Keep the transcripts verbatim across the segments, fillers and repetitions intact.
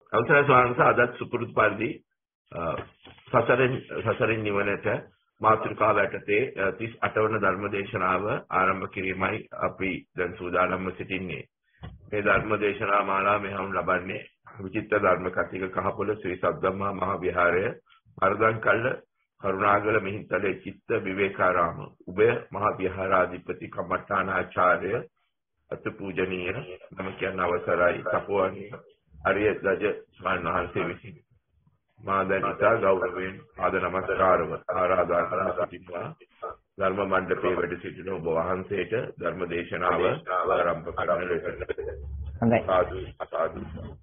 අවසරයි ස්වාමීන් වහන්සේ අදත් සුපුරුදු පරිදි සසරෙන් සසරෙන් නිවනට මාතෘකාව යටතේ තිස් අට වන ධර්ම දේශනාව ආරම්භ කිරීමයි අපි දැන් සූදානම්ව සිටින්නේ. මේ ධර්ම දේශනා මාලාව මෙහම ලබන්නේ විචිත්‍ර ධර්ම කතික කහපොළ ශ්‍රී සද්ධම්මා මහ විහාරය අර්ධංකල්ල කරුණාගල මිහින්තලේ චිත්ත විවේකාරාම උභය මහ විහාරාධිපති කම්මඨානාචාර්ය අතිපූජනීය නම කියන අවසරයි තපෝවනි අරිය දජ ස්වාමීන් වහන්සේ විසින් මා දැන් ඉතා ගෞරවයෙන් ආද නමස්කාරව ආරාධනා කරනවා ධර්ම මණ්ඩපයේ වැඩ සිටින ඔබ වහන්සේට ධර්ම දේශනාව ආරම්භ කරන්න ලෙසට. හොඳයි. සාදු සාදු.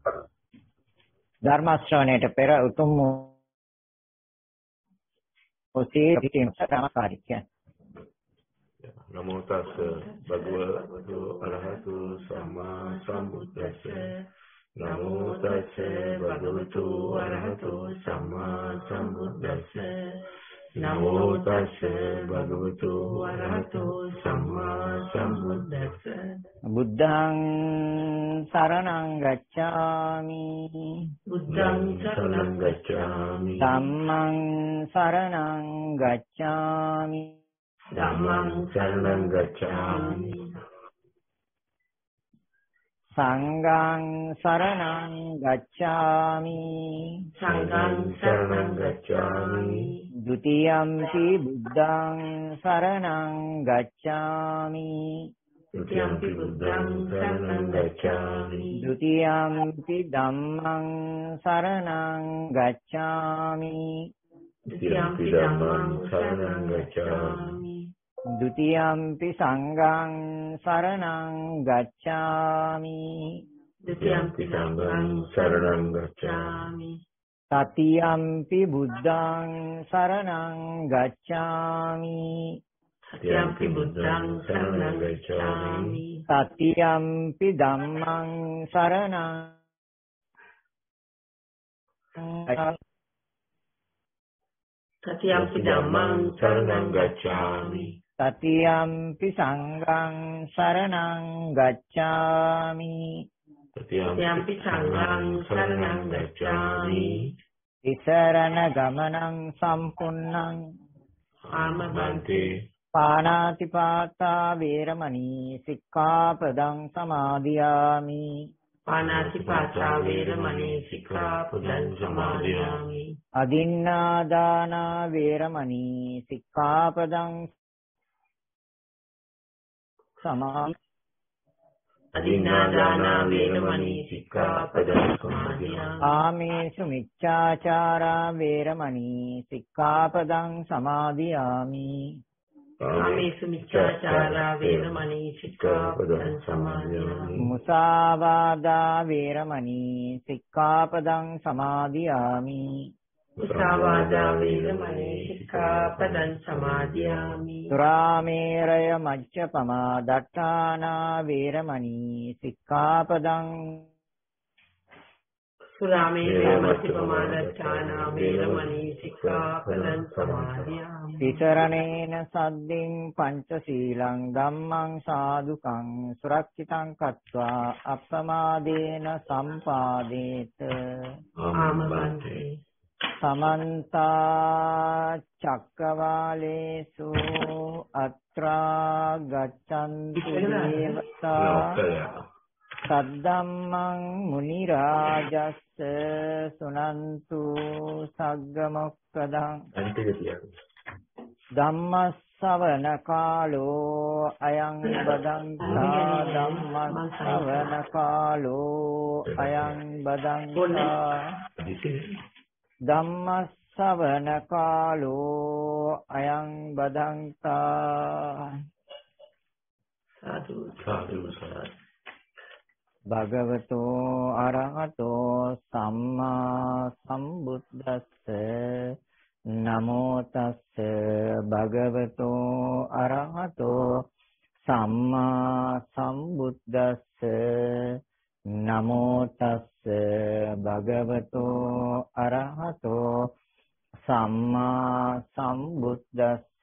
ධර්ම ශ්‍රවණයට පෙර උතුම් ඔසේ පිටින් සමාකාරික නමෝ තස් භගවතු අරහතු සම්මා සම්බුද්දස්ස නමෝ තස් භගවතු අරහතු සම්මා සම්බුද්දස්ස නමෝ තස් භගවතු අරහතු සම්මා සම්බුද්දස්ස බුද්ධං සරණං ගච්ඡාමි බුද්ධං සරණං ගච්ඡාමි ධම්මං සරණං ගච්ඡාමි ධම්මං සරණං ගච්ඡාමි සංඝං සරණං ගච්ඡාමි සංඝං සරණං ගච්ඡාමි ဒ ුතියම්පි බුද්ධං සරණං ගච්ඡාමි ဒ ුතියම්පි බුද්ධං සරණං ගච්ඡාමි ဒ ුතියම්පි ධම්මං සරණං ගච්ඡාමි ဒ ුතියම්පි ධම්මං සරණං ගච්ඡාමි ဒ ුතියම්පි සංඝං සරණං ගච්ඡාමි ဒ ුතියම්පි සංඝං සරණං ගච්ඡාමි තතියම්පි බුද්ධං සරණං ගච්ඡාමි තතියම්පි බුද්ධං සරණං ගච්ඡාමි තතියම්පි ධම්මං සරණං තතියම්පි ධම්මං සරණං ගච්ඡාමි තතියම්පි සංඝං සරණං ගච්ඡාමි තතියම්පි සංඝං සරණං ගච්ඡාමි ඉසරණ ගමනං සම්පුන්නං ආමබන්තේ පාණාති පාතා වේරමණී සික්ඛාපදං සමාදියාමි පාණාති පාතා වේරමණී සික්ඛාපදං සමාදියාමි අදින්නාදාන වේරමණී සික්ඛාපදං සමාදියාමි අදින්නාදාන වේරමණී සික්ඛාපදං සමාදියාමි ආමේසු මිච්ඡාචාරා වේරමණී සික්ඛාපදං සමාදියාමි ආමේසු මිච්ඡාචාරා වේරමණී සික්ඛාපදං සමාදියාමි මුසාවාදා වේරමණී සික්ඛාපදං සමාදියාමි මුසාවාදා වේරමණී සික්ඛාපදං සමාදියාමි සුරාමේරය මජ්ජපමා දට්ඨානා වේරමණී සික්ඛාපදං සුරාමේරය මජ්ජපමා දට්ඨානා වේරමණී සික්ඛාපදං සමාදියාමි තිසරණේන සද්දින් පංචශීලං ධම්මං සාදුකං සුරක්ෂිතං කତ୍වා අප්පමාදේන සම්පාදේත ආමබන්තේ සමන්ත චක්කවාලේසු අත්‍රා ගච්ඡන්තු දේවතා සද්දම්මං මුනි රාජස්ස සුනන්තු සග්ග මොක්ඛදං ධම්මස්සවන කාලෝ අයං බදන්තා ධම්මස්සවන කාලෝ අයං බදන්තා ධම්මස්සවන කාලෝ අයං බදන්තා සාදු සාදු සාදු භගවතෝ අරහතෝ සම්මා සම්බුද්දස්ස නමෝ තස්ස භගවතෝ අරහතෝ සම්මා සම්බුද්දස්ස නමෝ තස්ස භගවතෝ අරහතෝ සම්මා සම්බුද්දස්ස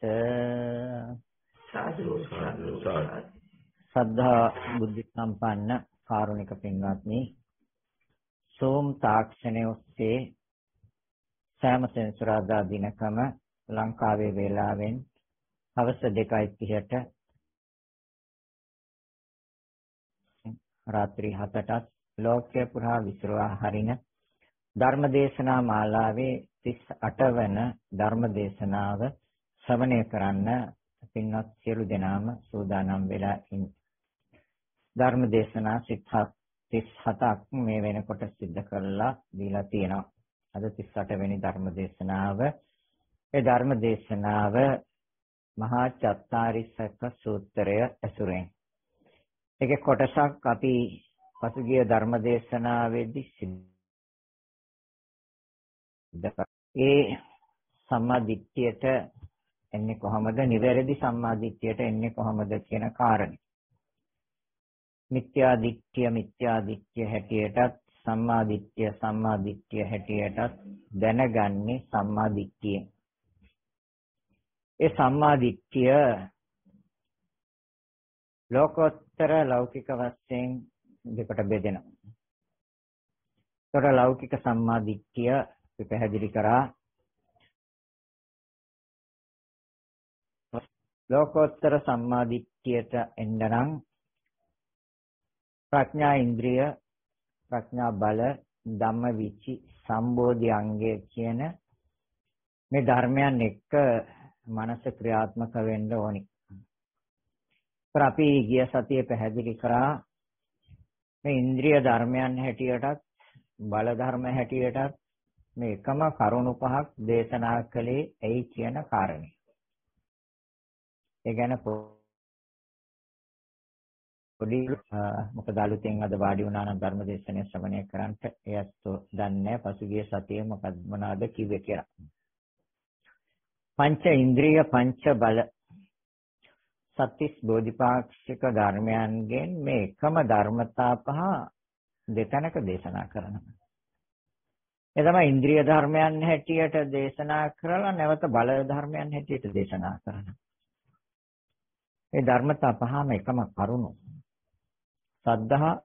සාදු සාදු සාදු සද්ධා බුද්ධ සම්පන්න කාරුණික පින්වත්නි Zoom තාක්ෂණය ඔස්සේ සෑම සෙන්සුරාදා දිනකම ලංකාවේ වේලාවෙන් හවස දෙකයි තිහට රාත්‍රී හතටත් ලෝකයේ පුරා විසිරවා හරින ධර්මදේශනා මාලාවේ තිස් අට වන ධර්මදේශනාව ශ්‍රවණය කරන්න පින්වත් සියලු දෙනාම සූදානම් වෙලා ඉන්නේ. ධර්මදේශනා තිස් හතක් මේ වෙනකොට සිද්ධ කරලා දීලා තියෙනවා. අද තිස් අට වෙනි ධර්මදේශනාව. ඒ ධර්මදේශනාව මහා චත්තාරිසක සූත්‍රය ඇසුරෙන්. ඒකේ කොටසක් අපි පසුගිය ධර්මදේශනාවේදී සිද්ධ කළා. ඒ සම්මාදිට්ඨියට එන්නේ කොහොමද? නිවැරදි සම්මාදිට්ඨියට එන්නේ කොහොමද කියන කාරණේ. මිත්‍යා දිට්ඨිය මිත්‍යා දිට්ඨිය හැටියටත් සම්මා දිට්ඨිය සම්මා දිට්ඨිය හැටියටත් දැනගන්නේ සම්මා දිට්ඨියෙන්. ඒ සම්මා දිට්ඨිය ලෝකෝත්තර ලෞකික වශයෙන් දෙකට බෙදෙනවා. ඒතර ලෞකික සම්මා දිට්ඨිය අපි පැහැදිලි කරා. ලෝකෝත්තර සම්මා දිට්ඨියට එන්න නම් ප්‍රඥා ඉන්ද්‍රිය ප්‍රඥා බල ධම්මවිචි සම්බෝධි අංගය කියන මේ ධර්මයන් එක්ක මනස ක්‍රියාත්මක වෙන්න ඕනි. ਪਰ අපි ගිය සතියේ පැහැදිලි කරා මේ ඉන්ද්‍රිය ධර්මයන් හැටියටත් බල ධර්ම හැටියටත් මේ එකම කරුණු පහක් දේශනා කළේ ඇයි කියන කාරණේ. ඒ ගැන පොඩි මොකද අලුතෙන් අද වාඩි වුණා නම් ධර්මදේශනය ශ්‍රවණය කරන්ට එයත් දන්නේ පසුගිය සතියේ මොකද මොනවාද කිව්වේ කියලා. පංච ඉන්ද්‍රිය පංච බල සත්‍තිස් බෝධිපාක්ෂික ධර්මයන්ගෙන් මේ එකම ධර්මතා පහ දෙතැනක දේශනා කරනවා. ඒ තමයි ඉන්ද්‍රිය ධර්මයන් හැටියට දේශනා කරලා නැවත බල ධර්මයන් හැටියට දේශනා කරනවා. මේ ධර්මතා පහම එකම කරුණු. සද්ධා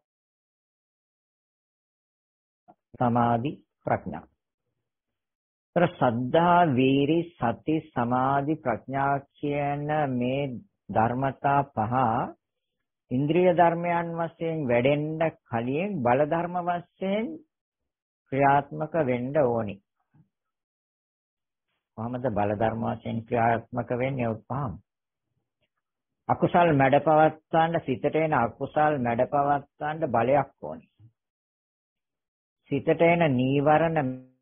සමාධි ප්‍රඥා. තර සද්ධා වීරි සති සමාධි ප්‍රඥා කියන මේ ධර්මතා පහ ඉන්ද්‍රිය ධර්මයන් වශයෙන් වැඩෙන්න කලින් බල ධර්ම වශයෙන් ක්‍රියාත්මක වෙන්න ඕනි. කොහොමද බල ධර්ම වශයෙන් ක්‍රියාත්මක වෙන්නේ? උත්පහම අකුසල් මැඩපවත්වන්න සිතට එන අකුසල් මැඩපවත්වන්න බලයක් ඕනි. සිතට එන නීවරණ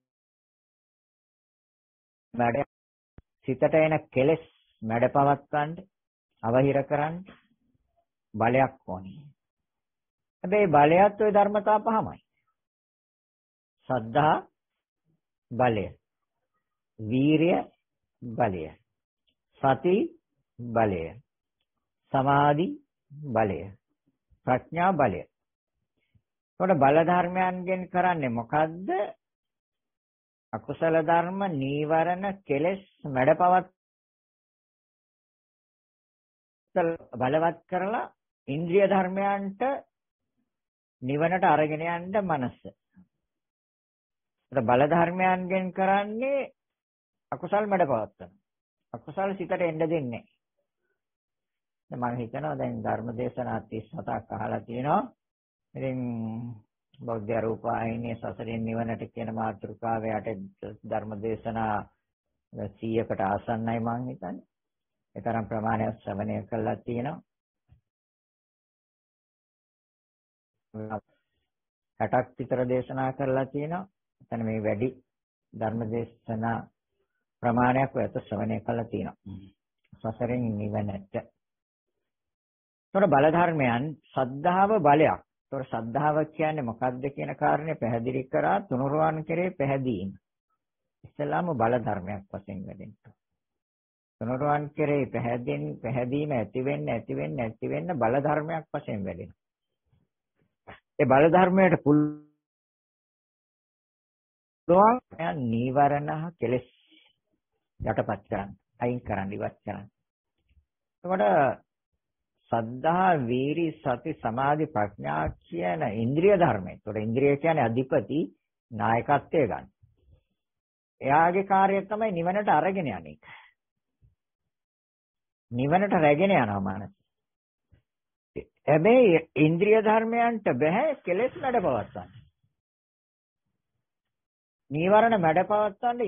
මැඩ සිතට එන කෙලෙස් මැඩපවත්වන්න අවහිර කරන්න බලයක් ඕනි. හැබැයි බලයත් ওই ධර්මතා පහමයි. සද්ධා බලය, වීරිය බලය, සති බලය, සමාධි බලය, ප්‍රඥා බලය. එතකොට බල ධර්මයන්ගෙන් කරන්නේ මොකද්ද? අකුසල ධර්ම, නීවරණ, කෙලෙස් මැඩපවත් බලවත් කරලා ඉන්ද්‍රිය ධර්මයන්ට නිවනට අරගෙන යන්න මනස. බල ධර්මයන්ගෙන් කරන්නේ අකුසල් මැඩපවත්තන. අකුසල් සිතට එන්න දෙන්නේ. මම හිතනවා දැන් ධර්මදේශනා තිස් හතක් අහලා තියෙනවා. ඉතින් බෞද්ධ රූපවාහිනිය සසරින් නිවනට කියන මාතෘකාවේ යට ධර්මදේශනා සීයකට ආසන්නයි මම හිතන්නේ. ඒ තරම් ප්‍රමාණයක් ශ්‍රවණය කළා තියෙනවා. හැටක් විතර දේශනා කරලා තියෙනවා. එතන මේ වැඩි ධර්මදේශනා ප්‍රමාණයක් ඔයත් ශ්‍රවණය කළා තියෙනවා. සසරින් නිවනට. ඒතර බල ධර්මයන් ශ්‍රද්ධාව බලයක්. ඒතර ශ්‍රද්ධාව කියන්නේ මොකක්ද කියන කාරණේ පැහැදිලි කරා තුනුරුවන් කෙරේ පැහැදීම. ඉස්ලාම බල ධර්මයක් වශයෙන් වැඩෙනවා. තුනුරුවන් කෙරේ පැහැදීම පැහැදීම ඇති වෙන්න ඇති වෙන්න ඇති වෙන්න බල ධර්මයක් වශයෙන් වැඩෙනවා. ඒ බල ධර්මයට පුළුවන් නීවරණ කෙලෙස් යටපත් කරන්න, අයින් කරන්න, ඉවත් කරන්න. එතකොට සද්ධා, වීරි, සති, සමාධි, ප්‍රඥා කියන ඉන්ද්‍රිය ධර්ම. ඒතකොට ඉන්ද්‍රිය කියන්නේ අධිපති නායකත්වය ගන්න. එයාගේ කාර්යය තමයි නිවනට අරගෙන යන්නේ. නිවනට රැගෙන යනවා මනස. හැබැයි ඉන්ද්‍රිය ධර්මයන්ට බෑ කෙලෙස් මැඩපවත්තන්න. නීවරණ මැඩපවත්තන්න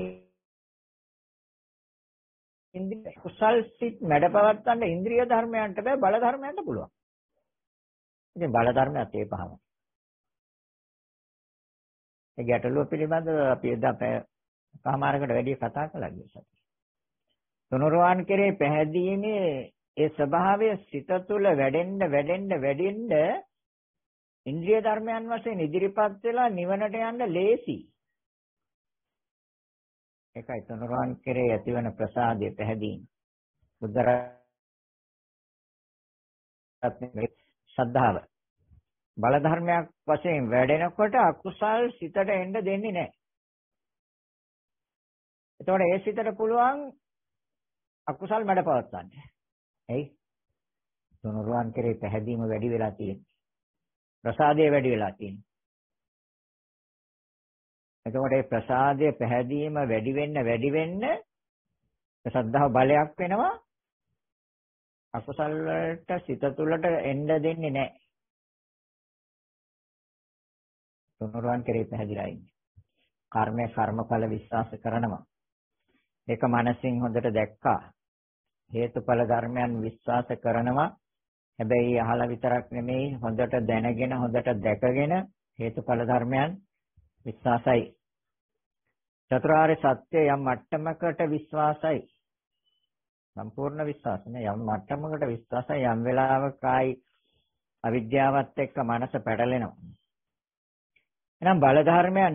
ඉන්ද්‍රිය කුසල් සිත් මැඩපවත්තන්න ඉන්ද්‍රිය ධර්මයන්ට බෑ බල ධර්මයන්ට පුළුවන්. ඉතින් බල ධර්මයත් ඒ පහම. ඒ ගැටලුව පිළිබඳව අපි එදා කමාරකට වැඩි කතා කළා ගියසත්. තුනුරුවන් කෙරේ පැහැදීමේ ඒ ස්වභාවය සිත තුළ වැඩෙන්න වැඩෙන්න වැඩෙන්න ඉන්ද්‍රිය ධර්මයන් වශයෙන් ඉදිරිපත් වෙලා නිවනට යන්න ලේසි. ඒකයි තුනුරුවන් කෙරේ ඇතිවන ප්‍රසාදය පැහැදීම. බුද්ධ රත්නයේ ශ්‍රද්ධාව බල ධර්මයක් වශයෙන් වැඩෙනකොට අකුසල් සිතට එන්න දෙන්නේ නැහැ. එතකොට ඒ සිතට පුළුවන් අකුසල් මැඩපවත්තන්න. එයි තුනුරුවන් කෙරේ පැහැදීම වැඩි වෙලා තියෙනවා. ප්‍රසාදය වැඩි වෙලා තියෙනවා. එතකොට මේ ප්‍රසාදය පැහැදීම වැඩි වෙන්න වැඩි වෙන්න ශ්‍රද්ධාව බලයක් වෙනවා. අකුසල් වලට සිත තුළට එන්න දෙන්නේ නැහැ. තුනුරුවන් කෙරේ පැහැදිලා ඉන්නේ. කර්මය කර්මඵල විශ්වාස කරනවා. ඒක මනසින් හොඳට දැක්කා. හේතුඵල ධර්මයන් විශ්වාස කරනවා. හැබැයි අහලා විතරක් නෙමෙයි හොඳට දැනගෙන හොඳට දැකගෙන හේතුඵල ධර්මයන් විශ්වාසයි. චතුරාර්ය සත්‍ය යම් මට්ටමකට විශ්වාසයි. සම්පූර්ණ විශ්වාස නෑ යම් මට්ටමකට විශ්වාසයි. යම් වෙලාවක ආයි අවිද්‍යාවත් එක්ක මනස පැටලෙනවා. එහෙනම් බල ධර්මයන්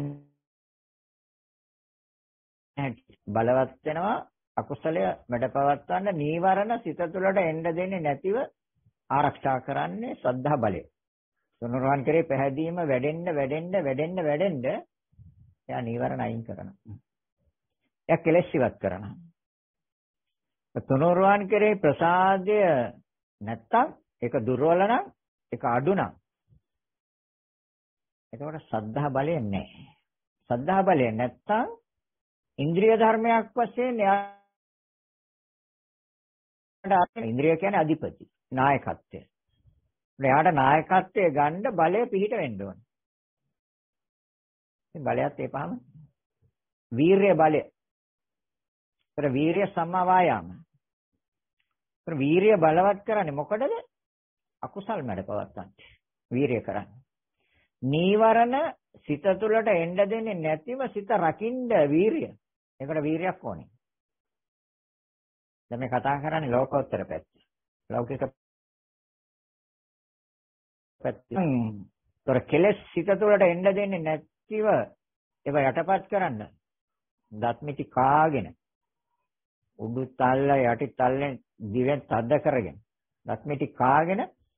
බලවත් වෙනවා. අකුසලය මැඩපවත්වන්න නීවරණ සිත තුළට එන්න දෙන්නේ නැතිව ආරක්ෂා කරන්නේ ශ්‍රද්ධා බලය. තුනුරුවන් කෙරේ පැහැදීම වැඩෙන්න වැඩෙන්න වැඩෙන්න වැඩෙන්න එයා නීවරණ අයින් කරනවා. එයා කෙලෙස් ඉවත් කරනවා. තුනුරුවන් කෙරේ ප්‍රසාදය නැත්තම් ඒක දුර්වල නම් ඒක අඩු නම් එතකොට ශ්‍රද්ධා බලය නැහැ. ශ්‍රද්ධා බලය නැත්තම් ඉන්ද්‍රිය ධර්මයක් වශයෙන් එයාට ඉන්ද්‍රිය කියන්නේ අධිපති නායකත්වය. එයාට නායකත්වය ගන්න බලය පිහිට වෙන්න ඕනේ. මේ බලයත් ඒ පහම වීරිය බලය. ඒතර වීරිය සම්මා වායාම. ඒතර වීරිය බලවත් කරන්නේ මොකටද? අකුසල් මැඩපවත්තන්න. වීරිය කරන්නේ. නීවරණ සිත තුළට එන්න දෙන්නේ නැතිව සිත රකින්න වීරිය. ඒකට වීරියක් ඕනේ. දැන් මේ කතා කරන්නේ ලෝකෝත්තර පැත්ත. ලෞකික පැත්ත. ତොර කෙලෙස් සිත තුළට එන්න දෙන්නේ නැතිව ඒව යටපත් කරන්න. දත්මිටි කාගෙන උඩු තල්ල යටි තල්ලෙන් දිවෙන් තද්ද කරගෙන දත්මිටි කාගෙන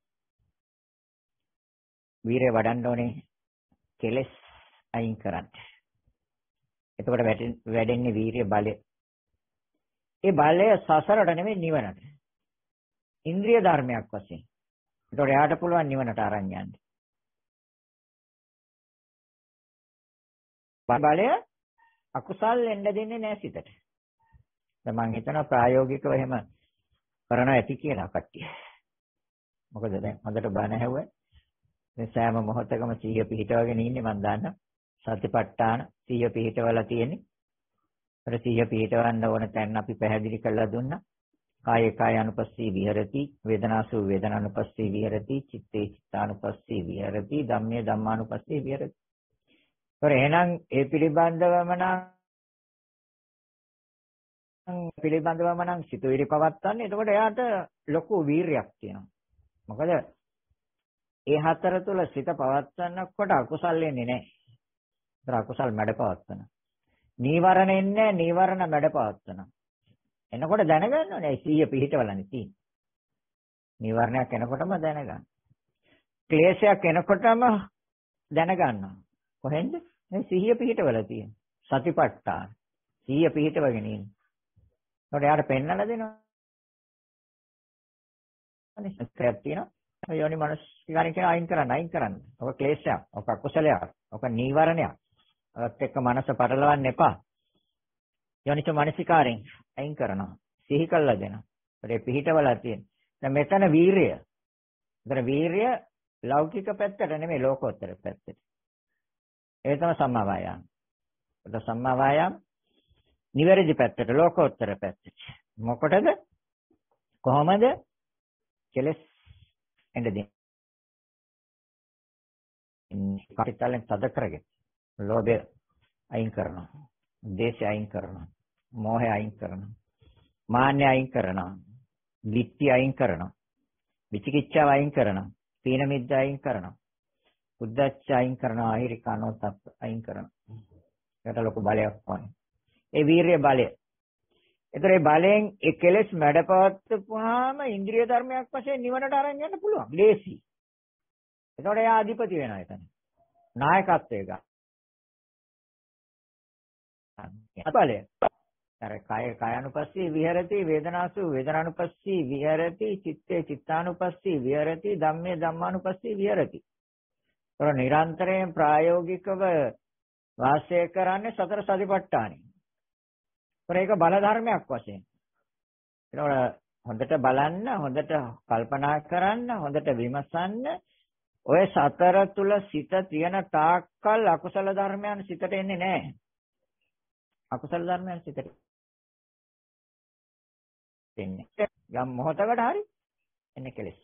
වීරය වඩන්න ඕනේ කෙලෙස් අයින් කරන්න. එතකොට වැඩෙන්නේ වීරිය බලය. ඒ බලය සසරට නෙමෙයි නිවනට. ඉන්ද්‍රිය ධර්මයක් වශයෙන්. එතකොට එයාට පුළුවන් නිවනට අරන් යන්න. බලය අකුසල් එන්න දෙන්නේ නැහැ සිතට. දැන් මම හිතනවා ප්‍රායෝගිකව එහෙම කරන්න ඇති කියලා කට්ටිය. මොකද දැන් හොඳට බණ ඇහුවා. මේ සෑම මොහොතකම සිහිය පිහිටවගෙන ඉන්නේ මම දන්නවා. සතිපට්ඨාන සිහිය පිහිටවලා තියෙන්නේ. අර සිහිය පිහිටවන්න ඕන තැන් අපි පැහැදිලි කරලා දුන්නා. කායේ කාය අනුපස්සී විහෙරති, වේදනාසු වේදනානුපස්සී විහෙරති, චිත්තේ චිත්තානුපස්සී විහෙරති, ධම්මේ ධම්මානුපස්සී විහෙරති. ඒතර එහෙනම් ඒ පිළිබඳවම නම් පිළිබඳවම නම් සිතුවිලි පවත්වන්නේ. එතකොට එයාට ලොකු වීරියක් තියෙනවා. මොකද ඒ හතර තුල සිත පවත්වනකොට අකුසල් එන්නේ නැහැ. ඒතර අකුසල් මැඩපවත්වන. නීවරණ එන්නේ නීවරණ මැඩපවත්වන. එනකොට දැනගන්න ඕනේ සීය පිහිටවලනේ තියෙන්නේ. නීවරණයක් එනකොටම දැනගන්න. ක්ලේශයක් එනකොටම දැනගන්නවා. කොහෙන්ද? මේ සීය පිහිටවල තියෙන. සතිපට්ඨාන. සීය පිහිටවගෙන ඉන්නේ. ඒකට යාට පෙන්නලා දෙනවා. අනිත්‍යයක් තියෙනවා. යෝනි මනස්කාරයෙන් කියන අයින් කරන්න අයින් කරන්න. ඔක ක්ලේශයක්. ඔක අකුසලයක්. ඔක නීවරණයක්. ඒත් එක්ක මනස පටලවන්න එපා. යෝනිච මනසිකාරයෙන් අයින් කරනවා. සිහි කළා දෙනවා. ඒ පිහිටවලා තියෙන. දැන් මෙතන වීරිය. මෙතන වීරිය ලෞකික පැත්තට නෙමෙයි ලෝකෝත්තර පැත්තට. ඒ තමයි සම්මා වායාම. ඒක සම්මා වායාම නිවැරදි පැත්තට ලෝකෝත්තර පැත්තට. මොකටද? කොහොමද? කෙලස් එන්නේ. කපිටලෙන් තද කරගෙන ලෝභය අයින් කරනවා. ද්වේෂය අයින් කරනවා. මෝහය අයින් කරනවා. මාන්නය අයින් කරනවා. ditthi අයින් කරනවා. විචිකිච්ඡාව අයින් කරනවා. තීන මිද්ද අයින් කරනවා. උද්ධච්ච අයින් කරනවා. අහිරිකානෝ තප්ප අයින් කරනවා. ඒකට ලොකු බලයක් ඕනේ. ඒ වීරිය බලය. ඒතර ඒ බලයෙන් ඒ කෙලෙස් මැඩපවත්වපුවාම ඉන්ද්‍රිය ධර්මයක් වශයෙන් නිවනට අරන් යන්න පුළුවන්. ලේසි. ඒතකොට එයා අධිපති වෙනවා එතන. නායකත්වය ගන්න. බලය. අර කාය කායानुපස්සී විහෙරති වේදනාසු වේදනානුපස්සී විහෙරති චිත්තේ චිත්තානුපස්සී විහෙරති ධම්මේ ධම්මානුපස්සී විහෙරති. ඒතර නිරන්තරයෙන් ප්‍රායෝගිකව වාසය කරන්නේ සතර සතිපට්ඨානෙ. ඒතර ඒක බල ධර්මයක් වශයෙන්. ඒතකොට හොඳට බලන්න, හොඳට කල්පනා කරන්න, හොඳට විමසන්න. ඔය සතර තුල සිත තියෙන තාක්කල් අකුසල ධර්මයන් සිතට එන්නේ නැහැ. අකුසල ධර්මයන් සිතට එන්නේ. යම් මොහොතකට හරි එන්නේ කෙලෙස්.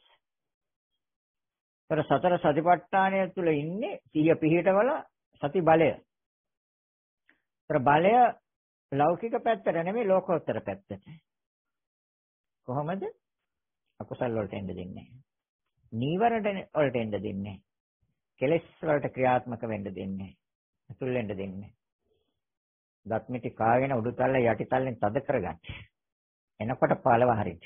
ඒතර සතර සතිපට්ඨානය තුල ඉන්නේ සිහිය පිහිටවල සති බලය. ඒතර බලය ලෞකික පැත්තට නෙමෙයි ලෝකෝත්තර පැත්තට. කොහොමද? අකුසල වලට එන්න දෙන්නේ. නීවරණ වලට එන්න දෙන්නේ. කෙලෙස් වලට ක්‍රියාත්මක වෙන්න දෙන්නේ. අතුල් වෙන්න දෙන්නේ. දත්මිටි කාගෙන උඩුතල්ල යටිතල්ලෙන් තද කරගන්න. එනකොට පළව හරියට.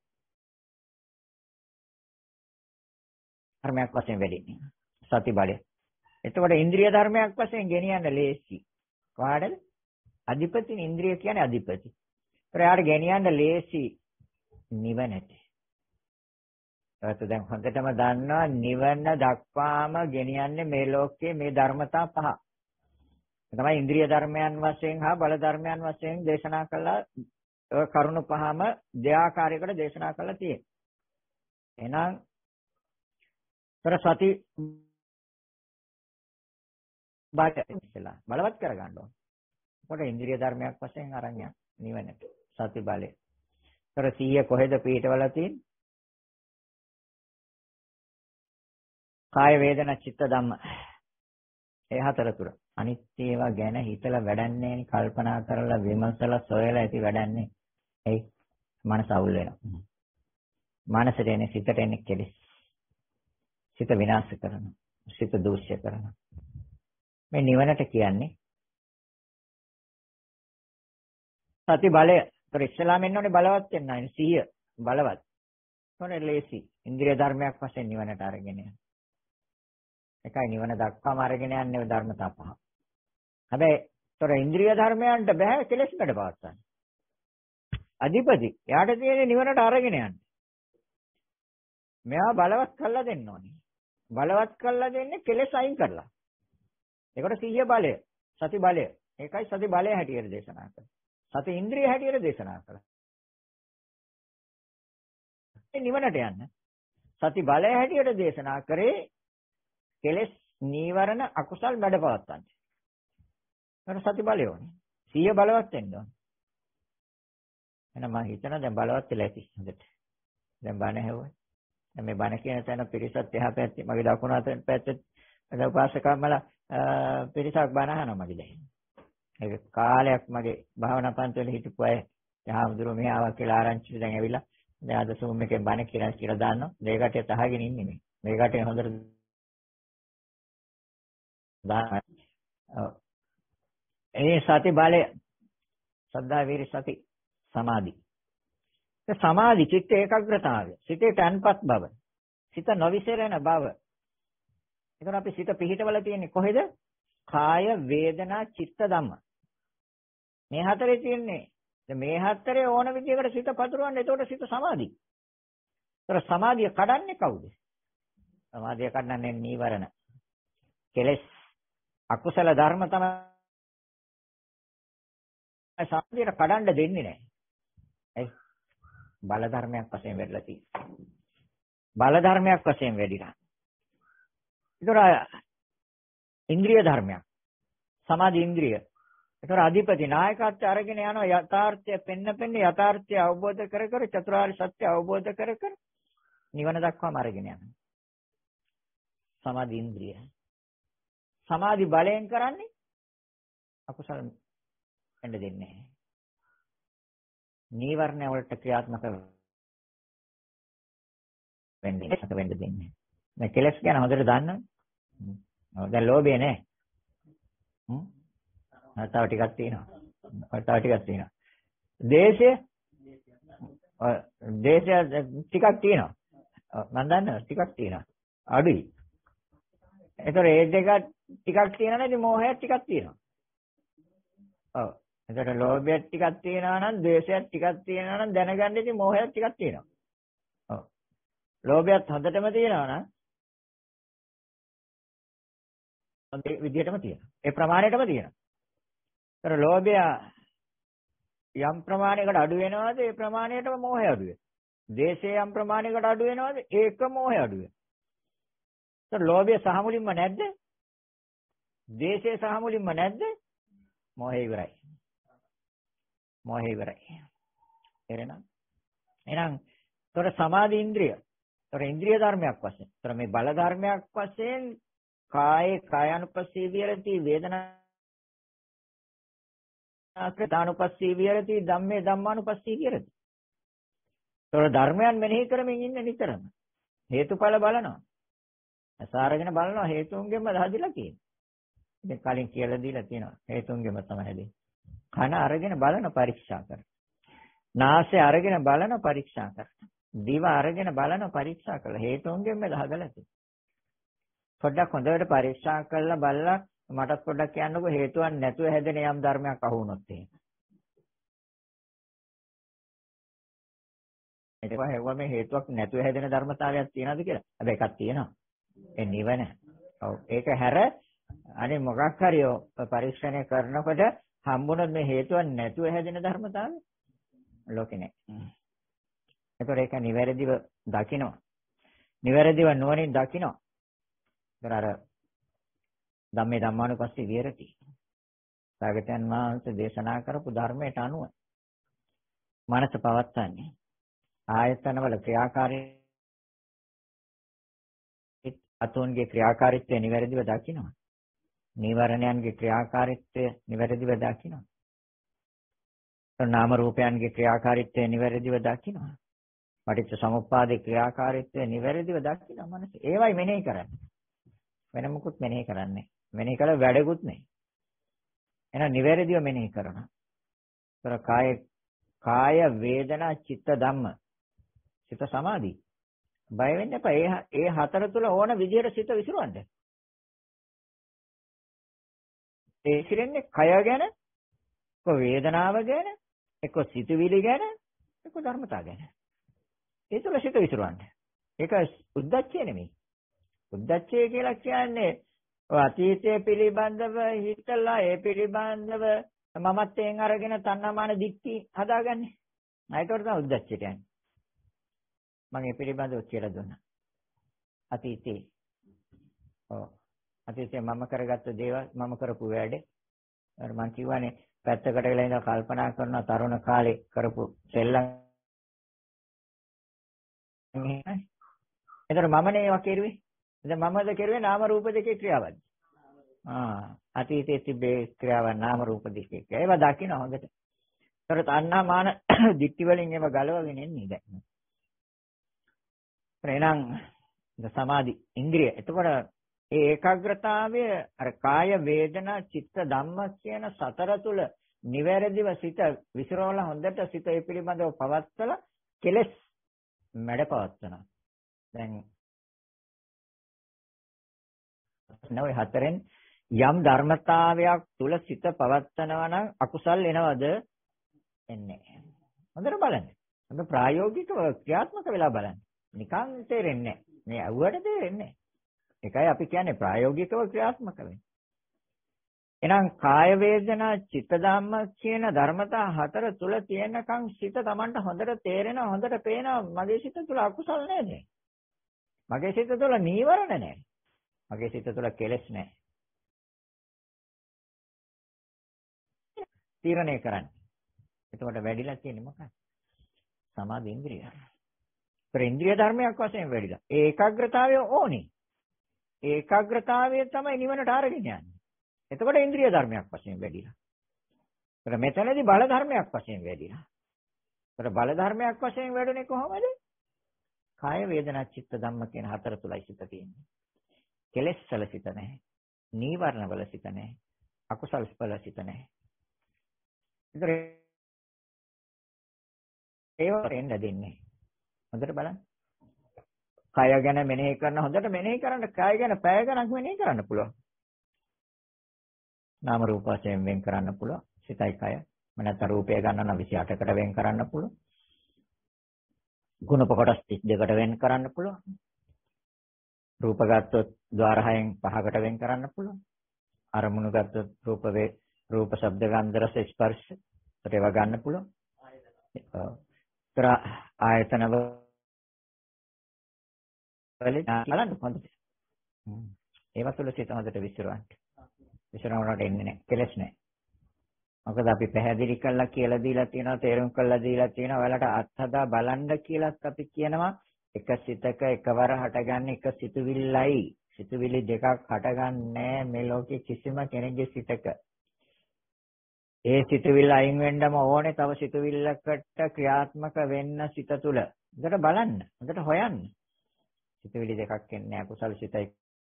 ධර්මයක් වශයෙන් වැඩින්නේ. සති බලය. එතකොට ඉන්ද්‍රිය ධර්මයක් වශයෙන් ගෙනියන්න ලේසි. කොහාටද? අධිපති ඉන්ද්‍රිය කියන්නේ අධිපති. ඒතර යාට ගෙනියන්න ලේසි නිවනට. ඒත් දැන් හොඳටම දන්නවා නිවන දක්වාම ගෙනියන්නේ මේ ලෝකයේ මේ ධර්මතා පහ. තමයි ඉන්ද්‍රිය ධර්මයන් වශයෙන් හා බල ධර්මයන් වශයෙන් දේශනා කළා කරුණු පහම දෙආකාරයකට දේශනා කළා තියෙනවා. එහෙනම් තර සති බලය බලවත් කරගන්න ඕන. කොට ඉන්ද්‍රිය ධර්මයක් වශයෙන් අරන් යන නිවනට සති බලය. තර සීය කොහෙද පිටවලා තියෙන්නේ? කාය වේදනා චිත්ත ධම්ම. ඒ හතර තුර. අනිත් ඒවා ගැන හිතලා වැඩන්නේ කල්පනා කරලා විමසලා සොයලා ඇති වැඩන්නේ. ඒ මනස අවුල් වෙනවා. මනසට එන්නේ සිතට එන්නේ කෙලෙස්. සිත විනාශ කරනවා. සිත දූෂ්‍ය කරනවා. මේ නිවනට කියන්නේ සති බලය. ඒතර ඉස්ලාම එන්නෝනේ බලවත් වෙන්න. අයින් සිහිය බලවත්. කොහොනේ ලේසි. ඉන්ද්‍රිය ධර්මයක් වශයෙන් නිවනට අරගෙන යනවා. එකයි නිවන දක්වාම අරගෙන යන්නේ ධර්මතා පහ. හැබැයි ඒතර ඉන්ද්‍රිය ධර්මයන්ට බෑ කෙලෙස් වැඩ පවත්තන්න. අධිපති එයාට තියෙන්නේ නිවනට අරගෙන යන්න. මෙයා බලවත් කරලා දෙන්න ඕනේ. බලවත් කරලා දෙන්නේ කෙලෙස් අයින් කරලා. ඒකට සිහිය බලය, සති බලය. ඒකයි සති බලය හැටියට දේශනා කරන්නේ. සති ඉන්ද්‍රිය හැටියට දේශනා කරන්නේ. නිවනට යන්න. සති බලය හැටියට දේශනා කරේ කෙලෙස් නීවරණ අකුසල් වැඩපවත්තන්න. ඒකට සති බලය ඕනේ. සිහිය බලවත් වෙන්න ඕනේ. එහෙනම් මම හිතනවා දැන් බලවත් වෙලා ඇති හොඳට. දැන් බණ ඇහුවා. දැන් මේ බණ කියන තැන පිරිසත් එහා පැත්තේ මගේ දකුණු අත පැත්තේ අද උපාසකම්මලා පිරිසක් බණ අහනවා මගේ දැන්. ඒක කාලයක් මගේ භාවනා පන්තිවල හිටපු අය යහමඳුර මෙහා ආවා කියලා ආරංචි දැන් ඇවිල්ලා දැන් අද සූම් එකෙන් බණ කියලා කියලා දානවා. මේකට තහගෙන ඉන්නේ මේ. මේකට හොඳට දාන. ඒ සති බලය සද්ධා වීර්ය සති සමාධි. ඒ සමාධි චිත්ත ඒකාග්‍රතාවය. සිතේ තන්පත් බව. සිත නොවිසරණ බව. එතන අපි සිත පිහිටවල තියෙන්නේ කොහෙද? කාය වේදනා චිත්ත ධම්ම. මේ හතරේ තියෙන්නේ. මේ හතරේ ඕන විදිහකට සිත පතුරවන්න. එතකොට සිත සමාධි. ඒතර සමාධිය කඩන්නේ කවුද? සමාධිය කඩන්නේ නීවරණ. කෙලෙස් අකුසල ධර්ම තමයි සමාධියට කඩන්න දෙන්නේ නැහැ. ඒ බල ධර්මයක් වශයෙන් වැඩිලා තියෙනවා. බල ධර්මයක් වශයෙන් වැඩිලා. ඒතර ඉන්ද්‍රිය ධර්මයක්. සමාධි ඉන්ද්‍රිය. ඒතර අධිපති නායකත්වය අරගෙන යනවා යථාර්ථය පෙන්න පෙන්න යථාර්ථය අවබෝධ කර කර චතුරාර්ය සත්‍ය අවබෝධ කර කර නිවන දක්වාම අරගෙන යනවා. සමාධි ඉන්ද්‍රිය. සමාධි බලයෙන් කරන්නේ අකුසල වෙන්න දෙන්නේ නැහැ. නීවරණ වලට ක්‍රියාත්මක වෙන්නේ නැහැ. වෙන්න දෙන්නේ නැහැ. මේ කෙලස් ගැන හොඳට දන්නවනේ. දැන් ලෝභය නෑ. හ්ම්. තව ටිකක් තියෙනවා. තව ටිකක් තියෙනවා. දේශය දේශය ටිකක් තියෙනවා. මම දන්නවා ටිකක් තියෙනවා. අඩුයි. ඒතර ඒ දෙක ටිකක් තියෙනවා නේද? මෝහය ටිකක් තියෙනවා. ඔව්. ඒතර ලෝභය ටිකක් තියෙනවා නම් ද්වේෂය ටිකක් තියෙනවා නම් දැනගන්න ඉතින් මෝහය ටිකක් තියෙනවා. ඔව්. ලෝභයත් හොඳටම තියෙනවා නම් ඒ විදිහටම තියෙනවා. ඒ ප්‍රමාණයටම තියෙනවා. ඒතර ලෝභය යම් ප්‍රමාණයකට අඩු වෙනවාද ඒ ප්‍රමාණයටම මෝහය අඩු වෙනවා. ද්වේෂය යම් ප්‍රමාණයකට අඩු වෙනවාද ඒක මෝහය අඩු වෙනවා. ඒතර ලෝභය සහ මුලින්ම නැද්ද? ද්වේෂය සහ මුලින්ම නැද්ද? මෝහය ඉවරයි. මෝහය ඉවරයි. එරෙනම් එහෙනම් ඒතර සමාධි ඉන්ද්‍රිය. ඒතර ඉන්ද්‍රිය ධර්මයක් වශයෙන්. ඒතර මේ බල ධර්මයක් වශයෙන් කායේ කායानुපස්සී විහෙරති වේදනානුපස්සී විහෙරති ධම්මේ ධම්මානුපස්සී විහෙරති. ඒතර ධර්මයන් මෙනෙහි කරමින් ඉන්න නිතරම. හේතුඵල බලනවා. අසාරගෙන බලනවා හේතුන්ගෙන්ම හදිලා තියෙන්නේ. ඉතින් කලින් කියලා දීලා තියෙනවා හේතුන්ගෙන්ම තමයි හැදෙන්නේ. කන අරගෙන බලන පරීක්ෂා කරන. නාසය අරගෙන බලන පරීක්ෂා කරන. දිව අරගෙන බලන පරීක්ෂා කළා හේතුන්ගෙන්ම හදලා තියෙන්නේ. පොඩ්ඩක් හොඳට පරීක්ෂා කරලා බලලා මටත් පොඩ්ඩක් කියන්නකෝ හේතුවක් නැතුව හැදෙන යම් ධර්මයක් අහු වුණොත් එහෙම. ඒක වහුවා මේ හේතුවක් නැතුව හැදෙන ධර්මතාවයක් තියනවාද කියලා. හැබැයි එකක් තියෙනවා. ඒ නිවන. ඔව් ඒක හැර අනේ මොකක් හරි පරීක්ෂණය කරනකොට හම්බුනොත් මේ හේතුවක් නැතුව හැදෙන ධර්මතාවය ලෝකේ නැහැ. ඒතොර ඒක නිවැරදිව දකිනවා. නිවැරදිව නුවණින් දකිනවා. ඒතර අර ධම්මේ ධම්මානුපස්සී විහෙරති. සාගතයන් වහන්සේ දේශනා කරපු ධර්මයට අනුව මනස පවත්න්නේ ආයතනවල ක්‍රියාකාරීත්වය අතුන්ගේ ක්‍රියාකාරීත්වය නිවැරදිව දකිනවා. නීවරණයන්ගේ ක්‍රියාකාරීත්වය නිවැරදිව දකිනවා. නාම රූපයන්ගේ ක්‍රියාකාරීත්වය නිවැරදිව දකිනවා. පටිච්ච සමුප්පාදේ ක්‍රියාකාරීත්වය නිවැරදිව දකිනවා මනස. ඒවයි මෙනෙහි කරන්නේ. වෙන මොකුත් මෙනෙහි කරන්නේ. මෙනෙහි කළ වැඩකුත් නැහැ. එහෙනම් නිවැරදිව මෙනෙහි කරනවා. ඒතර කාය කාය වේදනා චිත්ත ධම්ම සිත සමාධි. බය වෙන්න එපා. ඒ ඒ හතර තුල ඕන විදිහට සිත විසිරවන්න. ඒ ඉතිරෙන්නේ කය ගැන, එක්ක වේදනාව ගැන, එක්ක සිතුවිලි ගැන, එක්ක ධර්මතාව ගැන. ඒ තුල සිත විසිරවන්න. ඒක උද්දච්චය නෙමෙයි. උද්දච්චය කියලා කියන්නේ අතීතයේ පිළිබඳව හිතලා ඒ පිළිබඳව මමත්වයෙන් අරගෙන තණ්හාමාන දික්ටි හදාගන්නේ. ඒකට තමයි උද්දච්චයට යන්නේ. මම ඒ පිළිබඳව කියලා දුන්නා. අතීතේ. ඔව්. අතීතේ මම කරගත්ත දේවල් මම කරපු වැඩේ. අර මම කියවනේ පැත්තකට වෙලා ඉඳලා කල්පනා කරන තරුණ කාලේ කරපු සෙල්ලම්. එතන මමනේ ඒවා කෙරුවේ. දැන් මමද කෙරුවේ නාම රූප දෙකේ ක්‍රියාවලිය. ආ අතීතයේ තිබේ ක්‍රියාවන් නාම රූප දෙකේ. ඒවා දකින්න හොඳට. ඒතර තණ්හා මාන දික්ටි වලින් ඒවා ගලවගෙන එන්නේ දැන්. එහෙනම් සමාධි ඉන්ද්‍රිය. එතකොට ඒ ඒකාග්‍රතාවය අර කාය වේදනා චිත්ත ධම්ම කියන සතර තුල නිවැරදිව සිත විසිරවලා හොඳට සිත ඒ පිළිබඳව පවත්වලා කෙලස් මැඩ පවත්වනවා. දැන් නෝයි හතරෙන් යම් ධර්මතාවයක් තුල සිත පවත්නවා නම් අකුසල් එනවද? එන්නේ. හොඳට බලන්න. අපි ප්‍රායෝගිකව ක්‍රියාත්මක වෙලා බලන්න. නිකන් තේරෙන්නේ නැහැ. මේ අහුවට තේරෙන්නේ නැහැ. ඒකයි අපි කියන්නේ ප්‍රායෝගිකව ක්‍රියාත්මක වෙන්නේ. එහෙනම් කාය වේදනා චිත්ත ධම්ම කියන ධර්මතා හතර තුල තියෙනකන් සිත Tamanට හොඳට තේරෙනවා හොඳට පේනවා මගේ සිත තුල අකුසල් නැහැ. මගේ සිත තුල නීවරණ නැහැ. මගේ සිත තුල කෙලෙස් නැහැ. තීරණය කරන්නේ. එතකොට වැඩිලා තියෙන්නේ මොකක්ද? සමාධි ඉන්ද්‍රිය. ඒතර ඉන්ද්‍රිය ධර්මයක් වශයෙන් වැඩිලා. ඒ ඒකාග්‍රතාවය ඕනේ. ඒ ඒකාග්‍රතාවය තමයි නිවනට අරගෙන යන්නේ. එතකොට ඉන්ද්‍රිය ධර්මයක් වශයෙන් වැඩිලා. ඒතර මෙතනදී බල ධර්මයක් වශයෙන් වැඩිලා. ඒතර බල ධර්මයක් වශයෙන් වැඩුණේ කොහොමද? කාය වේදනා චිත්ත ධම්ම කියන හතර තුලයි සිත තියෙන්නේ. කෙලෙස් වල සිත නැහැ. නීවරණ වල සිත නැහැ. අකුසල් වල සිත නැහැ. ඒතර ඒව වෙන්න දෙන්නේ. හොඳට බලන්න. කය ගැන මෙනෙහි කරන හොඳට මෙනෙහි කරන්න කය ගැන පැය ගණක් මෙනෙහි කරන්න පුළුවන්. නාම රූප වශයෙන් වෙන් කරන්න පුළුවන්. සිතයි කය. මනස රූපය ගන්න නම් විසි අටකට වෙන් කරන්න පුළුවන්. ගුණ කොටස් තිස් දෙකකට වෙන් කරන්න පුළුවන්. රූප ගත්තොත් ద్వාර හයෙන් පහකට වෙන් කරන්න පුළුවන්. අරමුණු ගත්තොත් රූප වේ රූප ශබ්ද ගන්ධ රස ස්පර්ශ ඒවා ගන්න පුළුවන්. ඒතර ආයතන වල බලන්න හොඳට. ඒවා තුළ සිත හොඳට විසිරවන්න. විසිරවන්නට එන්නේ නැහැ. කෙලස් නැහැ. මොකද අපි පැහැදිලි කරලා කියලා දීලා තියෙනවා, තේරුම් කරලා දීලා තියෙනවා. ඔයාලට අත්හදා බලන්න කියලාත් අපි කියනවා. එක සිතක එකවර හටගන්න එක සිතුවිල්ලයි. සිතුවිලි දෙකක් හටගන්නේ මේ ලෝකේ කිසිම කෙනෙකුගේ සිතක. ඒ සිතුවිල්ල අයින් වෙන්නම ඕනේ තව සිතුවිල්ලකට ක්‍රියාත්මක වෙන්න සිත තුළ. හොඳට බලන්න. හොඳට හොයන්න. සිතුවිලි දෙකක් එන්නේ අකුසල සිතයි.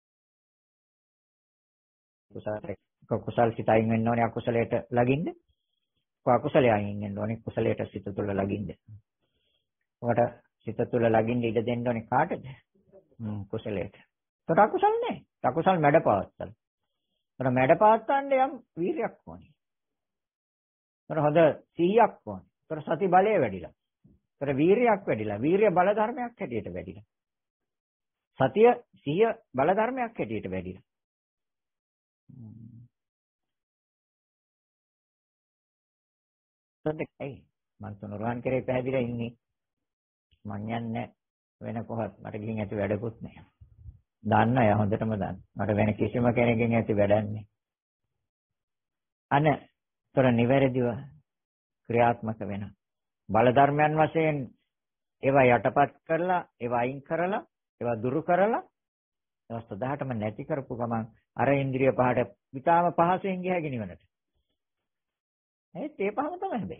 කුසල කුසල සිත අයින් වෙන්න ඕනේ අකුසලයට ලගින්න. අකුසලයේ අයින් වෙන්න ඕනේ කුසලයට සිත තුළ ලගින්න. ඔකට සිත තුළ ලගින්න ඉඩ දෙන්න ඕනේ කාටද? හ්ම් කුසලයට. ඒකට අකුසල නැහැ. අකුසල මැඩපවත්තල. ඒකට මැඩපවත්තන්න යම් වීර්යයක් ඕනේ. ඒකට හොඳ සිහියක් ඕනේ. ඒකට සති බලය වැඩිලා. ඒකට වීර්යයක් වැඩිලා. වීර්ය බල ධර්මයක් හැටියට වැඩිලා. සතිය සිහිය බල ධර්මයක් හැටියට වැඩිලා. සත්‍යයි මං තුනුරුවන් කරේ පැහැදිලා ඉන්නේ. මං යන්නේ වෙන කොහොත් මට ගිහින් ඇති වැඩකුත් නැහැ. දන්න අය හොඳටම දන්න. මට වෙන කිසිම කෙනෙක්ගෙන් ඇති වැඩක් නැහැ. අනතර නිවැරදිව ක්‍රියාත්මක වෙන බල ධර්මයන් වශයෙන් ඒවා යටපත් කරලා ඒවා අයින් කරලා ඒවා දුරු කරලා ඒවා සදාටම නැති කරපු ගමන් අර ඉන්ද්‍රිය පහට විතාම පහසෙන් ගියහගෙන නිවනට. ඒත් ඒ පහම තමයි හැබැයි.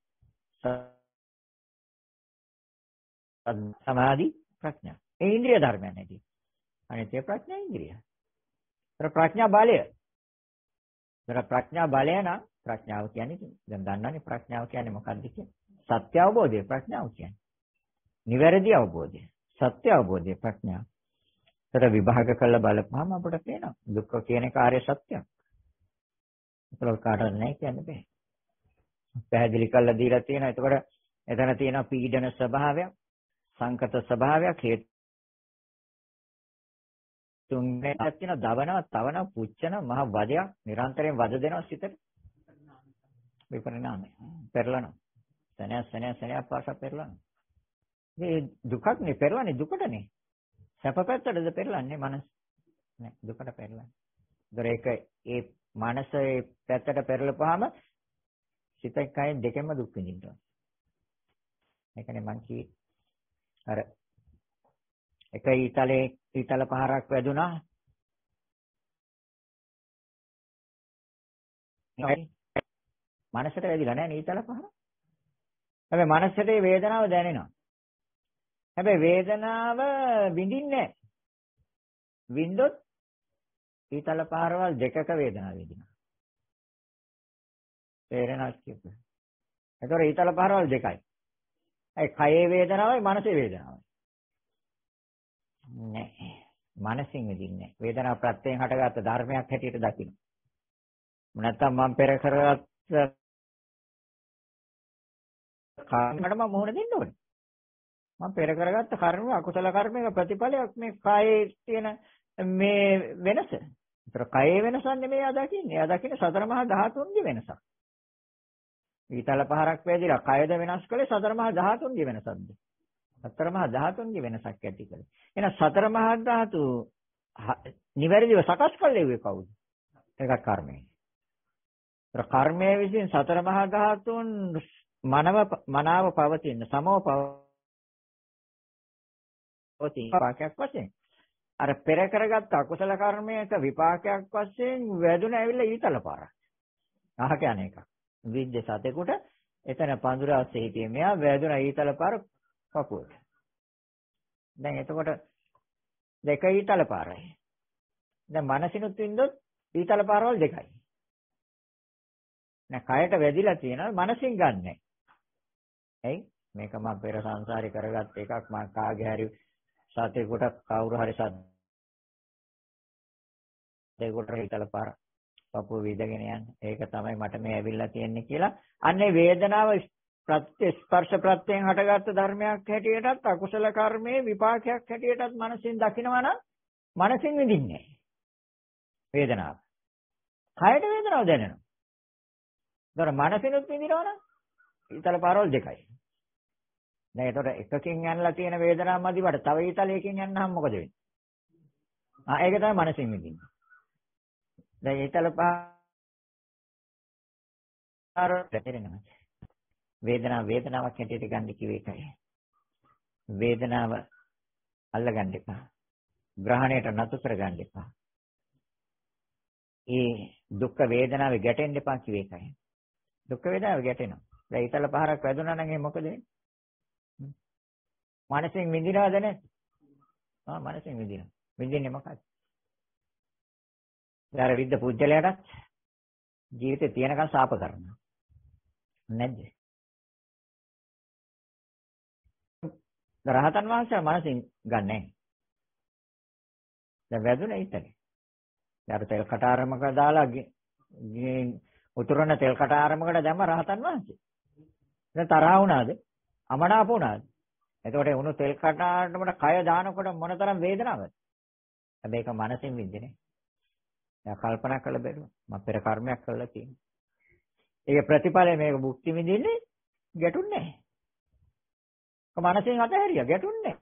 සමාධි ප්‍රඥා. ඒ ඉන්ද්‍රිය ධර්මයන් නැති. අනිත් ඒ ප්‍රඥා ඉන්ද්‍රිය. ඒතර ප්‍රඥා බලය. ඒතර ප්‍රඥා බලය නම් ප්‍රඥාව කියන්නේ දැන් දන්නවනේ ප්‍රඥාව කියන්නේ මොකක්ද කියන්නේ? සත්‍ය අවබෝධය ප්‍රඥාව කියන්නේ. නිවැරදි අවබෝධය. සත්‍ය අවබෝධය ප්‍රඥාව. ඒතර විභාග කළ බලපුවම අපිට පේනවා දුක්ඛ කියන කාර්ය සත්‍යයක්. ඒක කාටවත් නැහැ කියන්න බෑ. පැහැදිලි කරලා දීලා තියෙනවා. එතකොට එතන තියෙනවා පීඩන ස්වභාවයක්, සංකත ස්වභාවයක්, හේතුන්ගෙන් තියෙන දවනවා, තවනවා, පුච්චන මහ වදයක් නිරන්තරයෙන් වද දෙනවා සිතට. විපරිණාමය. පෙරලනවා. සෙනෙහ සෙනෙහ සෙනෙහ පාසා පෙරලනවා. මේ දුකක් නේ පෙරලන්නේ දුකටනේ. සැප පැත්තටද පෙරලන්නේ මනස. නෑ දුකට පෙරලන්නේ. ඒතර ඒක ඒ මනසේ පැත්තට පෙරලපුවාම සිතයි කයෙන් දෙකෙන්ම දුක් විඳිනවා. ඒකනේ මං කී අර එක ඊතලේ ඊතල පහරක් වැදුනා. මනසට වැදිලා නෑ ඊතල පහර. හැබැයි මනසට ඒ වේදනාව දැනෙනවා. හැබැයි වේදනාව විඳින්නේ නැහැ. විඳොත් ඊතල පහරවල් දෙකක වේදනාව විඳිනවා. තේරෙනවද කියපුවා? ඒතකොට ඊතල පහරවල් දෙකයි. ඒ කයේ වේදනාවයි මනසේ වේදනාවයි. නෑ. මනසින් විඳින්නේ නැහැ. වේදනාව ප්‍රත්‍යයෙන් හටගත්ත ධර්මයක් හැටියට දකින්න. නැත්තම් මම පෙර කරගත්ත කාමයටම මොහොන දෙන්න ඕනේ. මම පෙර කරගත්ත කර්ම අකුසල කර්මයක ප්‍රතිඵලයක් මේ කායේ තියෙන මේ වෙනස. ඒතර කායේ වෙනසක් නෙමෙයි අදකින්නේ. අදකින්නේ සතර මහා ධාතුන්ගේ වෙනසක්. ඊතල පහරක් වේදිලා කායද වෙනස් කළේ සතර මහා ධාතුන්ගේ වෙනසක්ද? සතර මහා ධාතුන්ගේ වෙනසක් ඇති කළේ. එහෙනම් සතර මහා ධාතු නිවැරදිව සකස් කළේ කවුද? ඒක කර්මය. ඒතර කර්මයේ විසින් සතර මහා ධාතුන් මනව මනාව පවතින සමව පවතින විපාකයක් වශයෙන් අර පෙර කරගත්ත අකුසල කර්මයක විපාකයක් වශයෙන් වැදුන ඇවිල්ලා ඊතල පාරක්. අහක යන එක. විද්‍ය සතෙකුට එතන පඳුරාසේ හිටියේ මෙයා වැදුන ඊතල පාර කපුවට. දැන් එතකොට දෙක ඊතල පාරයි. දැන් මනසිනුත් වින්දොත් ඊතල පාරවල් දෙකයි. නෑ කයට වැදිලා තියෙනවා මනසින් ගන්නෑ. ඇයි? මේක මම පෙර සංසාරේ කරගත්ත එකක් මම කාගේ හරි සතෙකුට කවුරු හරි සතෙකුට ඊතල පාර පපුව විදගෙන යන්නේ. ඒක තමයි මට මේ ඇවිල්ලා තියෙන්නේ කියලා. අන්නේ වේදනාව ප්‍රත්‍ය ස්පර්ශ ප්‍රත්‍යයෙන් හටගත්තු ධර්මයක් හැටියටත් අකුසල කර්මයේ විපාකයක් හැටියටත් මනසින් දකිනවා නම් මනසින් විඳින්නේ වේදනාව. කයට වේදනාව දැනෙනවා. ඒතර මනසිනුත් විඳිනවා නම් ඊතල පාරවල් දෙකයි. දැන් ඒතර එකකින් යන්නලා තියෙන වේදනාව මදිවට තව ඊතලයකින් යන්නහම මොකද වෙන්නේ? ආ ඒක තමයි මනසින් විඳින්නේ. දැන් ඊතල පාර දෙතරිනවා. වේදනාව වේදනාවක් හැටියට ගන්න කිව්ව එකයි. වේදනාව අල්ලගන්න එපා. ග්‍රහණයට නතු කරගන්න එපා. ඒ දුක් වේදනාවේ ගැටෙන්න එපා කිව්ව එකයි. දුක් වේදනාවේ ගැටෙනවා. දැන් ඊතල පහරක් වැදුනා නම් ඒ මොකද වෙන්නේ? මනසින් විඳිනවද නැද්ද? ආ මනසින් විඳිනවා. විඳින්නේ මොකක්ද? ඊට විද්ද පුජ්‍යලයටත් ජීවිතේ තියෙනකන් සාප කරනවා. නැද්ද? රහතන් වහන්සේ මනසින් ගන්නෑ. දැන් වැදුනේ ඊතලේ. ඊට තෙල් කටාරමක දාලා උතුරන තෙල් කටාරමකට දැම්ම රහතන් වහන්සේ. දැන් තරහ වුණාද? අමනාප වුණාද? එතකොට උණු තෙල් කටාරමකට කය දානකොට මොනතරම් වේදනාවක්ද? හැබැයි ඒක මනසින් විඳින්නේ. දැන් කල්පනා කරලා බලන්න. මම පෙර කර්මයක් කළා තියෙනවා. ඒක ප්‍රතිඵලය මේක භුක්ති විඳින්නේ ගැටුන්නේ නැහැ. මනසින් අතහැරියා ගැටුන්නේ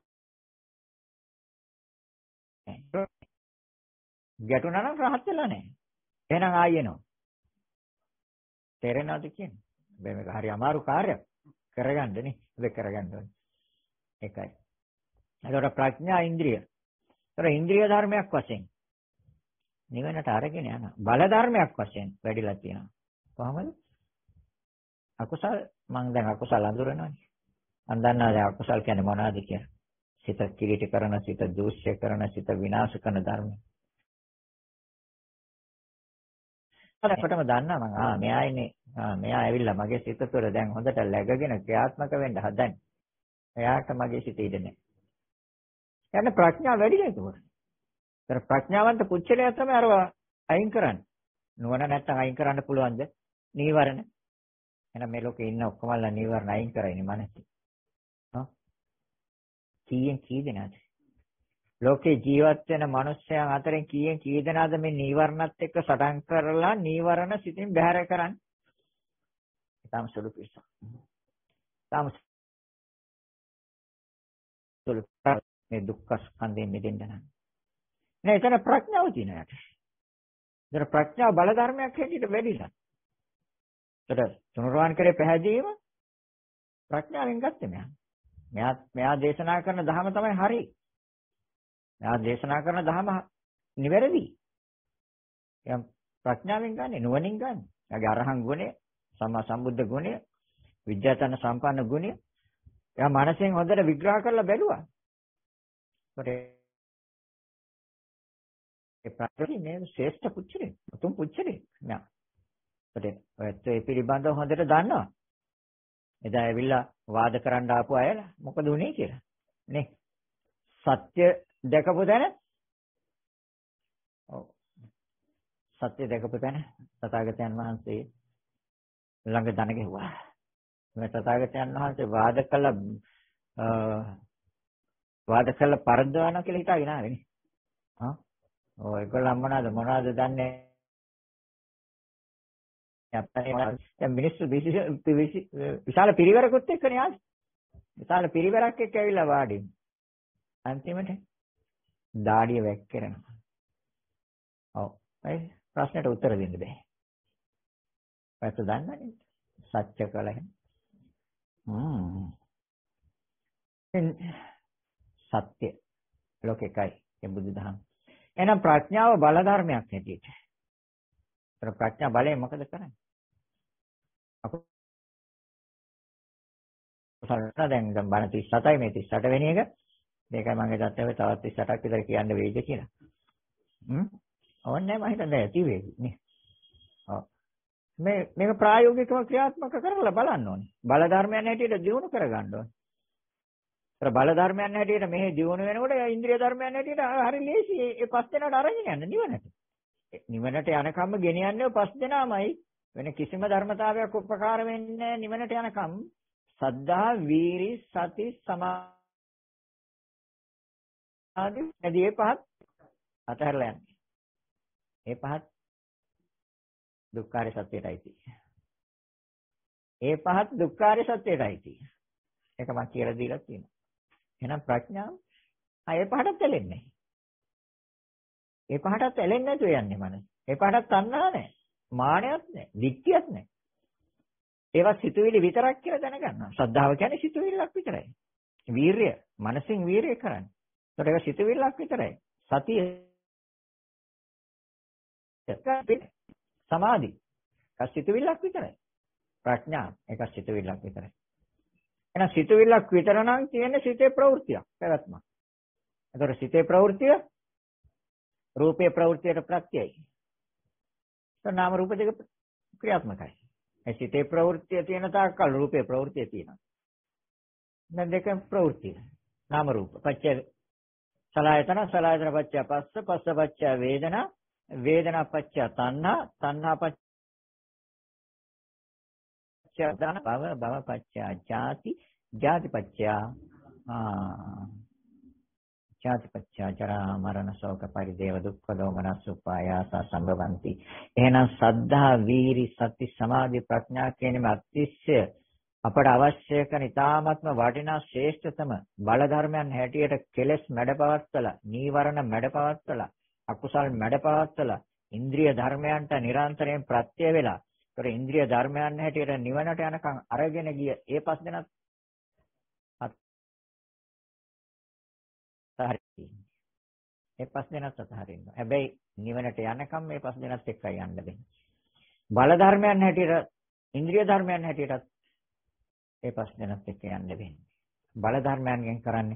නැහැ. ගැටුණා නම් රහත් වෙලා නැහැ. එහෙනම් ආයෙනවා. තේරෙනවද කියන්නේ? මේක හරි අමාරු කාර්යයක්. කරගන්න නේ. ඒක කරගන්න ඕනේ. ඒකයි. ඒකට ප්‍රඥා ඉන්ද්‍රිය. ඒතර ඉන්ද්‍රිය ධර්මයක් වශයෙන් නිවනට අරගෙන යන බල ධර්මයක් වශයෙන් වැඩිලා තියෙනවා. කොහොමද? අකුසල් මම දැන් අකුසල් අඳුරනවානේ. මම දන්නවා දැන් අකුසල් කියන්නේ මොනවද කියලා. සිත කිලිටි කරන, සිත දූෂ්‍ය කරන, සිත විනාශ කරන ධර්ම. අපිටම දන්නවා මම ආ මෙයා ඉන්නේ ආ මෙයා ඇවිල්ලා මගේ සිත තුළ දැන් හොඳට läගගෙන ක්‍රියාත්මක වෙන්න හදන්නේ. එයාට මගේ සිත ඉඩ නැහැ. යන්න ප්‍රඥාව වැඩි නේද? ඒතර ප්‍රඥාවන්ත පුච්චලයා තමයි අරව අයින් කරන්නේ. නුවණ නැත්තම් අයින් කරන්න පුළුවන්ද? නීවරණ. එහෙනම් මේ ලෝකේ ඉන්න ඔක්කොමලා නීවරණ අයින් කරයිනේ මනසේ. හා? කීයෙන් කී දෙනාද? ලෝකේ ජීවත් වෙන මිනිස්යන් අතරින් කීයෙන් කී දෙනාද මේ නීවරණත් එක්ක සටන් කරලා නීවරණ සිතින් බැහැර කරන්නේ? ඊටම සුළු පිරිසක්. ඊටම සුළු මේ දුක්ඛ ස්කන්ධයෙන් මිදෙන්න නම්. නේ එතන ප්‍රඥාව තියෙනවා යට. ඒතර ප්‍රඥාව බල ධර්මයක් හැටියට වැඩිලා. ඒතර තුනුරුවන් කරේ පැහැදීම ප්‍රඥාවෙන් ගත්තේ මෙයා. මෙයා මෙයා දේශනා කරන ධර්ම තමයි හරි. මෙයා දේශනා කරන ධර්ම නිවැරදි. එයා ප්‍රඥාවෙන් ගන්නෙ නුවණින් ගන්නෙ. එයාගේ අරහං ගුණය, සම්මා සම්බුද්ධ ගුණය, විද්‍යාතන සම්පන්න ගුණය එයා මනසෙන් හොඳට විග්‍රහ කරලා බැලුවා. ඒකට ඒ ප්‍රාප්තිය මේ ශ්‍රේෂ්ඨ පුච්චලේ, උතුම් පුච්චලේ නෑ. ඒකට ඔයත් ඒ පිළිබඳව හොඳට දන්නවා. එදා ඇවිල්ලා වාද කරන්න ආපු අයලා මොකද උනේ කියලා. නේ? සත්‍ය දැකපු තැන ඔව්. සත්‍ය දැකපු තැන තථාගතයන් වහන්සේ ළඟ දන ගැහුවා. මේ තථාගතයන් වහන්සේ වාද කළ වාද කළ පරද්දවනවා කියලා හිතාගෙන ආවේනේ. හා? ඔය ඒගොල්ලෝ මොනවාද මොනවාද දන්නේ? අපේ දැන් මිනිස්සු විශාල පිරිවරකුත් එක්කනේ ආවේ. විශාල පිරිවරක් එක්ක ඇවිල්ලා වාඩි. අන්තිමට දාඩිය වැක් කරනවා. ඔව්. ඒ ප්‍රශ්නෙට උත්තර දෙන්න බෑ. පැත්ත දන්නනේ. සත්‍ය කලහ. හ්ම්. සත්‍ය ලෝකෙකයි ඒ බුදුදහම. එහෙනම් ප්‍රඥාව බල ධර්මයක් හැටියට. ඒතර ප්‍රඥා බලයෙන් මොකද කරන්නේ? අපෝ සල්ලා දැන් දැන් බණ තිස් අටයි මේ තිස් අට වෙනි එක. මේකයි මම හිතන්නේ තවත් තිස් අටක් විතර කියන්න වෙයිද කියලා. හ්ම්. ඕන්නේ නැහැ මම හිතන්නේ ඇති වෙයි නේ. ඔව්. මේ මේක ප්‍රායෝගිකව ක්‍රියාත්මක කරලා බලන්න ඕනේ. බල ධර්මයන් හැටියට දියුණු කරගන්න ඕනේ. ඒතර බල ධර්මයන් හැටියට මෙහි දියුණු වෙනකොට ඉන්ද්‍රිය ධර්මයන් හැටියට හරි ලේසි ඒ පස් දෙනාට අරගෙන යන්න නිවනට. නිවනට යනකම්ම ගෙනියන්නේ පස් දෙනාමයි. වෙන කිසිම ධර්මතාවයක් උපකාර වෙන්නේ නිවනට යනකම්. සද්ධා, වීරි, සති, සමාධි නැදී ඒ පහත් අතහැරලා යන්නේ. ඒ පහත් දුක්ඛාර සත්‍යයටයි තියෙන්නේ. ඒ පහත් දුක්ඛාර සත්‍යයටයි තියෙන්නේ. ඒක මම කියලා දීලා තියෙනවා. එහෙනම් ප්‍රඥාව ආ ඒ පහටත් ඇලෙන්නේ නැහැ. ඒ පහටත් ඇලෙන්නේ නැතුව යන්නේ මනස. ඒ පහටත් තණ්හා නැහැ. මානයක් නැහැ. දික්තියක් නැහැ. ඒවා සිතුවිලි විතරක් කියලා දැනගන්නවා. ශ්‍රද්ධාව කියන්නේ සිතුවිල්ලක් විතරයි. වීරිය, මනසින් වීරිය කරන්නේ. ඒකට ඒක සිතුවිල්ලක් විතරයි. සතිය සමාධි ඒක සිතුවිල්ලක් විතරයි. ප්‍රඥා ඒක සිතුවිල්ලක් විතරයි. එහෙනම් සිතුවිල්ලක් විතර නම් තියෙන්නේ සිතේ ප්‍රවෘත්තියක් පැවැත්මක්. ඒතර සිතේ ප්‍රවෘත්තිය රූපේ ප්‍රවෘත්තියට ප්‍රත්‍යයයි. ඒ නාම රූප දෙක ක්‍රියාත්මකයි. ඒ සිතේ ප්‍රවෘත්තිය තියෙන තාක්කල් රූපේ ප්‍රවෘත්තිය තියෙනවා. දැන් දෙකම ප්‍රවෘත්තිය. නාම රූප. පච්චය සලආයතන සලආයතන පච්චය පස්ස පස්ස පච්චය වේදනා වේදනා පච්චය තණ්හා තණ්හා පච්චය දාන භව භව පච්චය ජාති ජාති පච්චය ආ ජාති පච්චය ජරා මරණ ශෝක පරිදේව දුක්ඛ දෝමනස් උපායාස සම්භවಂತಿ. එහෙනම් සද්ධා වීරි සති සමාධි ප්‍රඥා කියන මේ අතිශය අපට අවශ්‍ය කරන ඊ타ත්ම වටිනා ශ්‍රේෂ්ඨතම බල ධර්මයන් හැටියට කෙලෙස් මැඩපවත්තලා නීවරණ මැඩපවත්තලා අකුසල් මැඩපවත්තලා ඉන්ද්‍රිය ධර්මයන්ට නිරන්තරයෙන් ප්‍රත්‍ය වෙලා ඒතර ඉන්ද්‍රිය ධර්මයන් හැටියට නිවනට යනකම් අරගෙන ගිය ඒ පස් දෙනා හරි. ඒ පස් දෙනාත් අතහරින්න. හැබැයි නිවනට යනකම් මේ පස් දෙනාත් එක්කයි යන්න බෑ. බල ධර්මයන් හැටියට ඉන්ද්‍රිය ධර්මයන් හැටියට ඒ පස් දෙනාත් එක්ක යන්න බෑ. බල ධර්මයන්ගෙන් කරන්නේ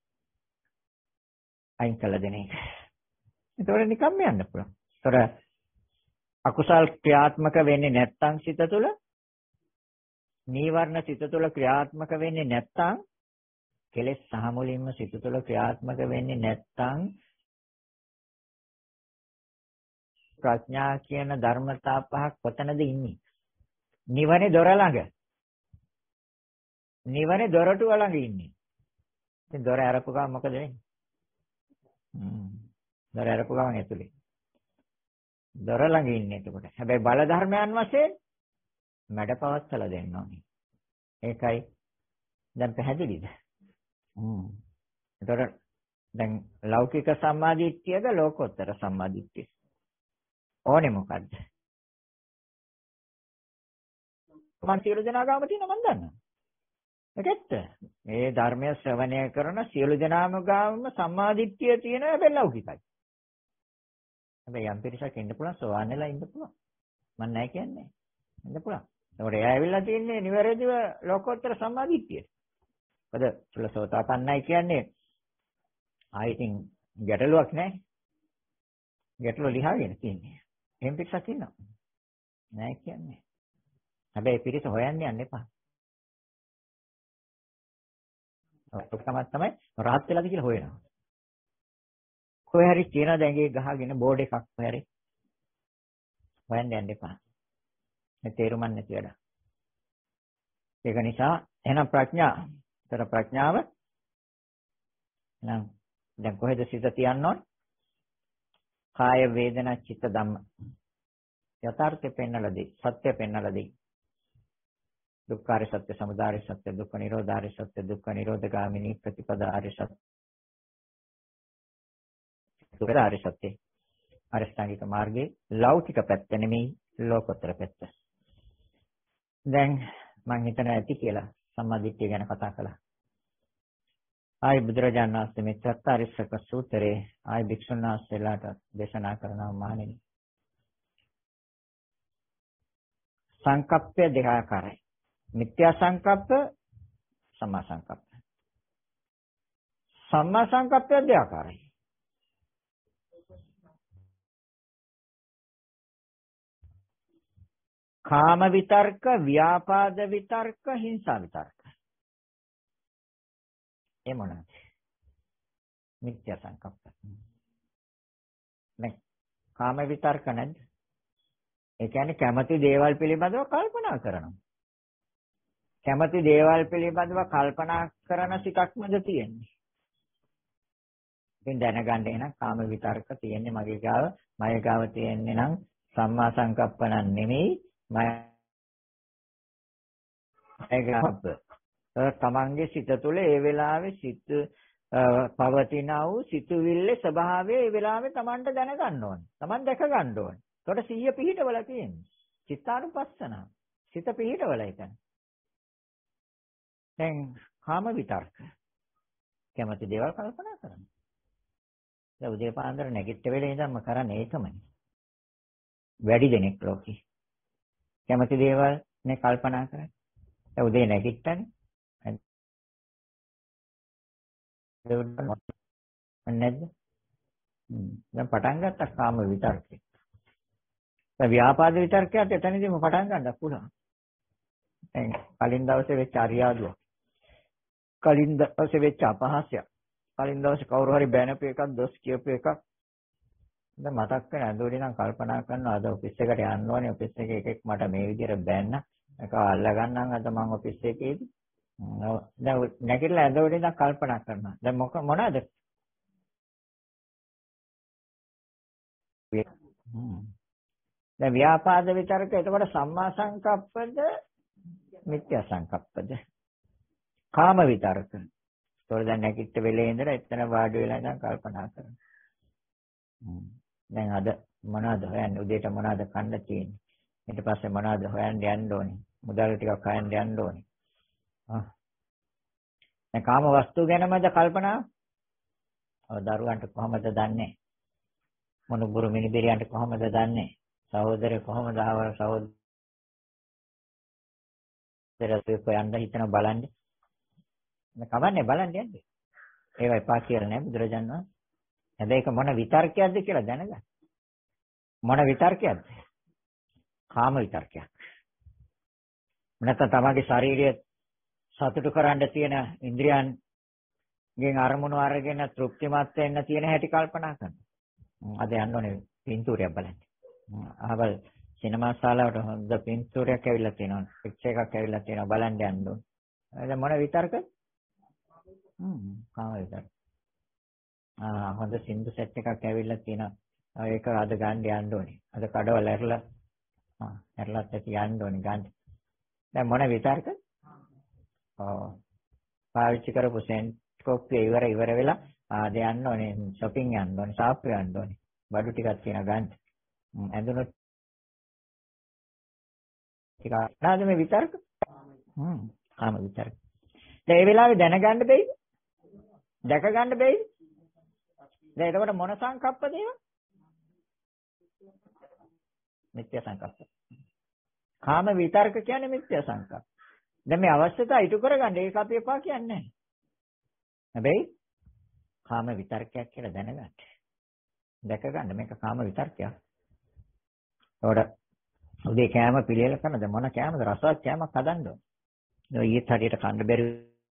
අයින් කළ දෙන එක. ඒතකොට නිකම්ම යන්න පුළුවන්. ඒතකොට අකුසල් ක්‍රියාත්මක වෙන්නේ නැත්නම් සිත තුළ නීවරණ සිත තුළ ක්‍රියාත්මක වෙන්නේ නැත්නම් කෙලෙස් සහ මුලින්ම සිත තුළ ක්‍රියාත්මක වෙන්නේ නැත්නම් ප්‍රඥා කියන ධර්මතා පහක් කොතනද ඉන්නේ? නිවනේ දොර ළඟ. නිවනේ දොරටුව ළඟ ඉන්නේ. ඉතින් දොර අරපු ගමන් මොකද වෙන්නේ? හ්ම්. දොර අරපු ගමන් ඇතුලේ. දොර ළඟ ඉන්නේ එතකොට. හැබැයි බල ධර්මයන් වශයෙන් මැඩපවත්තලා දෙන්න ඕනේ. ඒකයි දැන් පැහැදිලිද? හ්ම්. එතකොට දැන් ලෞකික සම්මාදිට්ඨියද ලෝකෝත්තර සම්මාදිට්ඨිය? ඕනේ මොකද්ද? මම සියලු දෙනා ගාම තියෙන මම දන්නවා. ඒකත් මේ ධර්මය ශ්‍රවණය කරන සියලු දෙනාම ගාම සම්මාදිට්ඨිය තියෙන හැබැයි ලෞකිකයි. හැබැයි යම් පිරිසක් ඉන්න පුළුවන් සෝවාන් වෙලා ඉන්න පුළුවන්. මම නැහැ කියන්නේ. ඉන්න පුළුවන්. ඒකට එයා ඇවිල්ලා තින්නේ නිවැරදිව ලෝකෝත්තර සම්මාදිට්ඨියට. මොකද සුලසෝතාපන්නයි කියන්නේ ආයිතින් ගැටලුවක් නැහැ. ගැටලුව ලියාගෙන තියෙන්නේ. එහෙම පිටසක් ඉන්නවා. නැහැ කියන්නේ. හැබැයි පිරිස හොයන්න යන්න එපා. ඔක්කොම තමයි රහත් වෙලාද කියලා හොයනවා. කොහේ හරි කියන දැඟේ ගහගෙන බෝඩ් එකක් හරි හොයන්න යන්න එපා. මේ තේරුම් නැති වැඩ. ඒක නිසා එහෙනම් ප්‍රඥා. ඒතර ප්‍රඥාව එහෙනම් දැන් කොහෙද සිත තියන්න ඕන? කාය වේදනා චිත්ත ධම්ම. යථාර්ථය පෙන්වලා දෙයි. සත්‍ය පෙන්වලා දෙයි. දුක්ඛාර සත්‍ය, සමුදය සත්‍ය, දුක්ඛ නිරෝධාර සත්‍ය, දුක්ඛ නිරෝධගාමිනී ප්‍රතිපදාාර සත්‍ය. දුක්ඛාර සත්‍ය. අරිෂ්ඨාංගික මාර්ගයේ ලෞකික පැත්ත නෙමෙයි ලෝකෝත්තර පැත්ත. දැන් මම හිතන ඇති කියලා සම්මාදිට්ඨිය ගැන කතා කළා. ආයි බුදුරජාණන් වහන්සේ මේ චත්තාරිස්සක සූත්‍රයේ ආයි භික්ෂුන් වහන්සේලාට දේශනා කරනවා මහණෙනි. සංකප්පය දෙකාකාරයි. මිත්‍යා සංකප්ප, සම්මා සංකප්ප. සම්මා සංකප්පය දෙකාකාරයි. කාම විතර්ක, ව්‍යාපාද විතර්ක, හිංසා විතර්ක. ඒ මොනවාද? මිත්‍යා සංකප්ප. නේ කාම විතර්ක නැද්ද? ඒ කියන්නේ කැමති දේවල් පිළිබඳව කල්පනා කරනවා. කැමති දේවල් පිළිබඳව කල්පනා කරන සිතක්මද තියෙන්නේ. ඉතින් දැනගන්න එන කාම විතර්ක තියෙන්නේ මගේ ගාව, මගේ ගාව තියෙන්නේ නම් සම්මා සංකප්ප නෙමෙයි මගේ ගාව. තමන්ගේ සිත තුළ ඒ වෙලාවේ සිත පවතිනා වූ සිතුවිල්ලේ ස්වභාවය ඒ වෙලාවේ තමන්ට දැනගන්න ඕනේ. තමන් දැක ගන්න ඕනේ. ඒකට සිහිය පිහිටවල තියෙන්නේ. චිත්තානුපස්සන. සිත පිහිටවල එතන. දැන් කාම විතර්ක. කැමති දේවල් කල්පනා කරනවා. දැන් උදේ පාන්දර නැගිට වෙලේ ඉඳන්ම කරන්නේ ඒකමයි. වැඩි දෙනෙක් ලෝකේ. කැමති දේවල් නේ කල්පනා කරන්නේ. දැන් උදේ නැගිට්ටනේ. නැද්ද? දැන් පටන් ගත්තා කාම විතර්කේ. දැන් ව්‍යාපාද විතර්කයට එතනදීම පටන් ගන්නත් පුළුවන්. දැන් කලින් දවසේ වෙච්ච අරියාදුව. කලින් දවසේ වෙච්ච අපහාසයක්. කලින් දවසේ කවුරු හරි බැනපු එකක්, දොස් කියපු එකක්. දැන් මතක් වෙන ඇඳුවේදී නම් කල්පනා කරනවා අද ඔෆිස් එකට යන්න ඕනේ. ඔෆිස් එකේ එකෙක් මට මේ විදිහට බැන්න. ඒක අල්ල ගන්නම් අද මම ඔෆිස් එකේදී. දැන් නැගිටලා ඇඳවල ඉඳන් කල්පනා කරනවා. දැන් මොක මොනවාද? දැන් ව්‍යාපාද විතරක එතකොට සම්මා සංකප්පද මිත්‍යා සංකප්පද? කාම විතරක. ඒතකොට දැන් නැගිට වෙලේ ඉඳලා එතන වාඩි වෙලා ඉඳන් කල්පනා කරනවා. දැන් අද මොනවද හොයන්නේ? උදේට මොනවද කන්න තියෙන්නේ? ඊට පස්සේ මොනවද හොයන්න යන්න ඕනේ? මුදල් ටිකක් හොයන්න යන්න ඕනේ. දැන් කාම වස්තු ගැනමද කල්පනා? ඔය දරුවන්ට කොහමද දන්නේ? මොනුබුරු මිනිබිරියන්ට කොහමද දන්නේ? සහෝදරය කොහමද ආවර සහෝදරයෝ කොයන්ද හිතන බලන්නේ? මම කවන්නේ බලන්න යන්නේ. ඒව එපා කියලා නෑ බුදුරජාණන් වහන්සේ. හැබැයි ඒක මොන විතර්කයක්ද කියලා දැනගන්න. මොන විතර්කයක්ද? කාම විතර්කයක්. නැත්නම් තමගේ ශාරීරිය සතුටු කරන්න තියෙන ඉන්ද්‍රියන්ගෙන් අරමුණු අරගෙන තෘප්තිමත් වෙන්න තියෙන හැටි කල්පනා කරනවා. අද යන්න ඕනේ පින්තූරයක් බලන්න. අහවල් සිනමා ශාලාවට හොඳ පින්තූරයක් ඇවිල්ලා තියෙනවා. පික්චර් එකක් ඇවිල්ලා තියෙනවා බලන්න යන්න ඕනේ. දැන් මොන විතර්කද? හ්ම් කාම විතර්ක. ආ හොඳ සින්දු සෙට් එකක් ඇවිල්ලා තියෙනවා. ඒක අද ගන්න යන්න ඕනේ. අද කඩවල ඇරලා ආ ඇරලාත් ඇති යන්න ඕනේ ගන්න. දැන් මොන විතර්කද? ඔව්. පාවිච්චි කරපු සෙන්ට් කොප්පිය ඉවර ඉවර වෙලා ආද යන්න ඕනේ shopping යන්න ඕනේ ෂාප් යන්න ඕනේ. බඩු ටිකක් තියෙන ගන්න. ඇඳුණු ටික නේද මේ විතර්ක? හ්ම් කාම විතර්ක. දැන් ඒ වෙලාවේ දැනගන්න බැයිද? දැක ගන්න බැයිද? දැන් එතකොට මොන සංකප්පද ඒවා? මිත්‍යා සංකප්ප. කාම විතර්ක කියන්නේ මිත්‍යා සංකප්ප. දැන් මේ අවශ්‍යතාව ඉටු කරගන්න ඒක අපි එපා කියන්නේ නැහැ. හැබැයි කාම විතර්කයක් කියලා දැනගන්න. දැක ගන්න මේක කාම විතර්කයක්. ඒකට උදේ කෑම පිළියෙල කරනද මොන කෑමද රසවත් කෑමක් හදන්න ඕන. ඒ ඊත් හරියට කන්න බැරි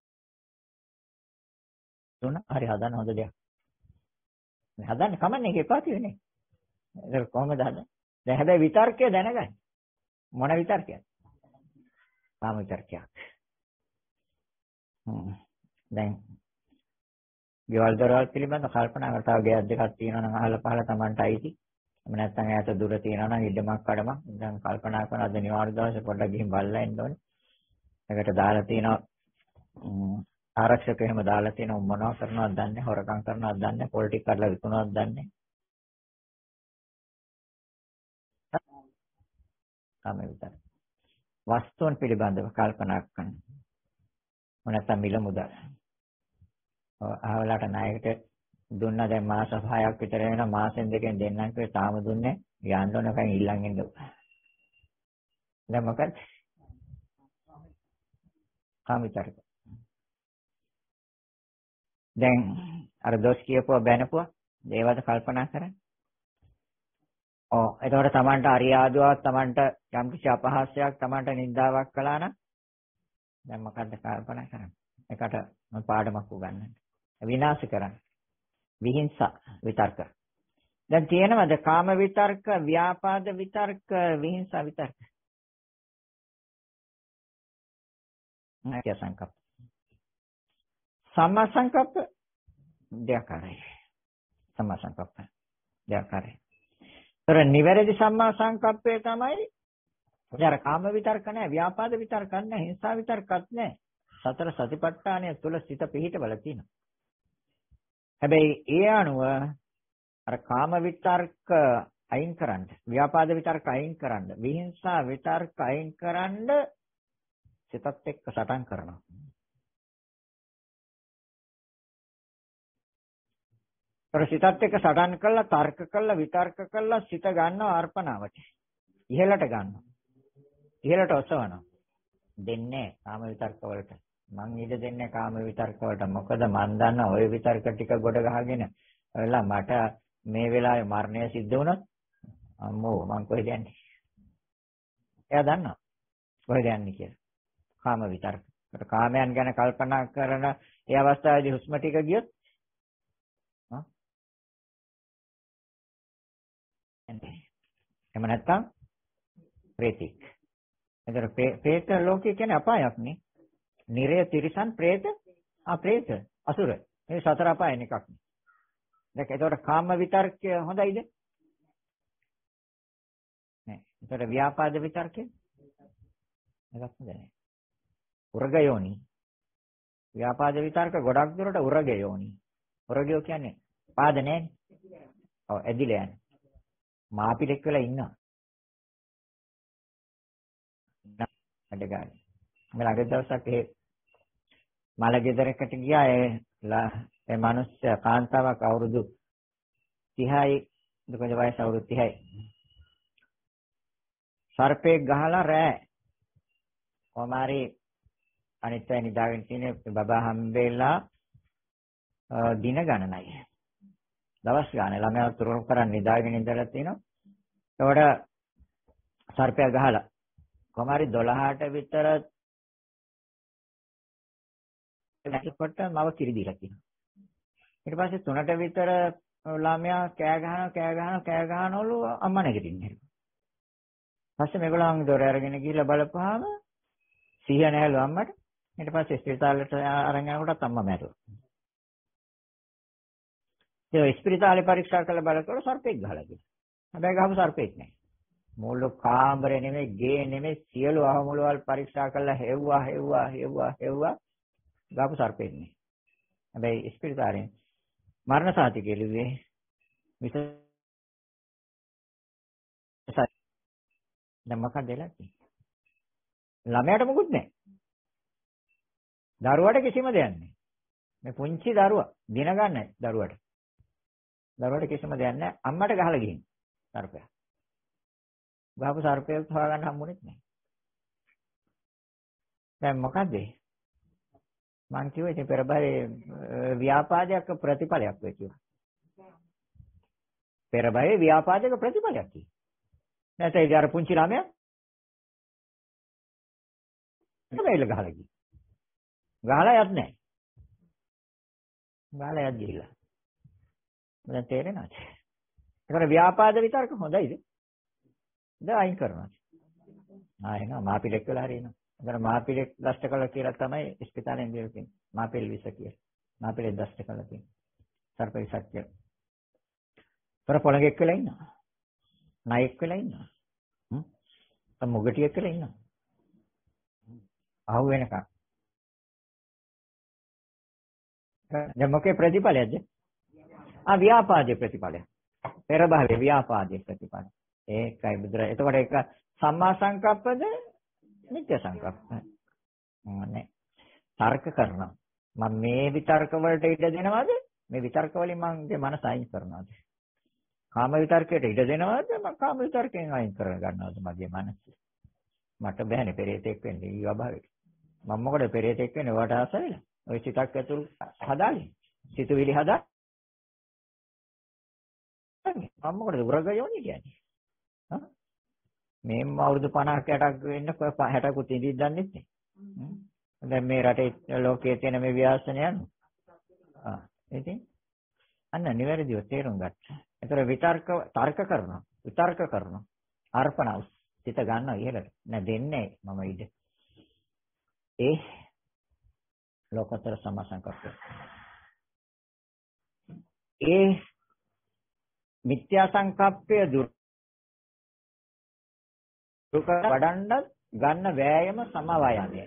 වුණා. හරි හදන්න හොඳ දෙයක්. මේ හදන්න කමන්නේ ඒක එපා කියන්නේ. ඒක කොහොමද හදන්නේ? දැන් හැබැයි විතර්කය දැනගන්න. මොන විතර්කයක්ද? කාම විතර්කයක්. හ්ම්. දැන් ගෙවල් දොරවල් පිළිබඳ කල්පනා කරලා තව ගෙයක් දෙකක් තියෙනවා නම් අහලා පහලා Tamanට අයිති. එහෙම නැත්නම් ඈත දුර තියෙනවා නම් ඉඩමක් කඩමක් දැන් කල්පනා කරන අද නිවාඩු දවසේ පොඩ්ඩක් ගිහින් බලලා එන්න ඕනේ. ඒකට දාලා තියෙනවා ආරක්ෂක එහෙම දාලා තියෙනවා මොනව කරනවද දන්නේ හොරකම් කරනවද දන්නේ පොලිටික් කරලා විකුණනවද දන්නේ. තමයි විතර. වස්තුන් පිළිබඳව කල්පනා කරන්න. මොනතරම් මිල මුදල්. ආවලට ණයකට දුන්නා දැන් මාස පහක් විතර වෙනවා මාසෙන් දෙකෙන් දෙන්නම් කියලා තාම දුන්නේ යන්න ඕනකන් ඊළඟ ඉන්න. දැන් මොකද? කාමිතරක. දැන් අර දොස් කියපුවා බැනපුවා ඒවද කල්පනා කරන්නේ. ඔව් එතකොට Tamanට අරියාදුවක් Tamanට යම් කිසි අපහාසයක් Tamanට නින්දාවක් කළා නම් දැන් මොකද්ද කල්පනා කරන්නේ? ඒකට මම පාඩමක් උගන්වන්න. විනාශ කරන්න. විහිංසා විතර්ක. දැන් තියෙනවද කාම විතර්ක, ව්‍යාපාද විතර්ක, විහිංසා විතර්ක? නැත්නම් සංකප්ප. සම්මා සංකප්ප දෙකයි. සම්මා සංකප්ප දෙකයි. ඒතර නිවැරදි සම්මා සංකප්පය තමයි අර කාම විතර්ක නැහැ, ව්‍යාපාද විතර්ක නැහැ, හිංසා විතර්කත් නැහැ. සතර සතිපට්ඨානය තුල සිත පිහිටවල තියෙනවා. හැබැයි ඒ අනුව අර කාම විතර්ක අයින් කරන්න, ව්‍යාපාද විතර්ක අයින් කරන්න, විහිංසා විතර්ක අයින් කරන්න සිතත් එක්ක සටන් කරනවා. අර සිතත් එක්ක සටන් කළා, තර්ක කළා, විතර්ක කළා, සිත ගන්නවා අර්පණාවට. ඉහළට ගන්නවා. ඉහළට ඔසවනවා. දෙන්නේ කාම විතර්ක වලට. මං ඉඩ දෙන්නේ කාම විතර්ක වලට. මොකද මං දන්න ওই විතර්ක ටික ගොඩ ගහගෙන එලා මට මේ වෙලාවේ මරණය සිද්ධ වුණොත් අම්මෝ මං කොහෙද යන්නේ? එයා දන්නවා. කොහෙද යන්නේ කියලා. කාම විතර්ක. ඒකට කාමයන් ගැන කල්පනා කරන ඒ අවස්ථාවේදී හුස්ම ටික ගියොත් හා එන්නේ. එහෙම නැත්තම් ප්‍රේතික්. ඒතර ප්‍රේත ලෝකේ කියන්නේ අපායක් නේ. නිරය තිරිසන් ප්‍රේත ආ ප්‍රේත අසුර මේ සතර අපායන එකක් නේ. දැන් ඒතකොට කාම විතර්කය හොඳයිද? නෑ. ඒතකොට ව්‍යාපාද විතර්කය එකක් හොඳ නෑ. උර්ගයෝනි. ව්‍යාපාද විතර්ක ගොඩක් දුරට උර්ගයෝනි. උර්ගයෝ කියන්නේ පාද නෑනේ. ඔව් ඇදිලා යන්නේ. මාපිලෙක් වෙලා ඉන්නවා. වැඩ ගන්න. මම ළඟ දවසක් ඒ මල ගෙදරකට ගියා ඒ ඒ මිනිස්සු කාන්තාවක් අවුරුදු තිහයි දුකද වයස අවුරුදු තිහයි. සර්පෙක් ගහලා රෑ කොමාරි අනිත් අය නිදාගෙන තියෙන බබා හම්බෙලා දින ගණනයි. දවස් ගානේ ළමයා තුරුණු කරන් නිදාගෙන ඉඳලා තිනවා. ඒකට සර්පයා ගහලා කොමාරි දොළහට විතර නැතිකොට මව කිරි දීලා තියෙනවා. ඊට පස්සේ තුනට විතර ළමයා කෑ ගහනවා කෑ ගහනවා කෑ ගහනවලු අම්මා නැගිටින්නේ. පස්සේ මේගොල්ලන් දොර අරගෙන ගිහිල්ලා බලපුවාම සිහිය නැහැලු අම්මට. ඊට පස්සේ ස්පිරිතාලෙට අරන් යනකොට අම්මා මැරුවා. ඒ ස්පිරිතාලේ පරීක්ෂා කරලා බලනකොට සර්පෙක් ගහලා තියෙනවා. හැබැයි ගහපු සර්පෙක් නෑ. මුළු කාමරේ නෙමෙයි ගේ නෙමෙයි සියලු අහමුලවල් පරීක්ෂා කරලා හෙව්වා හෙව්වා හෙව්වා හෙව්වා ගාපු සර්පෙක් නේ. හැබැයි ස්පිරිතාලෙන් මරණ සාතිකය ලිව්වේ විස දැන් මොකක්ද වෙලා තියෙන්නේ? ළමයාට මොකුත් නැහැ. දරුවට කිසිම දෙයක් නැහැ. මේ පුංචි දරුවා දින ගන්නයි දරුවට. දරුවට කිසිම දෙයක් නැහැ. අම්මට ගහලා ගිහින් සර්පයා. ගහපු සර්පයෙක් හොයාගන්න හම්බුනේත් නැහැ. දැන් මොකද? මං කිව්වේ ඉතින් පෙර භවයේ ව්‍යාපාදයක ප්‍රතිඵලයක් වෙයි කියලා. පෙර භවයේ ව්‍යාපාදයක ප්‍රතිඵලයක් කිව්වා. නැත්නම් ඒ අර පුංචි ළමයා මේල ගහලා ගියා. ගහලා යත් නැහැ. ගහලා යත් ගිහිල්ලා. මට තේරෙනවද? ඒකට ව්‍යාපාද විතරක හොඳයිද? ද අයින් කරනවා. ආ එනවා මාපිලෙක් වෙලා හරිනවා. එතන මාපිලෙක් දෂ්ට කළා කියලා තමයි ස්පිතාලෙන් දීලා තියෙන්නේ. මාපිල් විස කියලා. මාපිලෙක් දෂ්ට කළා තියෙන්නේ. සර්පේ සත්‍ය. තොර පොළඟෙක් වෙලා ඉන්නවා. නයෙක් වෙලා ඉන්නවා. හ්ම්. තම මුගටියෙක් වෙලා ඉන්නවා. අහු වෙනකම්. දැන් මොකේ ප්‍රතිඵලයක්ද? ආ ව්‍යාපාදයේ ප්‍රතිඵලය. පෙර භවයේ ව්‍යාපාදයේ ප්‍රතිඵලය. ඒකයි බුදුර. එතකොට ඒක සම්මා සංකප්පද මිත්‍යා සංකප්පද? නෑ. තර්ක කරනවා. මම මේ විතර්ක වලට ඉඩ දෙනවද? මේ විතර්ක වලින් මගේ මනස අයින් කරනවද? කාම විතර්කයට ඉඩ දෙනවද? මම කාම විතර්කයෙන් අයින් කර ගන්නවද මගේ මනස? මට බෑනේ පෙරේතෙක් වෙන්න ඊවා භාවයට. මම මොකද පෙරේතෙක් වෙන්නේ වට ආස වෙලා. ඔය සිතක් ඇතුළු හදාගන්න. සිතුවිලි හදා. මම මොකද උරගයෝනේ කියන්නේ. හා? මේ අවුරුදු පනහක් හැටක් වෙන්න හැටකුත් ඉඳින්න දන්නේ නැහැ. දැන් මේ රටේ ලෝකයේ තියෙන මේ ව්‍යාසනය යනවා. ආ ඉතින් අන්න නිවැරදිව තේරුම් ගත්තා. ඒතර විතර්ක තර්ක කරනවා. විතර්ක කරනවා. අර්පණ සිත ගන්නවා ඉහළට. නෑ දෙන්නේ මම ඉඩ. ඒ ලෝකතර සමාසංකප්ප. ඒ මිත්‍යා සංකප්පය දුරු කර වඩන්නත් ගන්න වෑයම සමවයන්නේ.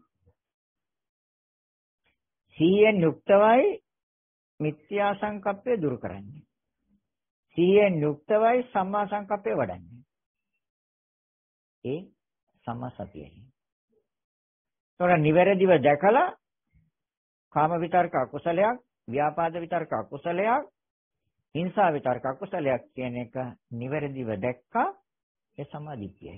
සීයෙන් යුක්තවයි මිත්‍යා සංකප්පය දුරු කරන්නේ. සීයෙන් යුක්තවයි සම්මා සංකප්පය වඩන්නේ. ඒ සම්මා සතියයි. තොර නිවැරදිව දැකලා කාම විතර්ක අකුසලයක්, ව්‍යාපාද විතර්ක අකුසලයක්, හිංසා විතර්ක අකුසලයක් කියන එක නිවැරදිව දැක්කා ඒ සමාධියයි.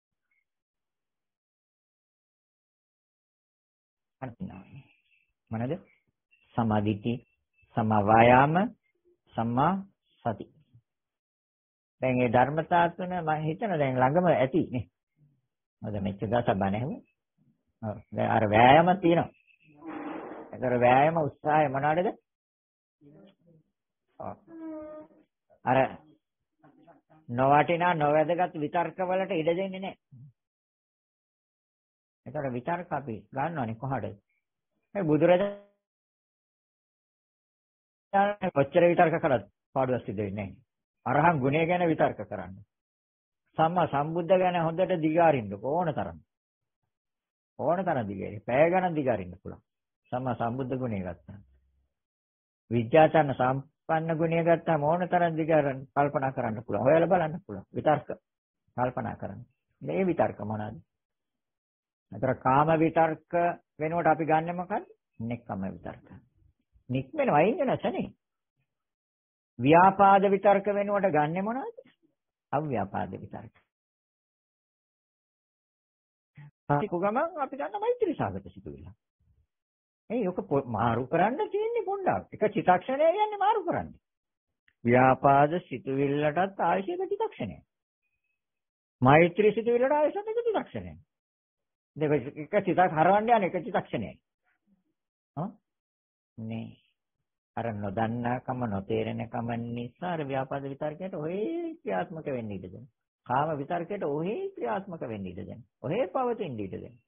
අන්තිමයි. මොනද? සමාධිටි, සමා වායාම, සම්මා සති. දැන් මේ ධර්මතා තුන මම හිතන දැන් ළඟම ඇති නේ. මොකද මෙච්චර දවසක් බණ ඇහුවා. ඔව්. දැන් අර වෑයම තියෙනවා. ඒතර වෑයම උත්සාහය මොනවාද? ඔව්. අර නොවටිනා නොවැදගත් විතර්ක වලට ඉඩ දෙන්නේ නැහැ. ඒතර විතර්ක අපි ගන්නවනේ කොහොමද? මේ බුදුරජාණන් කොච්චර විතර්ක කරත් පාඩුවක් සිදු වෙන්නේ නැහැ. අරහන් ගුණය ගැන විතර්ක කරන්න. සම්මා සම්බුද්ධ ගැන හොඳට දිගාරින්න ඕන තරම්. ඕන තරම් දිගාරි. පැය ගණන් දිගාරින්න පුළුවන්. සම්මා සම්බුද්ධ ගුණය ගත්තා. විද්‍යාචර්ණ සම්පන්න ගුණය ගත්තාම ඕන තරම් දිගාරන්න කල්පනා කරන්න පුළුවන්. හොයලා බලන්න පුළුවන්. විතර්ක කල්පනා කරන්න. මේ විතර්ක මොනවාද? අතර කාම විතර්ක වෙනුවට අපි ගන්නෙ මොකක්ද? නෙක්ඛම්ම විතර්ක. නික්මෙනවා අයින් වෙනසනේ. ව්‍යාපාද විතර්ක වෙනුවට ගන්නෙ මොනවද? අව්‍යාපාද විතර්ක. අපි ගමන් අපි ගන්න මෛත්‍රී සාගත සිතුවිල්ල. ඒ යක මාරු කරන්න තියෙන්නේ පොණ්ඩක්. එක චිත්තක්ෂණය කියන්නේ මාරු කරන්න. ව්‍යාපාද සිතුවිල්ලටත් ආයෙත් එක චිත්තක්ෂණය. මෛත්‍රී සිතුවිල්ලට ආයෙත් එක චිත්තක්ෂණය. දෙක එක චිතක් හරවන්න යන එක චිත්තක්ෂණයයි. හා? නේ. අර නොදන්නාකම නොතේරෙනකම නිසා අර ව්‍යාපාද විතර්කයට ඔහේ ක්‍රියාත්මක වෙන්න ඉඩ දෙනවා. කාම විතර්කයට ඔහේ ක්‍රියාත්මක වෙන්න ඉඩ දෙනවා. ඔහේ පවතින්න ඉඩ දෙනවා.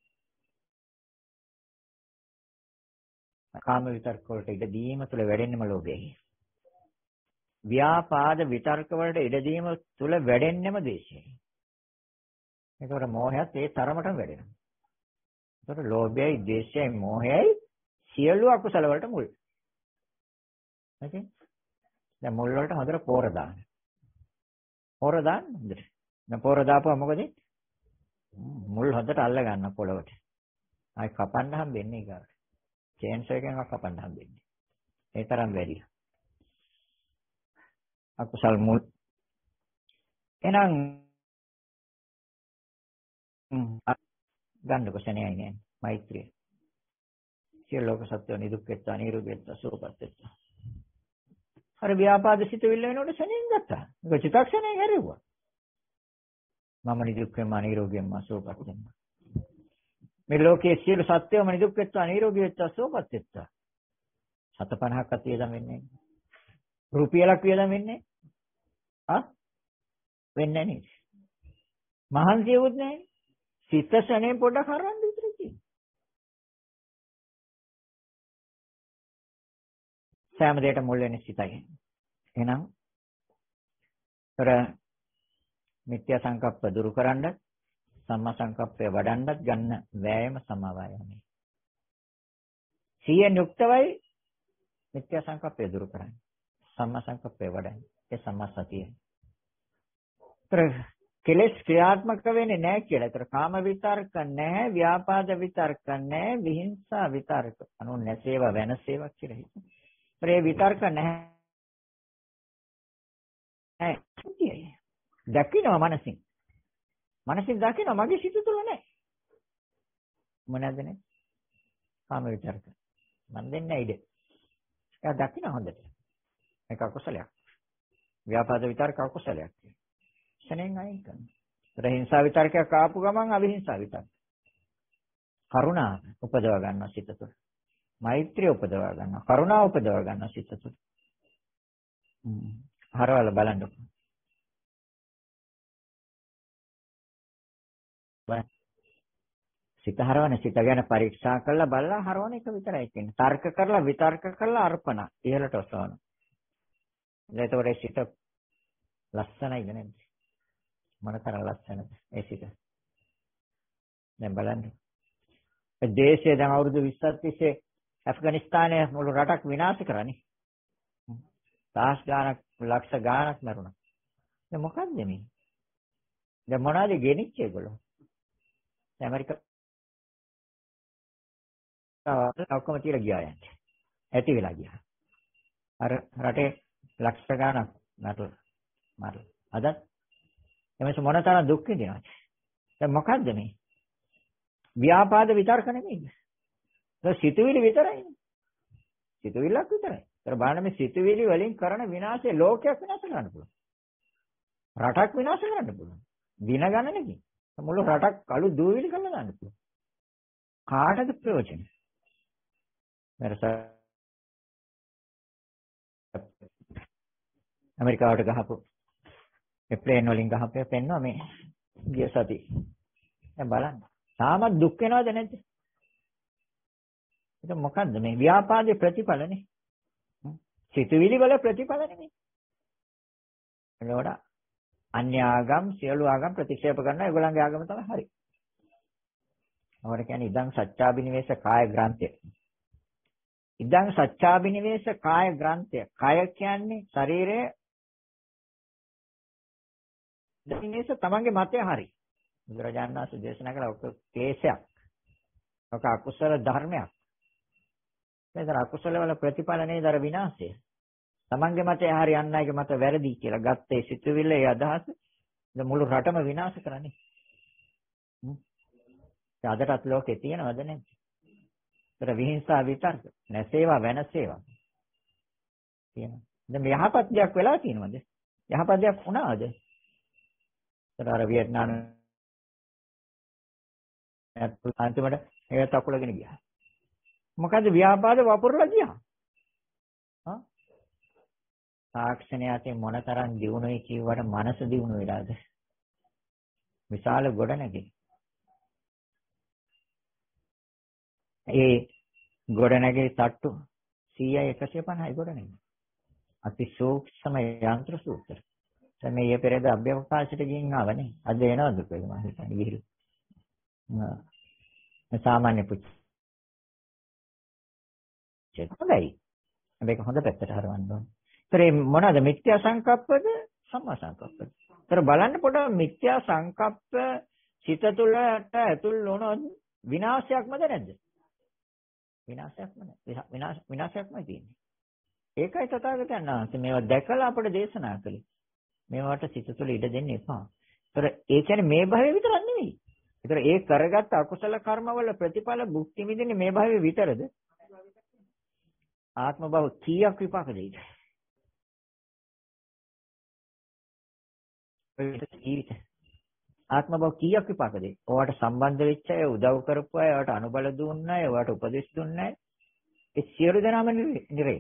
කාම විතර්ක වලට ඉඩ දීම තුළ වැඩෙන්නම ලෝභයයි. ව්‍යාපාද විතර්ක වලට ඉඩ දීම තුළ වැඩෙන්නම ද්වේෂයයි. ඒකට මෝහයත් ඒ තරමටම වැඩෙනවා. ඒකට ලෝභයයි, ද්වේෂයයි, මෝහයයි සියලු අකුසල වලට මුල්. හරි? දැන් මුල් වලට හොඳට පෝර දාන්න. පෝර දාන්න හොඳට. දැන් පෝර දාපුවා මොකද? මුල් හොඳට අල්ල ගන්න පොළවට. ආයි කපන්න හම්බෙන්නේ ඊගාට. චේන්සර් එකෙන් කපන්න හම්බෙන්නේ. ඒ තරම් වැඩි. අකුසල් මුල්. එහෙනම් ගන්න කොසණේයි නේ මෛත්‍රිය. සියලු ලෝක සත්‍යෝ නිදුක් වෙත්වා නිරෝගී වෙත්වා සුවපත් වෙත්වා. අර ව්‍යාපාද සිතුවිල්ල වෙනකොට ශනින් ගත්තා. ඒක චිත්තක්ෂණයෙන් හැරෙව්වා. මම නිදුක් වෙම්මා නිරෝගී වෙම්මා සුවපත් වෙම්මා. මේ ලෝකයේ සියලු සත්‍යෝම නිදුක් වෙත්වා නිරෝගී වෙත්වා සුවපත් වෙත්වා. සත පනහක් අතියදම් වෙන්නේ. රුපියලක් වියදම් වෙන්නේ. ආ? වෙන්නේ නැහැ. මහන්සියුත් නැහැ. සිත ශනේ පොඩක් හරවන්න විතරයි තියෙන්නේ. සෑම දෙයකටම මුල් වෙන්නේ සිතයි. එහෙනම් තොර මිත්‍යා සංකප්ප දුරු කරන්න සම්මා සංකප්පය වඩන්නත් ගන්න වෑයම සමාවායමයි. සියෙන් යුක්තවයි මිත්‍යා සංකප්පය දුරු කරන්නේ. සම්මා සංකප්පය වඩන්නේ. ඒ සම්මා සතිය. තොර කෙලෙස් ක්‍රියාත්මක වෙන්නේ නැහැ කියලා. ඒතර කාම විතර්ක නැහැ, ව්‍යාපාද විතර්ක නැහැ, විහිංසා විතර්ක. අනු නැසේව වෙනසේව කියලා හිතන. ඒතර ඒ විතර්ක නැහැ. නැහැ. දකින්නවා මනසින්. මනසින් දකින්නවා මගේ සිත තුළ නැහැ. මොනවද නේ? කාම විතර්ක. මන් දෙන්නේ ඉඩ. ඒක දකින්න හොඳට. ඒක අකුසලයක්. ව්‍යාපාද විතර්ක අකුසලයක්. ශරණෙන් අයින් කරනවා. රහිංසා විතර්කයක් ආපු ගමන් අවිහිංසා විතර්ක. කරුණා උපදව ගන්නවා සිත තුළ. මෛත්‍රිය උපදව ගන්නවා. කරුණා උපදව ගන්නවා සිත තුළ. හ්ම්. හරවල බලන්න. සිත හරවන සිත ගැන පරීක්ෂා කරලා බලලා හරවන එක විතරයි කියන්නේ. තර්ක කරලා විතර්ක කරලා අර්පණ ඉහළට ඔසවන. එතකොට සිත ලස්සනයිද නැද්ද? මොනතරම් ලස්සනද ඒ සිත? දැන් බලන්න. ඒ දේශය දැන් අවුරුදු විස්සක් තිස්සේ ඇෆ්ගනිස්තානයේ මුළු රටක් විනාශ කරානේ. දහස් ගාණක් ලක්ෂ ගාණක් මරුණා. දැන් මොකද්ද මේ? දැන් මොනවද ගෙනිච්ච ඒගොල්ලෝ? ඇමරිකාව ඔක්කොම තියලා ගියා යන්නේ. ඇති වෙලා ගියා. අර රටේ ලක්ෂ ගාණක් නටු මරලා. අදත් එමෙස මොනතරම් දුක් විඳිනවද? දැන් මොකද්ද මේ? ව්‍යාපාද විතර්ක නෙමෙයි. ඒක සිතුවිලි විතරයිනේ. සිතුවිල්ලක් විතරයි. ඒතර බලන්න මේ සිතුවිලි වලින් කරන විනාශය ලෝකයක් විනාශ කරන්න පුළුවන්. රටක් විනාශ කරන්න පුළුවන්. දින ගණනකින්. මුළු රටක් කළු දූවිලි කරලා දාන්න පුළුවන්. කාටද ප්‍රයෝජන? මරස ඇමරිකාවට ගහපු ඒ ප්ලේන් වලින් ගහපේ පෙන්නවා මේ ගිය සති. දැන් බලන්න. තාමත් දුක් වෙනවද නැද්ද? ඒක මොකද්ද මේ ව්‍යාපාදේ ප්‍රතිඵලනේ? සිතුවිලි වල ප්‍රතිඵල නෙමෙයි. එතකොට අන්‍ය ආගම් සියලු ආගම් ප්‍රතික්ෂේප කරනවා. ඒගොල්ලන්ගේ ආගම තමයි හරි. අපර කියන්නේ ඉදං සත්‍යාබිනිවේෂ කාය ග්‍රන්ථය. ඉදං සත්‍යාබිනිවේෂ කාය ග්‍රන්ථය. කාය කියන්නේ ශරීරයේ දෙනිස තමන්ගේ මතය හරි. බුදුරජාණන් වහන්සේ දේශනා කළ ඔක ක්ලේශයක්. ඔක අකුසල ධර්මයක්. ඒතර අකුසල වල ප්‍රතිඵල නේද අර විනාශය. තමන්ගේ මතය හරි අන්නයිගේ මත වැරදි කියලා ගත්තේ සිතුවිල්ල ඒ අදහස මුළු රටම විනාශ කරන්නේ. ඒ අදටත් ලෝකේ තියෙනවද නැද්ද? ඒතර විහිංසා විතර්ක නැසේවා වෙනසේවා තියෙනවා. දැන් යහපත් දෙයක් වෙලා තියෙනවද? යහපත් දෙයක් වුණාද? ඒතර අර වියට්නාම් අන්තිමට ඒක තකුලගෙන ගියා. මොකද ව්‍යාපාද වපුරලා ගියා. හා තාක්ෂණය අතේ මොනතරම් දියුණුවයි කියවට මනස දියුණු වෙලාද? විශාල ගොඩනැගිලි. ඒ ගොඩනැගිලි තට්ටු සීයයි එකසිය පනහයි ගොඩනැගිලි. අති සූක්ෂම යන්ත්‍ර සූත්‍ර. දැන් මේ පෙරේද අභ්‍යවකාශයට ගිහින් ආවනේ. අද එනවද කියලා මම හිතන්නේ ගිහිල්ලා. සාමාන්‍ය පුච්ච. හොඳයි. මේක හොඳ පැත්තට හරවන්න ඕනේ. ඒතරේ මොනවාද මිත්‍යා සංකප්පද සම්මා සංකප්පද? ඒතර බලන්න පොඩ මිත්‍යා සංකප්ප සිත තුළට ඇතුල් වුණොත් විනාශයක්මද නැද්ද? විනාශයක්ම නෑ. විනාශ විනාශයක්මයි තියෙන්නේ. ඒකයි තථාගතයන් වහන්සේ මේවා දැකලා අපට දේශනා කළේ. මේවට සිත තුළ ඉඩ දෙන්න එපා. ඒතර ඒ කියන්නේ මේ භවයේ විතරක් නෙවෙයි. ඒතර ඒ කරගත් අකුසල කර්මවල ප්‍රතිඵල භුක්ති විඳින්නේ මේ භවයේ විතරද? ආත්ම භව කීයක් විපාක දෙයිද? ජීවිත ආත්ම භව කීයක් විපාක දෙයි? ඔයාට සම්බන්ධ වෙච්ච අය, උදව් කරපු අය, ඔයාට අනුබල දුන්න අය, ඔයාට උපදෙස් දුන්න අය, ඒ සියලු දෙනාම නිරේ.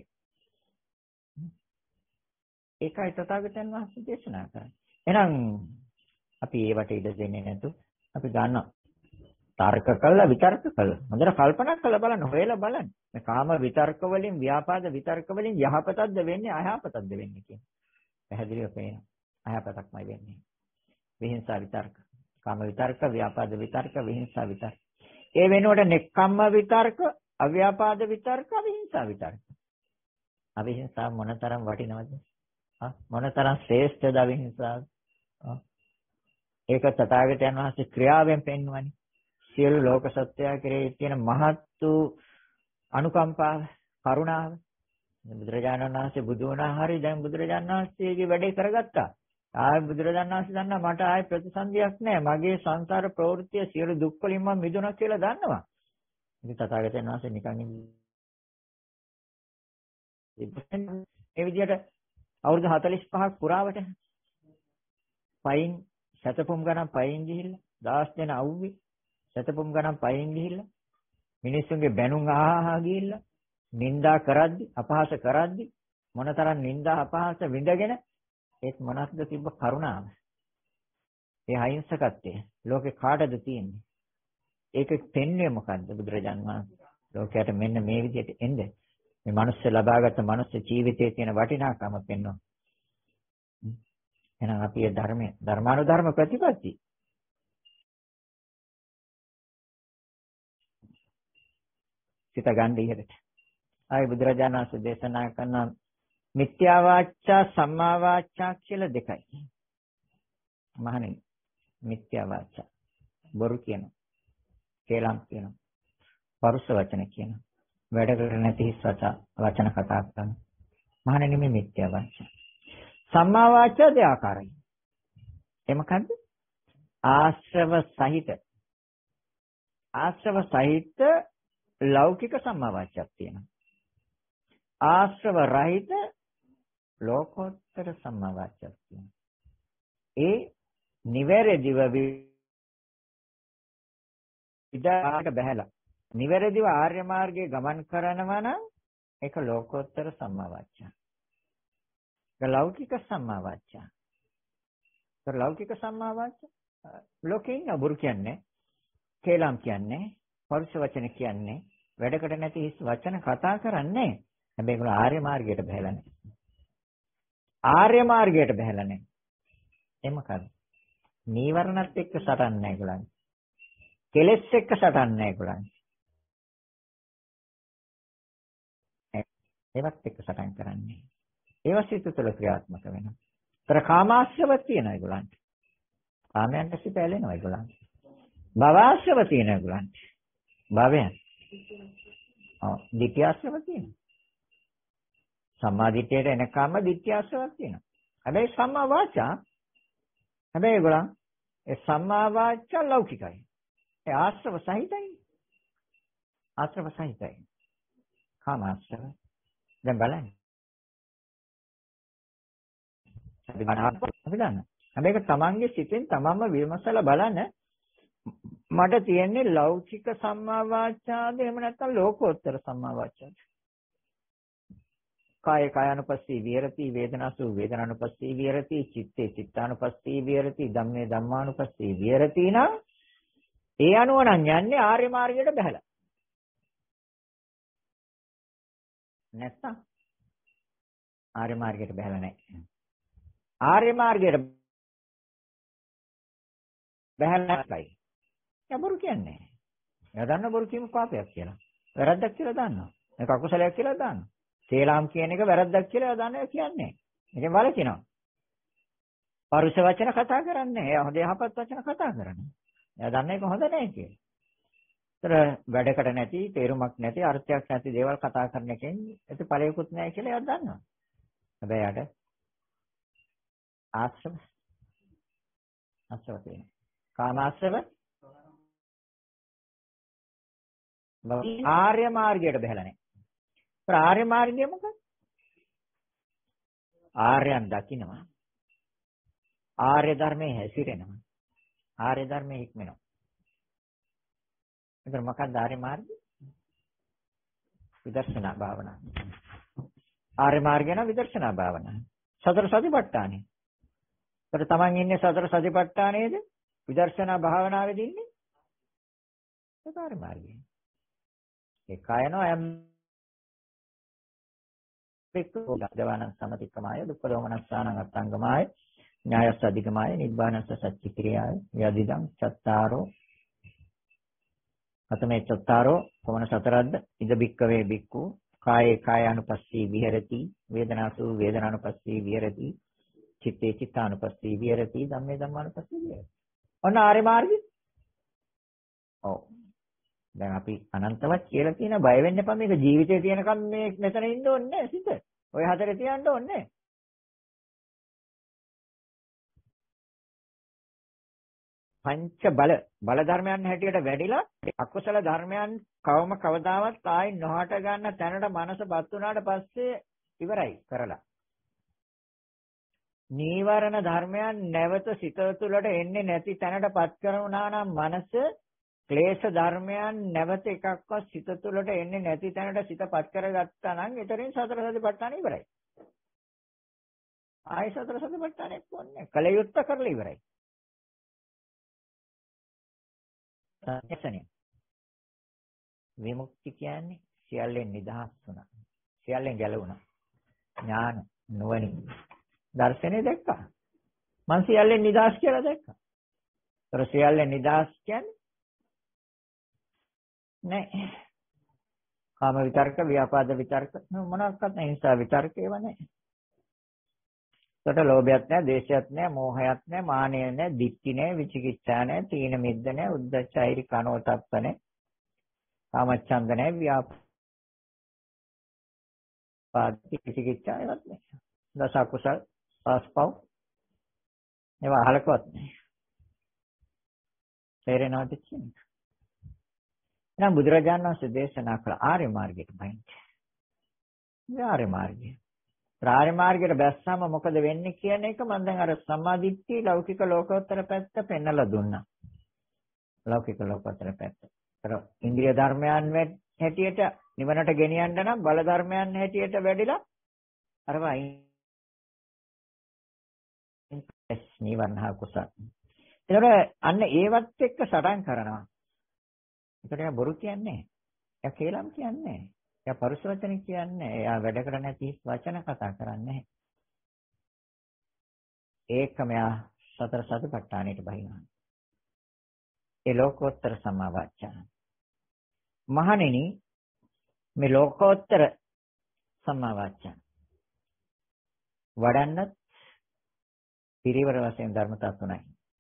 ඒකයි තථාගතයන් වහන්සේ දේශනා කරන්නේ. එහෙනම් අපි ඒවට ඉඩ දෙන්නේ නැතු අපි ගන්නවා. තර්ක කළා විතර්ක කළා. හොඳට කල්පනා කරලා බලන්න, හොයලා බලන්න. මේ කාම විතර්ක වලින්, ව්‍යාපාද විතර්ක වලින් යහපතක්ද වෙන්නේ අයහපතක්ද වෙන්නේ කියන්නේ. පැහැදිලිව පේනවා. අයහපතක්මයි වෙන්නේ. විහිංසා විතර්ක. කාම විතර්ක, ව්‍යාපාද විතර්ක, විහිංසා විතර්ක. ඒ වෙනුවට නෙක්ඛම්ම විතර්ක, අව්‍යාපාද විතර්ක, අවිහිංසා විතර්ක. අවිහිංසාව මොනතරම් වටිනවද? ආ මොනතරම් ශ්‍රේෂ්ඨද අවිහිංසාව? ආ ඒක තථාගතයන් වහන්සේ ක්‍රියාවෙන් පෙන්වන්නේ. සියලු ලෝක සත්‍යය කෙරෙහි තියෙන මහත් වූ අනුකම්පාව, කරුණාව. බුදුරජාණන් වහන්සේ බුදු වුණා හරි දැන් බුදුරජාණන් වහන්සේගේ වැඩේ කරගත්තා. ආය බුදුරජාණන් වහන්සේ දන්නා මට ආය ප්‍රතිසන්දියක් නැහැ. මගේ සංසාර ප්‍රවෘත්තිය සියලු දුක් වලින් මම මිදුණා කියලා දන්නවා. ඉතින් තථාගතයන් වහන්සේ නිකන් ඒ විදිහට අවුරුදු හතළිස් පහක් පුරාවට පයින් සතපොම් ගණන් පයින් ගිහිල්ලා දහස් දෙන අවුවේ සතපොම් ගණන් පයින් ගිහිල්ලා මිනිස්සුන්ගේ බැනුම් අහහා ගිහිල්ලා නිନ୍ଦා කරද්දි අපහාස කරද්දි මොනතරම් නිନ୍ଦා අපහාස විඳගෙන ඒත් මොනක්ද තිබ්බ කරුණාව. ඒ අහිංසකත්වය ලෝකේ කාටද තියෙන්නේ? ඒක පෙන්වන්නේ මොකද්ද බුදුරජාන් වහන්සේ? ලෝකයට මෙන්න මේ විදිහට එන්නේ. මේ මිනිස්සු ලබාගත් මනුස්ස ජීවිතයේ තියෙන වටිනාකම පෙන්වනවා. එහෙනම් අපි ඒ ධර්මයේ ධර්මානුධර්ම ප්‍රතිපatti සිත ගන්න ඉහෙට. ආයි බුදුරජාණන් වහන්සේ දේශනා කරන මිත්‍යා වාචා සම්මා වාචා කියලා දෙකයි. මහණෙනි මිත්‍යා වාචා බොරු කියනවා. කේලම් කියනවා. පරුෂ වචන කියනවා. වැඩ කර නැති හිස් වචන කතා කරනවා. මහණෙනි මේ මිත්‍යා වාචා. සම්මා වාචා දෙආකාරයි. ඒ මොකද්ද? ආශ්‍රව සහිත ආශ්‍රව සහිත ලෞකික සම්මා වාචාවක් තියෙනවා. ආශ්‍රව රහිත ලෝකෝත්තර සම්මා වාචාවක් තියෙනවා. ඒ නිවැරදිව විදාට බහැලා නිවැරදිව ආර්ය මාර්ගයේ ගමන් කරනවා නම් ඒක ලෝකෝත්තර සම්මා වාචා. ඒක ලෞකික සම්මා වාචා. ඒක ලෞකික සම්මා වාචා ලෝකේ ඉන්න බුරු කියන්නේ, කේලම් කියන්නේ, පරුෂ වචන කියන්නේ, වැඩකට නැති හිස් වචන කතා කරන්නේ. හැබැයි ඒගොල්ලෝ ආර්ය මාර්ගයට බහැලා නැහැ. ආර්ය මාර්ගයට බහැලා නැහැ. ඒ මොකද? නීවරණත් එක්ක සටන් නැහැ ඒගොල්ලන්. කෙලෙස් එක්ක සටන් නැහැ ඒගොල්ලන්. ඒවත් එක්ක සටන් කරන්නේ. ඒව සිත තුළ ක්‍රියාත්මක වෙනවා. ତර කාමාශ්‍රව තියෙනවා ඒගොල්ලන්ට. කාමයන්ට සිත ඇලෙනවා ඒගොල්ලන්ට. භවආශ්‍රව තියෙනවා ඒගොල්ලන්ට. භවයන්. ඔව් ditthියාශ්‍රව තියෙනවා. සම්මා දිට්ඨියට එනකම්ම ditthියාශ්‍රවක් තියෙනවා. හැබැයි සම්මා වාචා හැබැයි ඒගොල්ලන් ඒ සම්මා වාචා ලෞකිකයි. ඒ ආශ්‍රව සහිතයි. ආශ්‍රව සහිතයි. කාමාශ්‍රව. දැන් බලන්න. අපි බලන්න. හැබැයි ඒක තමන්ගේ සිතෙන් තමන්ම විමසලා බලන්න. මට තියෙන්නේ ලෞකික සම්මා වාචාද එහෙම නැත්නම් ලෝකෝත්තර සම්මා වාචාද? කාය කායानुපස්සී විහෙරති, වේදනාසු වේදනානුපස්සී විහෙරති, චිත්තේ චිත්තානුපස්සී විහෙරති, ධම්මේ ධම්මානුපස්සී විහෙරති නම් ඒ අනුව නම් යන්නේ ආර්ය මාර්ගයට බහැලා. නැත්තම් ආර්ය මාර්ගයට බහැලා නැහැ. ආර්ය මාර්ගයට බහැලා නැයි. යබුරු කියන්නේ. එයා දන්න බොරු කියමු පාපයක් කියලා. වැරද්දක් කියලා දන්නවා. ඒක අකුසලයක් කියලා දන්නවා. කේලම් කියන එක වැරද්දක් කියලා දන්නේ කියන්නේ. ඒකෙන් වලකිනවා. පරුෂ වචන කතා කරන්නේ. එයා හොඳ යහපත් වචන කතා කරන්නේ. එයා දන්නේ ඒක හොඳ නැහැ කියලා. ඒතර වැඩකට නැති, තේරුමක් නැති, අර්ථයක් නැති දේවල් කතා කරන එකෙන් ඒක ඵලයකුත් නැහැ කියලා එයා දන්නවා. හැබැයි යාට ආශ්‍රව ආශ්‍රව තියෙනවා. කාමාශ්‍රව ආර්ය මාර්ගයට බහැලා නැහැ. ඒත් ආර්ය මාර්ගය මොකක්ද? ආර්යයන් දකින්නවා. ආර්ය ධර්මයේ හැසිරෙනවා. ආර්ය ධර්මයේ හික්මනවා. ඒතර මොකක්ද ආර්ය මාර්ගය? විදර්ශනා භාවනාව. ආර්ය මාර්ගය නම් විදර්ශනා භාවනාව. සතර සතිපට්ඨානෙ. ඒතර තමන් ඉන්නේ සතර සතිපට්ඨානෙද? විදර්ශනා භාවනාවේදී ඉන්නේ? ඒක ආර්ය මාර්ගය. ඒ කායනෝ යම් පිටු දවන සමතික්‍රමය දුක්ඛ දෝමනස්සානං අත්ංගමය ඥායස්ස අධිගමය නිබ්බානස්ස සච්චික්‍රියාය යදිදං චත්තාරෝ අතමේ චත්තාරෝ කොමන සතරද්ද ඉද බික්කවේ බික්කු කායේ කායානුපස්සී විහෙරති වේදනාසු වේදනානුපස්සී විහෙරති චිත්තේ චිත්තානුපස්සී විහෙරති ධම්මේ ධම්මානුපස්සී විහෙරති. ඔන්න ආර්ය මාර්ගය. ඔව්. දැන් අපි අනන්තවත් කියලා කියන බය වෙන්න එපා මේක ජීවිතේ තියෙනකම් මේ මෙතන ඉන්න ඕනේ නැහැ සිත. ඔය හතරේ තියන්න ඕනේ නැහැ. පංච බල බල ධර්මයන් හැටියට වැඩිලා අකුසල ධර්මයන් කවම කවදාවත් ආයි නොහට ගන්න තැනට මනසපත් වුණාට පස්සේ ඉවරයි කරලා. නීවරණ ධර්මයන් නැවත සිත තුළට එන්නේ නැති තැනටපත් කරනවා නම් මනස ක්ලේශ ධර්මයන් නැවත එකක්වත් සිත තුළට එන්නේ නැති තැනට සිතපත් කරගත්තා නම් එතරින් සතර සතිපට්ඨාන ඉවරයි. ආයි සතර සතිපට්ඨානෙත් ඕනේ. කලයුත්ත කරලා ඉවරයි. සත්‍යසනිය. විමුක්ති කියන්නේ සියල්ලෙන් නිදහස් වුණා. සියල්ලෙන් ගැලවුණා. ඥාන නුවණින් දර්ශනේ දැක්කා. මං සියල්ලෙන් නිදහස් කියලා දැක්කා. ඒතර සියල්ලෙන් නිදහස් කියන්නේ නෑ. කාම විතර්ක, ව්‍යාපාද විතර්ක මොනක්වත් නැහැ. හිංසා විතර්ක ඒවා නැහැ. ඒකට ලෝභයක් නැහැ, දේශයක් නැහැ, මෝහයක් නැහැ, මානය නැහැ, දික්ටි නැහැ, විචිකිච්ඡා නැහැ, තීන මිද්ද නැහැ, උද්ධච්ච, අහිරි, කනෝතප්ප නැහැ, කාමච්ඡන්ද නැහැ, ව්‍යාපාද විචිකිච්ඡා ඒවත් නැහැ. දස අකුසල්, පස්පව් ඒවා අහලකවත් නැහැ. තේරෙනවද කියන්නේ? එහෙනම් බුදුරජාණන් වහන්සේ දේශනා කළ ආර්ය මාර්ගයට බහින්න. මේ ආර්ය මාර්ගය. ආර්ය මාර්ගයට බැස්සම මොකද වෙන්නේ කියන එක මම දැන් අර සම්මාදිට්ඨිය ලෞකික ලෝකෝත්තර පැත්ත පෙන්නලා දුන්නා. ලෞකික ලෝකෝත්තර පැත්ත. ඒතර ඉන්ද්‍රිය ධර්මයන් හැටියට නිවනට ගෙනියන්න නම් බල ධර්මයන් හැටියට වැඩිලා අර වයි නිවර්ණහ කුසල. ඒතර අන්න ඒවත් එක්ක සටන් කරනවා. ඒකට එයා බොරු කියන්නේ නැහැ. එයා කේලම් කියන්නේ නැහැ. එයා පරුස වචන කියන්නේ නැහැ. එයා වැඩ කර නැති වචන කතා කරන්නේ නැහැ. ඒකම එයා සතර සතිපට්ඨානෙට බහිනවා. ඒ ලෝකෝත්තර සම්මාවාචන. මහණෙනි මේ ලෝකෝත්තර සම්මාවාචන වඩන්නත් පිරිවර වශයෙන් ධර්මතා තුනයි.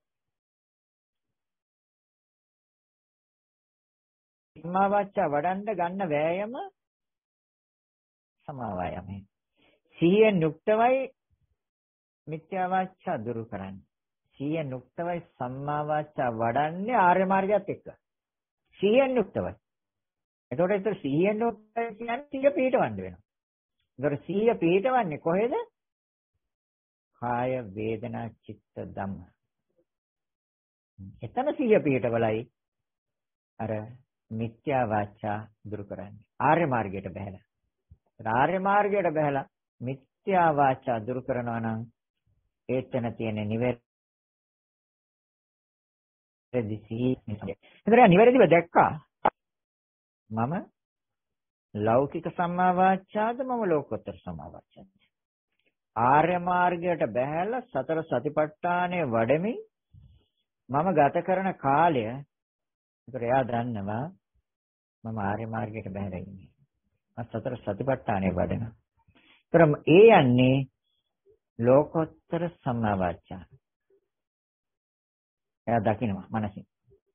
සම්මාවාචා වඩන්න ගන්න වෑයම සමාවායමයි. සිහියෙන් යුක්තවයි මිත්‍යා වාචා දුරු කරන්නේ. සිහියෙන් යුක්තවයි සම්මාවාචා වඩන්නේ ආර්ය මාර්ගයත් එක්ක. සිහියෙන් යුක්තවයි. එතකොට ඒතර සිහියෙන් යුක්තයි කියන්නේ සිහිය පිහිටවන්න වෙනවා. ඒතර සිහිය පිහිටවන්නේ කොහෙද? කාය වේදනා චිත්ත ධම්ම. එතන සිහිය පිහිටවලයි අර මිත්‍යා වාචා දුරු කරන්නේ. ආර්ය මාර්ගයට බහැලා. ආර්ය මාර්ගයට බහැලා මිත්‍යා වාචා දුරු කරනවා නම් ඒතන තියෙන නිවැරදි සිහිය. ඒතර නිවැරදිව දැක්කා. මම ලෞකික සම්මා වාචාද මම ලෝකෝත්තර සම්මා වාචාද. ආර්ය මාර්ගයට බහැලා සතර සතිපට්ඨානය වඩමින් මම ගත කරන කාලය ඒතර එයා දන්නවා මම ආර්ය මාර්ගයට බහැලා ඉන්නේ. මම සතර සතිපට්ඨානය වඩන. ඒතර ඒ යන්නේ ලෝකෝත්තර සම්මා වාචා. එයා දකිනවා මනසින්.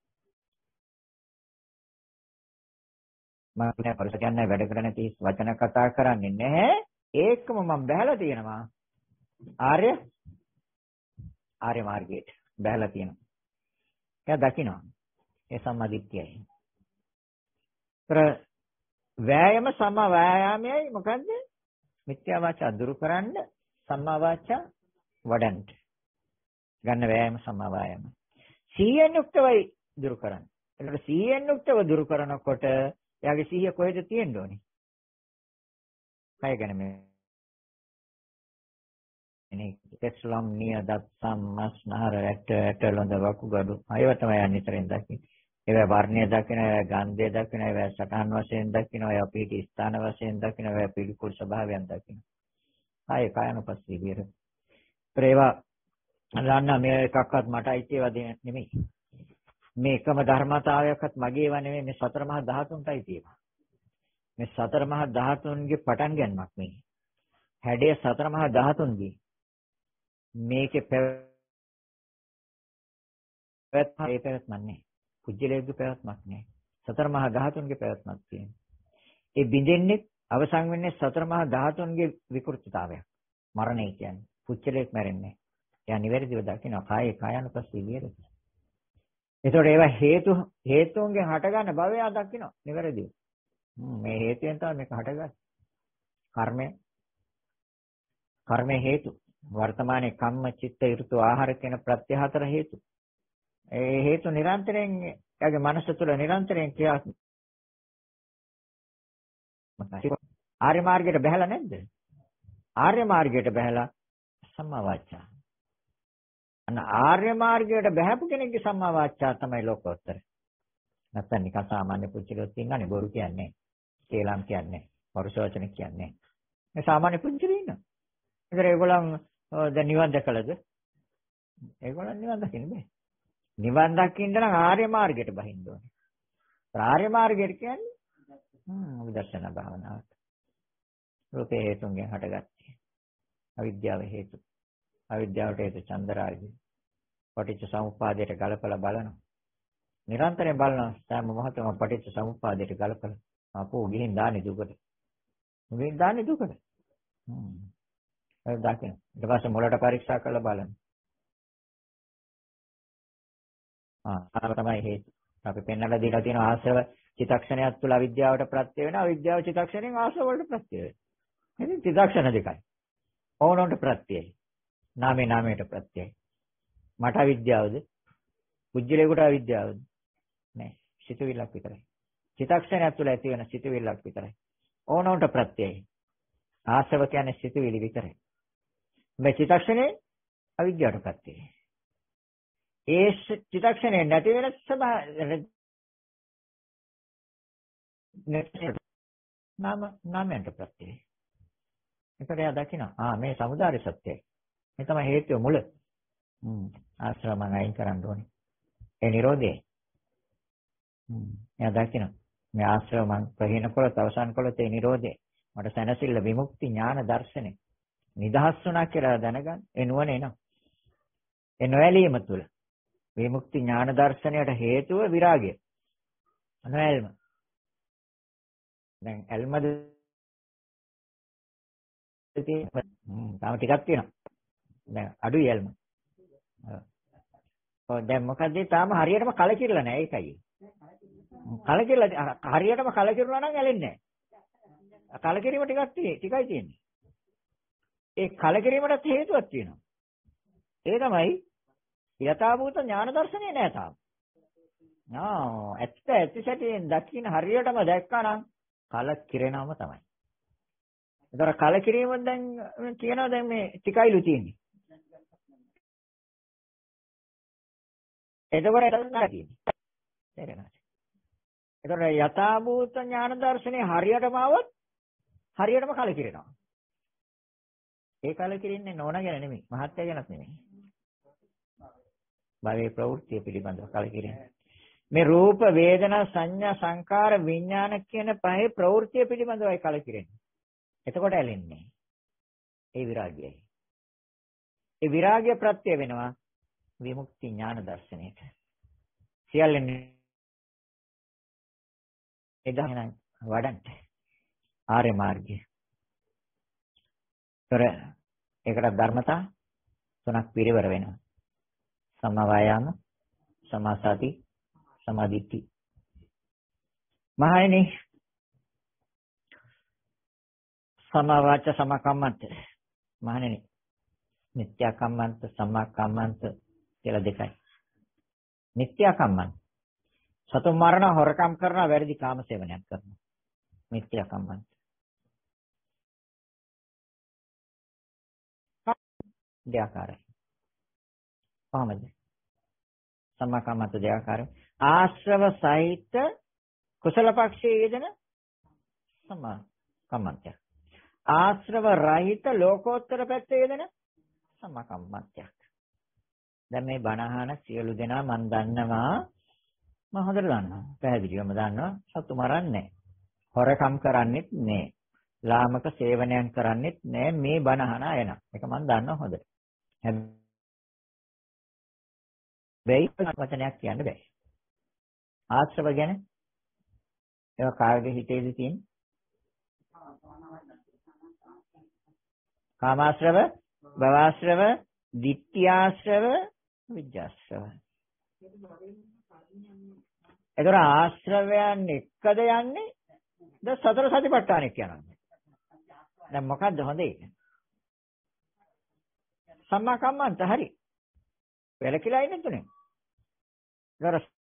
මම නෑ පරිස කියන්නේ වැඩ කරන්නේ තී වචන කතා කරන්නේ නැහැ. ඒකම මම බහැලා තියෙනවා. ආර්ය ආර්ය මාර්ගයට බහැලා තියෙනවා. එයා දකිනවා. ඒ සම්මාදිට්ඨියයි. ඒතර වෑයම සම්මා වෑයාමයයි මොකද්ද? මිත්‍යා වාචා දුරු කරන්න සම්මා වාචා වඩන්න. ගන්න වෑයම සම්මා වෑයම. සීයෙන් යුක්තවයි දුරු කරන්න. ඒකට සීයෙන් යුක්තව දුරු කරනකොට එයාගේ සීය කොහෙද තියෙන්න ඕනේ? කය ගැන මේ එනේ කෙස්ලම් නිය දත් සම්මස් නහර රැට ඇට ලොඳ වකුගඩු අයව තමයි අනිතරෙන් දකින්නේ. ඒවා වර්ණය දකින්න, ඒවා ගන්ධය දකින්න, ඒවා සටහන් වශයෙන් දකින්න, ඒවා පිටි ස්ථාන වශයෙන් දකින්න, ඒවා පිළිකුල් ස්වභාවයන් දකින්න. ආයේ කායනුපස්සී විහෙරති. ඒවා අල්ලන්න මේ එකක්වත් මට අයිති ඒවා දෙන්නේ නෙමෙයි. මේ එකම ධර්මතාවයක්වත් මගේ ඒවා නෙමෙයි. මේ සතර මහා ධාතුන්ටයි තියෙනවා. මේ සතර මහා ධාතුන්ගේ පටන් ගන්නමක් මේ. හැඩය සතර මහා ධාතුන්ගේ. මේකේ පැවැත්ම ඒ පැවැත්මක් නැහැ. කුජලයේ පැවැත්මක් නැහැ. සතර මහා ධාතුන්ගේ පැවැත්මක් තියෙනවා. ඒ බිඳෙන්නේ අවසන් වෙන්නේ සතර මහා ධාතුන්ගේ විකෘතිතාවයක්. මරණය කියන්නේ. කුජලයක් මැරෙන්නේ. එයා නිවැරදිව දකින්න කායේ කායනුපස්සී විහෙරති. ඒතකොට ඒවා හේතු හේතුන්ගෙන් හටගන්න භවය දකින්න නිවැරදිව. මේ හේතුයෙන් තමයි මේක හටගන්නේ. කර්මය. කර්මය හේතු. වර්තමානයේ කම්ම චිත්ත ඍතු ආහාර කියන ප්‍රත්‍ය හතර හේතු. ඒ හේතු නිරන්තරයෙන් එයාගේ මනස තුළ නිරන්තරයෙන් ක්‍රියාත්මක. ආර්ය මාර්ගයට බහැලා නැද්ද? ආර්ය මාර්ගයට බහැලා සම්මා වාචා. අන්න ආර්ය මාර්ගයට බහැපු කෙනෙක්ගේ සම්මා වාචා තමයි ලෝකෝත්තර. නැත්නම් නිකන් සාමාන්‍ය පුංචිලොත් ඉන්නනේ බොරු කියන්නේ. කේලම් කියන්නේ. වරුස වචන කියන්නේ. මේ සාමාන්‍ය පුංචිලෝ ඉන්නවා. ඒතර ඒගොල්ලන් දැන් නිවන් දැකලාද? ඒගොල්ලන් නිවන් දකින්න බෑ. නිවන් දකින්න නම් ආර්ය මාර්ගයට බහින්න ඕනේ. ආර්ය මාර්ගයට කියන්නේ හ්ම් විදර්ශනා භාවනාවට. රූපේ හේතුන්ගෙන් හටගත්තේ. අවිද්‍යාව හේතු. අවිද්‍යාවට හේතු චන්දරාගය. පටිච්ච සමුප්පාදයට ගලපලා බලනවා. නිරන්තරයෙන් බලනවා. සෑම මොහොතකම පටිච්ච සමුප්පාදයට ගලපලා. අපෝ ගිහින් දාන්නේ දුකට. ගිහින් දාන්නේ දුකට. හ්ම්. ඒක දකින්න. ඊට පස්සේ මොළට පරීක්ෂා කරලා බලන්න. ආ ආව තමයි හේතු. අපි පෙන්වලා දීලා තියෙන ආශ්‍රව චිතක්ෂණයක් තුළ අවිද්‍යාවට ප්‍රත්‍ය වෙනවා. අවිද්‍යාව චිතක්ෂණයෙන් ආශ්‍රව වලට ප්‍රත්‍ය වෙනවා. එදින් චිතක්ෂණ දෙකයි. ඕනොන්ට ප්‍රත්‍යයයි. නාමේ නාමයට ප්‍රත්‍යයයි. මට අවිද්‍යාවද? කුජලයකට අවිද්‍යාවද? නෑ. සිතුවිල්ලක් විතරයි. චිතක්ෂණයක් තුළ ඇති වෙන සිතුවිල්ලක් විතරයි. ඕනොන්ට ප්‍රත්‍යයයි. ආශ්‍රව කියන්නේ සිතුවිලි විතරයි. මේ චිතක්ෂණේ අවිද්‍යාවට ප්‍රත්‍යයයි. ඒ චිතක්ෂණේ නැති වෙන ස්වභාවය නාම නාමයට ප්‍රත්‍යයයි. ඒකට එයා දකිනවා. ආ මේ සමුදාය සත්‍යයි. මේ තමයි හේතුව මුල. හ්ම් ආශ්‍රව මම අයින් කරන්න ඕනේ. ඒ Nirodhe. හ්ම් එයා දකිනවා. මේ ආශ්‍රව මම ප්‍රහීන කළොත් අවසන් කළොත් ඒ Nirodhe. මට සැනසෙල්ල විමුක්ති ඥාන දර්ශනේ. නිදහස් වුණා කියලා දැනගන්න. ඒ නුවණ එනවා. ඒ නොඇලීම තුල විමුක්ති ඥාන දර්ශනයට හේතුව විරාගය. නොඇල්ම. දැන් ඇල්මද තියෙන්නේ. හ්ම් තාම ටිකක් තියෙනවා. දැන් අඩුයි ඇල්ම. ඔව් දැන් මොකද තාම හරියටම කලකිරලා නැහැ ඒකයි. කලකිරලා හරියටම කලකිරුණා නම් ඇලෙන්නේ නැහැ. කලකිරීම ටිකක් ටිකයි තියෙන්නේ. ඒ කලකිරීමට හේතුවක් තියෙනවා. ඒ තමයි යථාභූත ඥාන දර්ශනේ නෑ තාම. ආ ඇත්ත ඇති සැටියෙන් දකින්න හරියටම දැක්කා නම් කලකිරෙනවම තමයි. ඒතර කලකිරීම දැන් කියනවා දැන් මේ ටිකයිලු තියෙන්නේ. එතකොට එතන තියෙන්නේ. තේරෙනවද? ඒතර යථාභූත ඥාන දර්ශනේ හරියටම આવොත් හරියටම කලකිරෙනවා. ඒ කලකිරින්නේ නෝන ගැන නෙමෙයි, මහත්ය ගැනත් නෙමෙයි. භවයේ ප්‍රවෘත්ති පිළිබඳව කලකිරින්නේ. මේ රූප, වේදනා, සංඥා, සංකාර, විඥාන කියන පහේ ප්‍රවෘත්ති පිළිබඳවයි කලකිරින්නේ. එතකොට ඇලෙන්නේ. ඒ විරාගයයි. ඒ විරාගය ප්‍රත්‍ය වෙනවා විමුක්ති ඥාන දර්ශනයට. සියල්ලෙන් එදහන වඩන්ට ආර්ය මාර්ගය. තොර ඒකට ධර්මතා තුනක් පිරිවර වෙනවා. සම්මා වායාම, සම්මා සති, සම්මා දිට්ඨි. මහණෙනි සම්මා වාචා සම්මා කම්මන්ත. මහණෙනි මිත්‍යා කම්මන්ත සම්මා කම්මන්ත කියලා දෙකයි. මිත්‍යා කම්මන්ත සතුන් මරණ, හොරකම් කරන, වැරදි කාම සේවනයක් කරන. මිත්‍යා කම්මන්ත. දෙආකාරයි. කොහොමද? සම්මා කම්මන්ත දෙආකාරයි. ආශ්‍රව සහිත කුසල පක්ෂයේ යෙදෙන සම්මා කම්මන්තයක්. ආශ්‍රව රහිත ලෝකෝත්තර පැත්තේ යෙදෙන සම්මා කම්මන්තයක්. දැන් මේ බණහන සියලු දෙනා මම දන්නවා, මම හොඳට දන්නවා, පැහැදිලිවම දන්නවා, සතු මරන්නේ නැහැ, හොරකම් කරන්නේත් නැහැ, ලාමක සේවනයන් කරන්නේත් නැහැ මේ බණහන අයන. ඒක මම දන්නවා හොඳට. හැබැයි වචනයක් කියන්න බෑ. ආශ්‍රව ගැන ඒක කාගේ හිතේද තියෙන්නේ? කාමාශ්‍රව, භවආශ්‍රව, ditthියාශ්‍රව, විජ්ජාශ්‍රව. ඒතර ආශ්‍රවයන් එක්කද යන්නේ? ද සතර සතිපට්ඨානෙ කියනවා. දැන් මොකද්ද හොඳ එක? සම්මා කම්මන්ත හරි. වැලකිලා ඉන්නේ තුනේ. ඒතර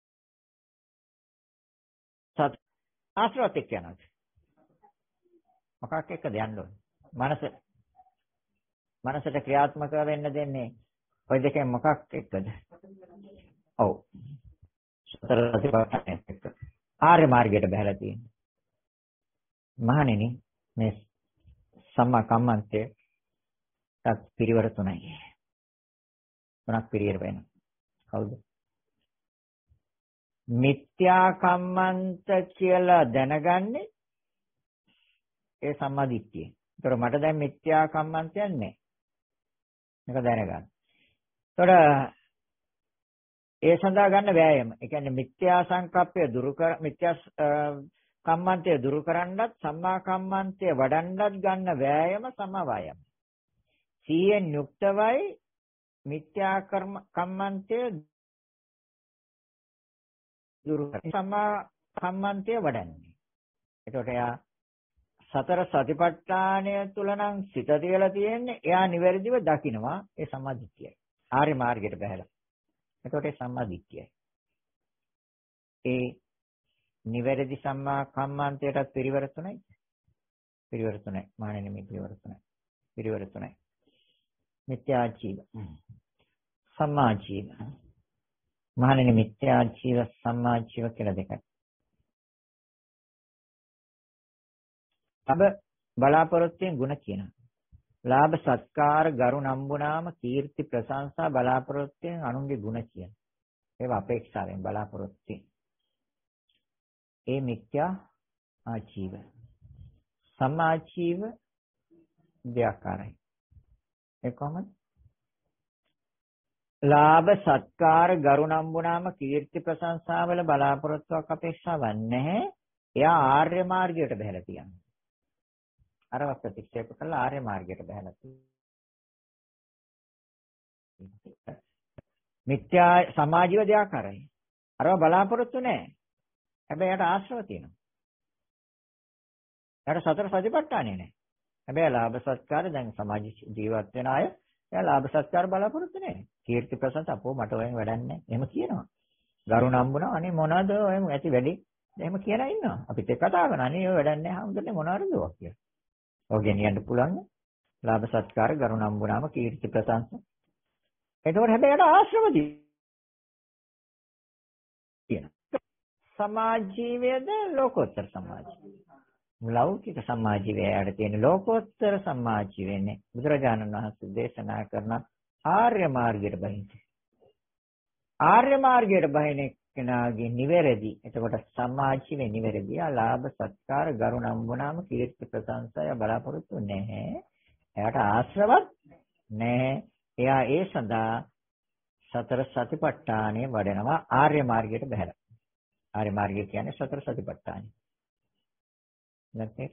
සත් ආශ්‍රවත් එක්ක යනවා. මොකක් එක්කද යන්න ඕනේ? මනස මනසට ක්‍රියාත්මක වෙන්න දෙන්නේ ওই දෙකෙන් මොකක් එක්කද? ඔව්. සතර සතිපට්ඨානය එක්ක. ආර්ය මාර්ගයට බහැලා තියෙනවා. මහණෙනි මේ සම්මා කම්මන්තේ තත් පිරිවර තුනයි. තුනක් පිරිවර වෙනවා. කවුද? මිත්‍යා කම්මන්ත කියලා දැනගන්නේ ඒ සම්මා දිට්ඨිය. ඒතර මට දැන් මිත්‍යා කම්මන්තයක් නැහැ. මේක දැනගන්න. ඒතර ඒ සඳහා ගන්න වෑයම. ඒ කියන්නේ මිත්‍යා සංකප්පය දුරු කර මිත්‍යා කම්මන්තය දුරු කරන්නත් සම්මා කම්මන්තය වඩන්නත් ගන්න වෑයම සම්මා වායම. සීයෙන් යුක්තවයි මිත්‍යා කර්ම කම්මන්තය දුරු කර සම්මා කම්මන්තය වඩන්නේ. එතකොට එයා සතර සතිපට්ඨානය තුල නම් සිත තියලා තියෙන්නේ, එයා නිවැරදිව දකිනවා. ඒ සම්මාදිට්ඨියයි. ආර්ය මාර්ගයට බහැලා. එතකොට ඒ සම්මාදිට්ඨියයි. ඒ නිවැරදි සම්මා කම්මන්තයටත් පිරිවර තුනයි. පිරිවර තුනයි. මානෙ මේ පිරිවර තුනයි. පිරිවර තුනයි. මිත්‍යා ජීව. සම්මා ජීව. මානෙ මිත්‍යා ජීව සම්මා ජීව කියලා දෙකයි. අබ බලාපොරොත්තුෙන් ಗುಣ කියනවා. ලාභ සත්කාර ගරු නම්බුනාම කීර්ති ප්‍රශංසා බලාපොරොත්තුෙන් අනුන්ගේ ಗುಣ කියන. ඒවා අපේක්ෂාවෙන් බලාපොරොත්තුෙන්. ඒ මිත්‍යා ආජීව. සම්මා ආජීව දෙආකාරයි. ඒ කොහොමද? ලාභ සත්කාර ගරු නම්බුනාම කීර්ති ප්‍රශංසා වල බලාපොරොත්තුවක් අපේක්ෂාවක් නැහැ. එයා ආර්ය මාර්ගයට බහැලා තියෙනවා. අරව ප්‍රතික්ෂේප කළා ආර්ය මාර්ගයට බහැලා තියෙනවා. මිත්‍යා සමාජීව දෙආකාරයි. අරව බලාපොරොත්තු නැහැ. හැබැයි යට ආශ්‍රව තියෙනවා. යට සතර සතිපට්ඨානේ නැහැ. හැබැයි ලාභ සත්කාර දැන් සමාජ ජීවත් වෙන අය එයා ලාභ සත්කාර බලාපොරොත්තු නැහැ. කීර්ති ප්‍රශංසා අපෝ මට ඔයෙන් වැඩක් නැහැ. එහෙම කියනවා. ගරු නම්බුනා අනේ මොනවද ඔය ඇති වැඩි. එහෙම කියලා ඉන්නවා. අපිත් එක්ක කතා කරනවා. අනේ ඔය වැඩක් නැහැ. හම්දුනේ මොනවද දුවක් කියලා. ඔය ගෙනියන්න පුළුවන්. ලාභ සත්කාර ගරු නම්බුනාම කීර්ති ප්‍රශංසා. එතකොට හැබැයි යට ආශ්‍රවදී කියන සමාජීවයද ලෝකෝත්තර සමාජීවය. ලෞකික සමාජීවයට තියෙන ලෝකෝත්තර සමාජීවෙන්නේ බුදුරජාණන් වහන්සේ දේශනා කරන ආර්ය මාර්ගයට බහින්නේ. ආර්ය මාර්ගයට බහින කෙනාගේ නිවැරදි. එතකොට සමාජීවේ නිවැරදි. ලාභ සත්කාර ගරු නම්බුනාම කීර්ති ප්‍රශංසය බලාපොරොත්තු නැහැ. එයාට ආශ්‍රවත් නැහැ. එයා ඒ සඳහා සතර සතිපට්ඨානය වඩනවා ආර්ය මාර්ගයට බහැලා. ආර්ය මාර්ගය කියන්නේ සතර සතිපට්ඨානය. නැත්නම්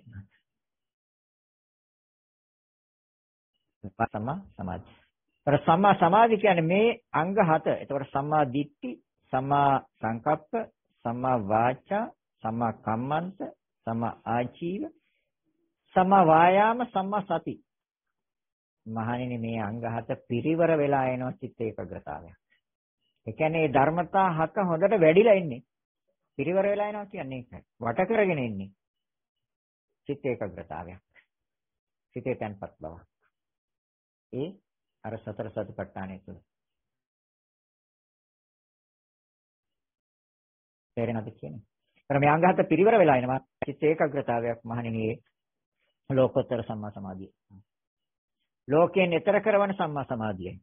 සම්මා සමාධි. ඒතර සම්මා සමාධි කියන්නේ මේ අංග හත. ඒතකොට සම්මා දිට්ඨි, සම්මා සංකප්ප, සම්මා වාචා, සම්මා කම්මන්ත, සම්මා ආජීව, සම්මා වායාම, සම්මා සති. මහණෙනි මේ අංග හත පිරිවර වෙලා එනවා චිත්ත ඒකාග්‍රතාවයක්. ඒ කියන්නේ මේ ධර්මතා හත හොඳට වැඩිලා ඉන්නේ. පිරිවර වෙලා එනවා කියන්නේ ඒකයි. වට කරගෙන ඉන්නේ. චිත්ත ඒකාග්‍රතාවයක්. සිතේ තැන්පත් බව. ඒ අර සතර සතිපට්ඨානය තුළ. තේරෙනවද කියන්නේ? ඒතර මේ අංග හත පිරිවර වෙලා එනවා. චිත්ත ඒකාග්‍රතාවයක් මහණෙනි ලෝකෝත්තර සම්මා සමාධිය. ලෝකයෙන් එතර කරවන සම්මා සමාධිය.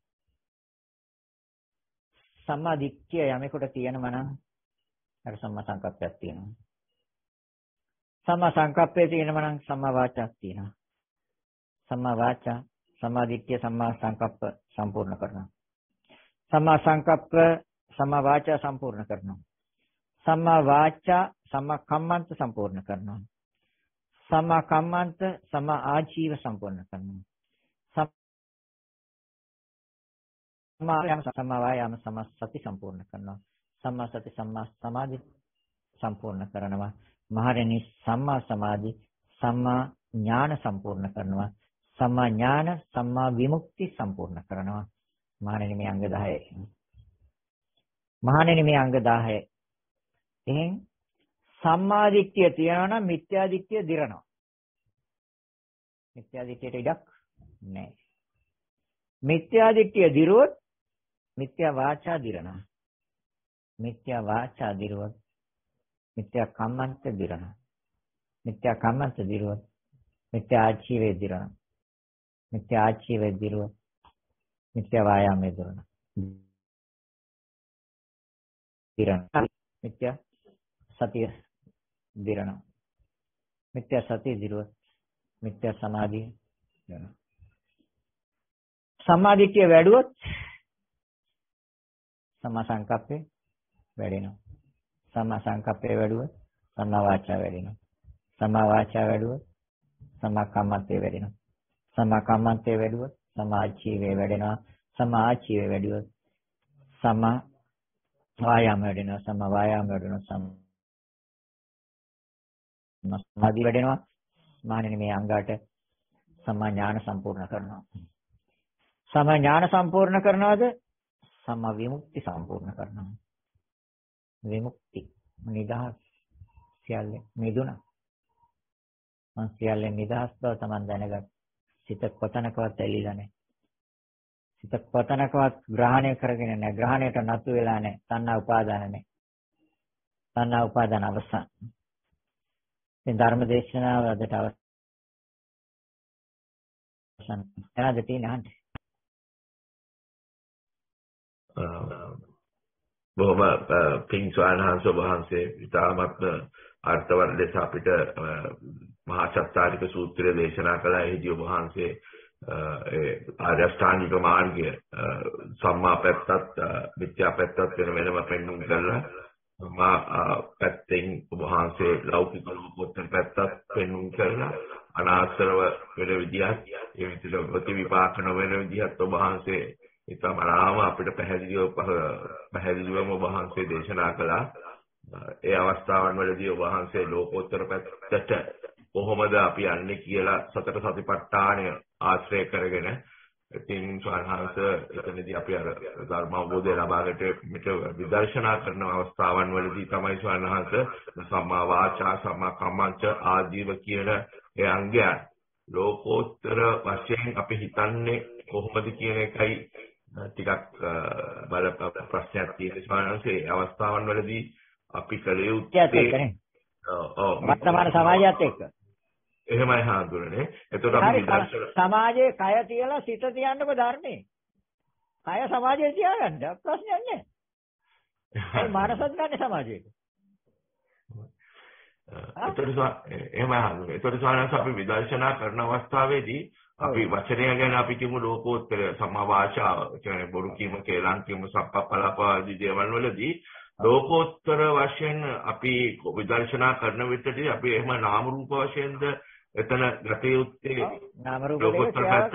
සම්මා දිට්ඨිය යමෙකුට තියෙනවා නම් අර සම්මා සංකප්පයක් තියෙනවා. සම්මා සංකප්පේ තියෙනවා නම් සම්මා වාචාක් තියෙනවා. සම්මා වාචා, සම්මා දිට්ඨිය, සම්මා සංකප්ප සම්පූර්ණ කරනවා. සම්මා සංකප්ප, සම්මා වාචා සම්පූර්ණ කරනවා. සම්මා වාචා, සම්මා කම්මන්ත සම්පූර්ණ කරනවා. සම්මා කම්මන්ත, සම්මා ආජීව සම්පූර්ණ කරනවා. සම්මා වායාම, සම්මා වායාම, සම්මා සති සම්පූර්ණ කරනවා. සම්මා සති, සම්මා සමාධි සම්පූර්ණ කරනවා. මහරෙනි සම්මා සමාධි, සම්මා ඥාන සම්පූර්ණ කරනවා. සම්මා ඥාන, සම්මා විමුක්ති සම්පූර්ණ කරනවා. මහණෙනි මේ අංග දහය. මහණෙනි මේ අංග දහය. එහෙන් සම්මා දිට්ඨිය තියනවා නම් මිත්‍යා දිට්ඨිය දිරනවා. මිත්‍යා දිට්ඨියට ඉඩක් නැහැ. මිත්‍යා දිට්ඨිය දිරුවොත් මිත්‍යා වාචා දිරනවා. මිත්‍යා වාචා දිරුවොත් මිත්‍යා කම්මන්ත දිරනවා. මිත්‍යා කම්මන්ත දිරුවොත් මිත්‍යා ආජීවය දිරනවා. මිත්‍යා ආජීවය දිරුවොත් මිත්‍යා වායාමයේ දිරනවා. දිරනවා. මිත්‍යා සතිය දිරනවා. මිත්‍යා සතිය දිරුවොත් මිත්‍යා සමාධිය දිරනවා. සම්මාදිට්ඨිය වැඩුවොත් සම්මා සංකප්පේ වැඩෙනවා. සම්මා සංකප්පේ වැඩුවොත් සම්මා වාචා වැඩෙනවා. සම්මා වාචා වැඩුවොත් සම්මා කම්මන්තේ වැඩෙනවා. සම්මා කම්මන්තේ වැඩුවොත් සම්මා ආජීවයේ වැඩෙනවා. සම්මා ආජීවයේ වැඩුවොත් සම්මා වායාම වැඩෙනවා. සම්මා වායාම වැඩෙනවා. සම්මා සමාධි වැඩෙනවා. මහණෙනි මේ අංගාට සම්මා ඥාන සම්පූර්ණ කරනවා. සම්මා ඥාන සම්පූර්ණ කරනවාද? සම්මා විමුක්ති සම්පූර්ණ කරනවා. විමුක්ති නිදහස් සියල්ල මිදුණා. මං සියල්ලෙන් නිදහස් බව Taman දැනගත්. සිත කොතනකවත් ඇලිලා නැහැ. සිත කොතනකවත් ග්‍රහණය කරගෙන නැහැ. ග්‍රහණයට නතු වෙලා නැහැ. තණ්හා උපාදාන නැහැ. තණ්හා උපාදාන අවසන්. මේ ධර්ම දේශනාව අදට අවසන්. එනද තියෙන අහන්නේ. බොහොම පින් ස්වාමීන් වහන්සේ ඉතාමත් අර්ථවත් ලෙස අපිට මහා චත්තාරික සූත්‍රය දේශනා කළා. එහිදී ඔබ වහන්සේ ඒ ආර්ය අෂ්ටාංගික මාර්ගය සම්මා පැත්තත් මිත්‍යා පැත්තත් වෙන වෙනම පෙන්වන්න කළා. මා පැත්තෙන් ඔබ වහන්සේ ලෞකික ලෝකෝත්තර පැත්තත් පෙන්වන්න කළා. අනාශ්‍රව වෙන විදිහත් ඒ විදිහට ප්‍රතිවිපාක නොවන විදිහත් ඔබ වහන්සේ ඉතමනාම අපිට පැහැදිලිව පැහැදිලිවම ඔබ වහන්සේ දේශනා කළා. ඒ අවස්ථාවන් වලදී ඔබ වහන්සේ ලෝකෝත්තර පැත්තට කොහොමද අපි යන්නේ කියලා සතර සතිපට්ඨානය ආශ්‍රය කරගෙන ඉතින් ස්වහංශ එතනදී අපි අර ධර්ම අවබෝධය ලබාගට මෙත විදර්ශනා කරන අවස්ථාවන් වලදී තමයි ස්වහංශ සම්මා වාචා සම්මා කම්මංච ආදීව කියන ඒ අංගයන් ලෝකෝත්තර වශයෙන් අපි හිතන්නේ කොහොමද කියන එකයි ටිකක් බල ප්‍රශ්නයක් තියෙන ස්වාමීන් අවස්ථාවන් වලදී අපි කළ යුත්තේ ඔව් වර්තමාන සමාජයත් එක්ක එහෙමයි හාඳුනනේ. එතකොට අපි විදර්ශන සමාජයේ කය තියලා සිත තියන්නකො ධර්මයේ. කය සමාජයේ තියාගන්න ප්‍රශ්නයක් නැහැ. ඒ මානසත් ගන්න සමාජයක. එතකොට එහෙමයි හාඳුනනේ. එතකොට ස්වාමීන් අපි විදර්ශනා කරන අවස්ථාවේදී අපි වචනය ගැන අපි කියමු ලෝකෝත්තර සම්මා වාචා කියන්නේ බොරු කීම කේලම් කීම සප්පපලප ආදී දේවල් වලදී ලෝකෝත්තර වශයෙන් අපි විදර්ශනා කරන විටදී අපි එහෙම නාම රූප වශයෙන්ද එතන ගත යුත්තේ නාම රූප ලෝකෝත්තර පැත්ත.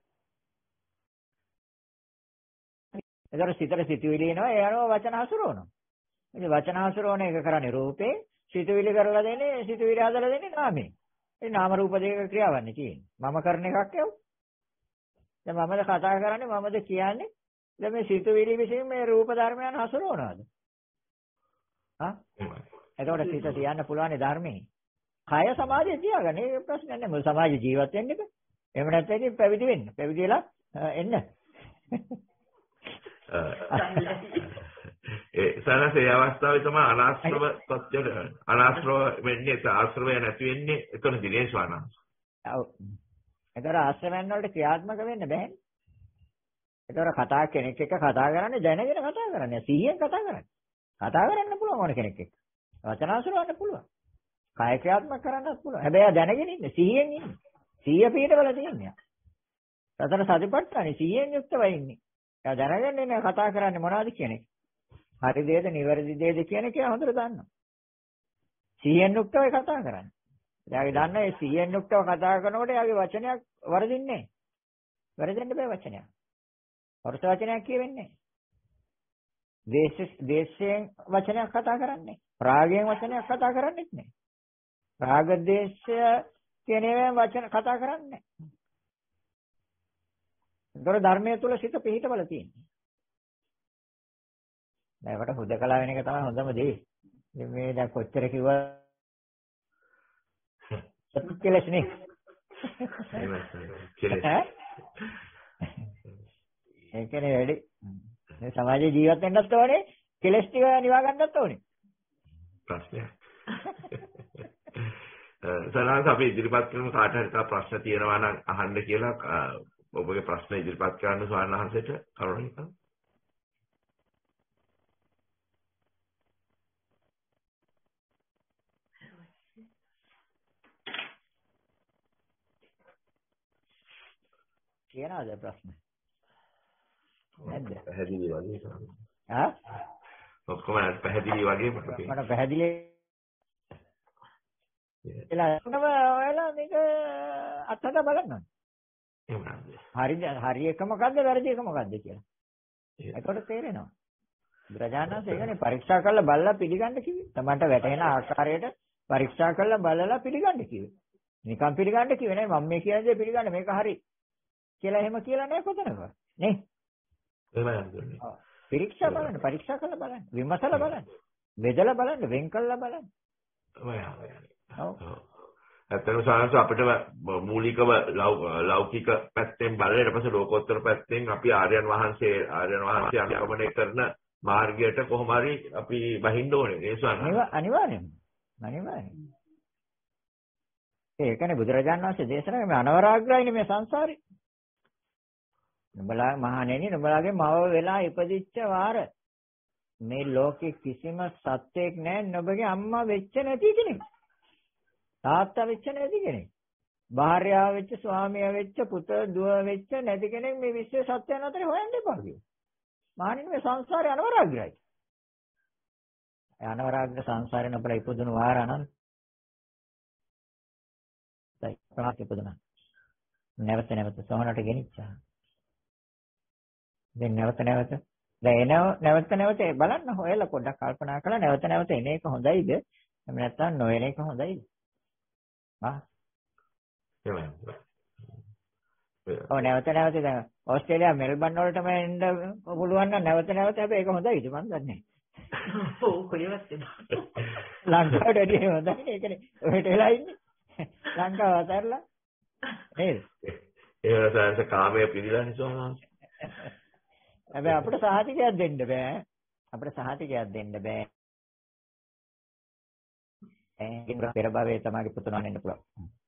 ඒතර සිතට සිතුවිලි එනවා ඒ අනුව වචන හසුරවනවා. ඉතින් වචන හසුරවන එක කරන්නේ රූපේ, සිතුවිලි කරලා දෙන්නේ සිතුවිලි හදලා දෙන්නේ නාමේ. ඒ නාම රූප දෙක ක්‍රියාවන්නේ තියෙන්නේ. මම කරන එකක් යව්. දැන් මමද කතා කරන්නේ මමද කියන්නේ. දැන් මේ සිතුවිලි විසින් මේ රූප ධර්මයන් හසුරවනවාද? හා? එතකොට සිත තියන්න පුළුවන් ධර්මයේ. කය සමාජයේ තියාගන්න. ඒ ප්‍රශ්නයක් නෑ. මොකද සමාජ ජීවත් වෙන්න එක. එහෙම නැත්නම් ඉතින් පැවිදි වෙන්න. පැවිදි වෙලා එන්න. ඒ සනසේ අවස්ථාවේ තමයි අනාශ්‍රව තත්ත්වය අනාශ්‍රව වෙන්නේ ආශ්‍රවය නැති වෙන්නේ එතනදී නේ ස්වාමීන්. ඔව්. ඒතර ආශ්‍රවයන් වලට ක්‍රියාත්මක වෙන්න බෑනේ. ඒතර කතා කෙනෙක් එක්ක කතා කරන්නේ දැනගෙන කතා කරන්නේ. සිහියෙන් කතා කරන්නේ. කතා කරන්න පුළුවන් ඕන කෙනෙක් එක්ක. වචනාසුරවන්න පුළුවන්. කාය ක්‍රියාත්මක කරන්නත් පුළුවන්. හැබැයි දැනගෙන ඉන්නේ සිහියෙන් ඉන්නේ. සිහිය පිටවල තියෙනවා. සතර සතිපට්ඨානේ සිහියෙන් යුක්තව ඉන්නේ. එයා දැනගෙන ඉන්නේ කතා කරන්නේ මොනවද කියන එක. හරි දේද නිවැරදි දේද කියන එක හොඳට දන්නවා. සිහියෙන් යුක්තව කතා කරන්නේ. එයාගේ දන්න ඒ සිහියෙන් යුක්තව කතා කරනකොට එයාගේ වචනයක් වරදින්නේ නැහැ. වරදින්න බෑ වචනයක්. වරස වචනයක් කියවෙන්නේ නැහැ. දේශ දේශයෙන් වචනයක් කතා කරන්නේ. රාගයෙන් වචනයක් කතා කරන්නේත් නැහැ. රාග දේශය කියන ඒවා වචන කතා කරන්නේ නැහැ. ඒතර ධර්මයේ තුල සිත පිහිටවල තියෙනවා. දැන් ඒකට හුදකලා වෙන එක තමයි හොඳම දේ. ඉතින් මේ දැන් කොච්චර කිව්වා කෙලස් නේ. කෙලස්. ඒකනේ වැඩි. මේ සමාජයේ ජීවත් වෙන්නත් ඕනේ, කෙලස් ටික නිවා ගන්නත් ඕනේ. ප්‍රශ්නයක්. සනහස අපි ඉදිරිපත් කරන කාට හරි තා ප්‍රශ්න තියෙනවා නම් අහන්න කියලා ඔබගේ ප්‍රශ්න ඉදිරිපත් කරන්න ස්වාමීන් වහන්සේට කරුණාකරලා. කියනවාද ප්‍රශ්න? නැද්ද? පැහැදිලි වගේ තමයි. ආ? ඔක්කොම පැහැදිලි වගේ මට පේනවා. මට පැහැදිලි එලා ඔයාලා මේක අත්හදා බලන්න ඕනේ. එහෙමද? හරිද? හරි එක මොකද්ද වැරදි එක මොකද්ද කියලා. ඒකට තේරෙනවා. බුදුරජාණන් ඒකනේ පරීක්ෂා කරලා බලලා පිළිගන්න කිව්වේ. තමන්ට වැටෙන ආකාරයට පරීක්ෂා කරලා බලලා පිළිගන්න කිව්වේ. නිකන් පිළිගන්න කිව්වේ නෑ මම මේ කියන දේ පිළිගන්න මේක හරි කියලා එහෙම කියලා නෑ කොතනක. නේ? එහෙමයි. පරීක්ෂා බලන්න, පරීක්ෂා කරලා බලන්න, විමසලා බලන්න, බෙදලා බලන්න, වෙන් කළා බලන්න. ඔව්. ඇත්තටම සාහස අපිට මූලිකව ලෞකික පැත්තෙන් බලලා ඊට පස්සේ ලෝකෝත්තර පැත්තෙන් අපි ආර්යයන් වහන්සේ ආර්යයන් වහන්සේ අනුගමනය කරන මාර්ගයට කොහොම හරි අපි බහින්න ඕනේ නේ ස්වාමීන්. අනිවාර්යෙන්ම. අනිවාර්යෙන්ම. ඒකනේ බුදුරජාණන් වහන්සේ දේශනා මේ අනවරාග්‍රයිනේ මේ සංසාරේ. නුඹලා මහණෙනි නුඹලාගේ මව වෙලා ඉපදිච්ච වාර මේ ලෝකේ කිසිම සත්‍යයක් නැහැ නුඹගේ අම්මා වෙච්ච නැති කෙනෙක්. තාත්තා වෙච්ච නැති කෙනෙක්. භාර්යාව වෙච්ච, ස්වාමියා වෙච්ච, පුත, දුව වෙච්ච නැති කෙනෙක් මේ විශ්ව සත්‍යයන් අතරේ හොයන්න එපා කිව්වා. මහණෙනි මේ සංසාරේ අනවරාග්‍රයි. ඒ අනවරාග්‍ර සංසාරේ නුඹලා ඉපදුණු වාර අනන්තයි. ප්‍රාප්ත ඉපදුණා. නැවත නැවත සෝහනට ගෙනිච්චා. දැන් නැවත නැවත දැන් එනව නැවත නැවත බලන්න හොයලා පොඩ්ඩක් කල්පනා කරලා නැවත නැවත එන එක හොඳයිද එහෙම නැත්නම් නොයන එක හොඳයිද ආ එහෙමයි. ඔව් නැවත නැවත දැන් ඕස්ට්‍රේලියා මෙල්බන් වලටම එන්න පුළුවන් නම් නැවත නැවත හැබැයි ඒක හොඳයිද මන් දන්නේ නැහැ. ඔව් කොහෙවත් ලංකාවට වැඩි හොඳයි ඒකනේ ඔහෙට වෙලා ඉන්නේ. ලංකාව අතරලා නේද? ඒ වගේ කාමයේ පිළිලා නිසාම හැබැයි අපිට සහතිකයක් දෙන්න බෑ. අපිට සහතිකයක් දෙන්න බෑ. ඒ පෙර භවයේ තමයි පුතුණන් වෙන්න පුළුවන්.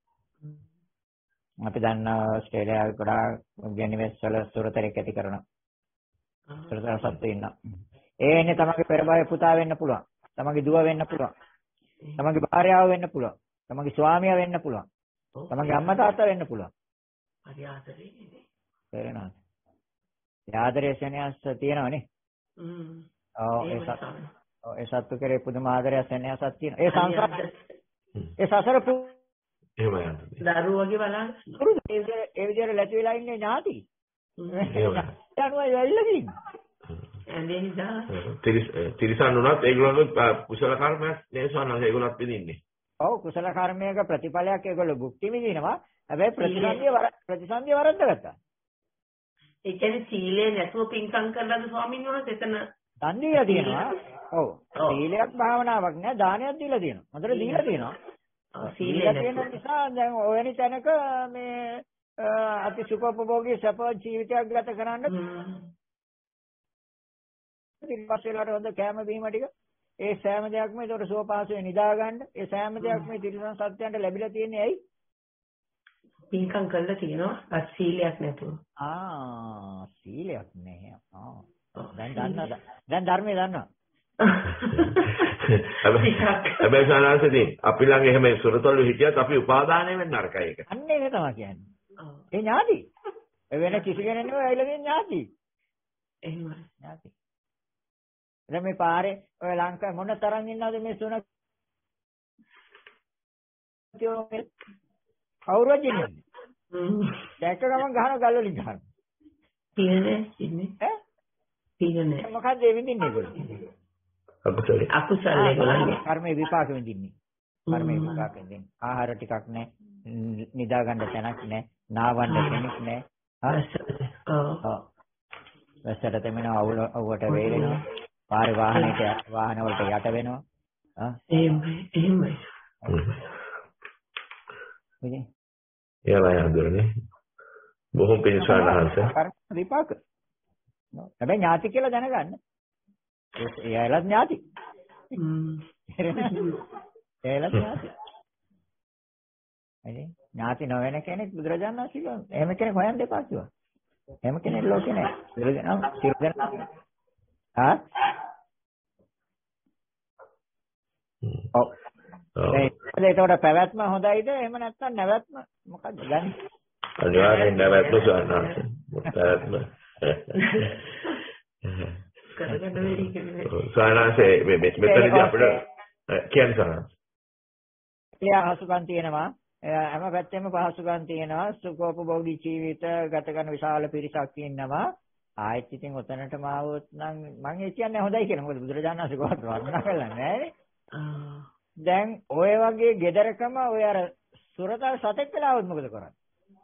අපි දන්න ඕස්ට්‍රේලියාවේ ගොඩාක් ගෙනිවෙස් වල සුරතරෙක් ඇති කරනවා. සුරතර සත්තු ඉන්නවා. ඒ ඉන්නේ තමන්ගේ පෙර භවයේ පුතා වෙන්න පුළුවන්. තමන්ගේ දුව වෙන්න පුළුවන්. තමන්ගේ භාර්යාව වෙන්න පුළුවන්. තමන්ගේ ස්වාමියා වෙන්න පුළුවන්. තමන්ගේ අම්මා තාත්තා වෙන්න පුළුවන්. හරි ආදරේ නේද? තේරෙනවද? ඒ ආදරයේ සෙනෙහස තියෙනවනේ. හ්ම්. ඔව් ඒ සත් ඔව් ඒ සත්තු කරේ පුදුම ආදරයක් සෙනෙහසක් තියෙනවා. ඒ සංසාර ඒ සසර පු එහෙමයි. දරුවෝ වගේ බලන්න. ඒ විදිහට läති වෙලා ඉන්නේ ඥාති. එහෙමයි. යනවා වෙල්ලකින්. ඇඳේ නිදා. තිරිසන් උනත් ඒගොල්ලෝ කුසල කර්මයක් නේසවන්න ඒගොල්ලොත් විඳින්නේ. ඔව් කුසල කර්මයක ප්‍රතිඵලයක් ඒගොල්ලෝ භුක්ති විඳිනවා. හැබැයි ප්‍රතිසන්දිය ප්‍රතිසන්දිය වරද්දගත්තා. ඒ කියන්නේ සීලේ නැතුව පින්කම් කරලාද ස්වාමීන් වහන්සේ එතන දන් දීලා තියෙනවා. ඔව්. සීලයක් භාවනාවක් නෑ දානයක් දීලා තියෙනවා. හොඳට දීලා තියෙනවා. සීලය තියෙන නිසා දැන් ඔයනි තැනක මේ අති සුඛෝපභෝගී සප ජීවිතයක් ගත කරන්න ඊට පස්සේ වෙලාවට හොඳ කැම බීම ටික ඒ සෑම දෙයක්ම ඒතකොට සුව පහසුවෙන් නිදා ගන්න ඒ සෑම දෙයක්ම තිරිසන් සත්‍යයන්ට ලැබිලා තියෙන්නේ ඇයි? පින්කම් කළා තියෙනවා අත් සීලයක් නැතුව. ආ සීලයක් නැහැ. ආ දැන් දන්නවද? දැන් ධර්මයේ දන්නවා. හැබැයි සානාසදී අපි ළඟ එහෙම සුරතල්ලු හිටියත් අපි උපාදානය වෙන්න අරකයි ඒක. අන්න ඒක තමයි කියන්නේ. ඒ ඥාති. ඒ වෙන කිසි කෙනෙක් නෙවෙයි අයිලගේ ඥාති. එහෙමයි. ඥාති. දැන් මේ පාරේ ඔය ලංකාවේ මොන තරම් ඉන්නවද මේ සුනක්? කවුරුද ඉන්නේ? දැක්ක ගමන් ගහන ගල් වලින් ගහන. පිනනේ ඉන්නේ. ඈ? පිනනේ. මොකද්ද ඒ විඳින්නේ ඒගොල්ලෝ? අකුසලයි. අකුසල ඒගොල්ලන්ගේ. කර්මයේ විපාක විඳින්නේ. කර්මයේ විපාක විඳින්නේ. ආහාර ටිකක් නැහැ. නිදා ගන්න තැනක් නැහැ. නාවන්න කෙනෙක් නැහැ. ඔව්. ඔව්. වැස්සට තෙමෙන අවුල අවුවට වේලෙනවා. පාරේ වාහනයට වාහන වලට යට වෙනවා. ආ එහෙමයි. එහෙමයි. ඉතින් ඒවයි හඳුරන්නේ. බොහොම පිළිසාරහස. කර්ම විපාක. හැබැයි ඥාති කියලා දැනගන්න. ඒ අයලත් ඥාති. හ්ම්. ඒලත් ඥාති. එනේ ඥාති නොවන කෙනෙක් බුදුරජාණන් වහන්සේ කිව්වා. එහෙම කෙනෙක් හොයන්න එපා කිව්වා. එහෙම කෙනෙක් ලෝකේ නැහැ. බුදුරජාණන් සිල් දෙනා. ආ? ඔව්. ඒකට පැවැත්ම හොඳයිද? එහෙම නැත්නම් නැවැත්ම මොකක්ද ගන්නේ? අනිවාර්යෙන් නැවැත්ම සානාස. පැවැත්ම. කරගන්න වෙරි කියන්නේ. සානාසේ මේ මෙතනදී අපිට කියන්න සානාස. එයා හසුකම් තියෙනවා. හැම පැත්තෙම පහසුකම් තියෙනවා. සුඛෝපභෝගී ජීවිත ගත කරන විශාල පිරිසක් ඉන්නවා. ආයෙත් ඉතින් ඔතනටම ආවොත් නම් මම ඒ කියන්නේ හොඳයි කියලා. මොකද බුදුරජාණන් වහන්සේ කොහොමද වර්ණනා කළා නෑනේ. දැන් ඔය වගේ gedarakama ඔය අර සුරතල් සතෙක් වෙලා આવොත් මොකද කරන්නේ?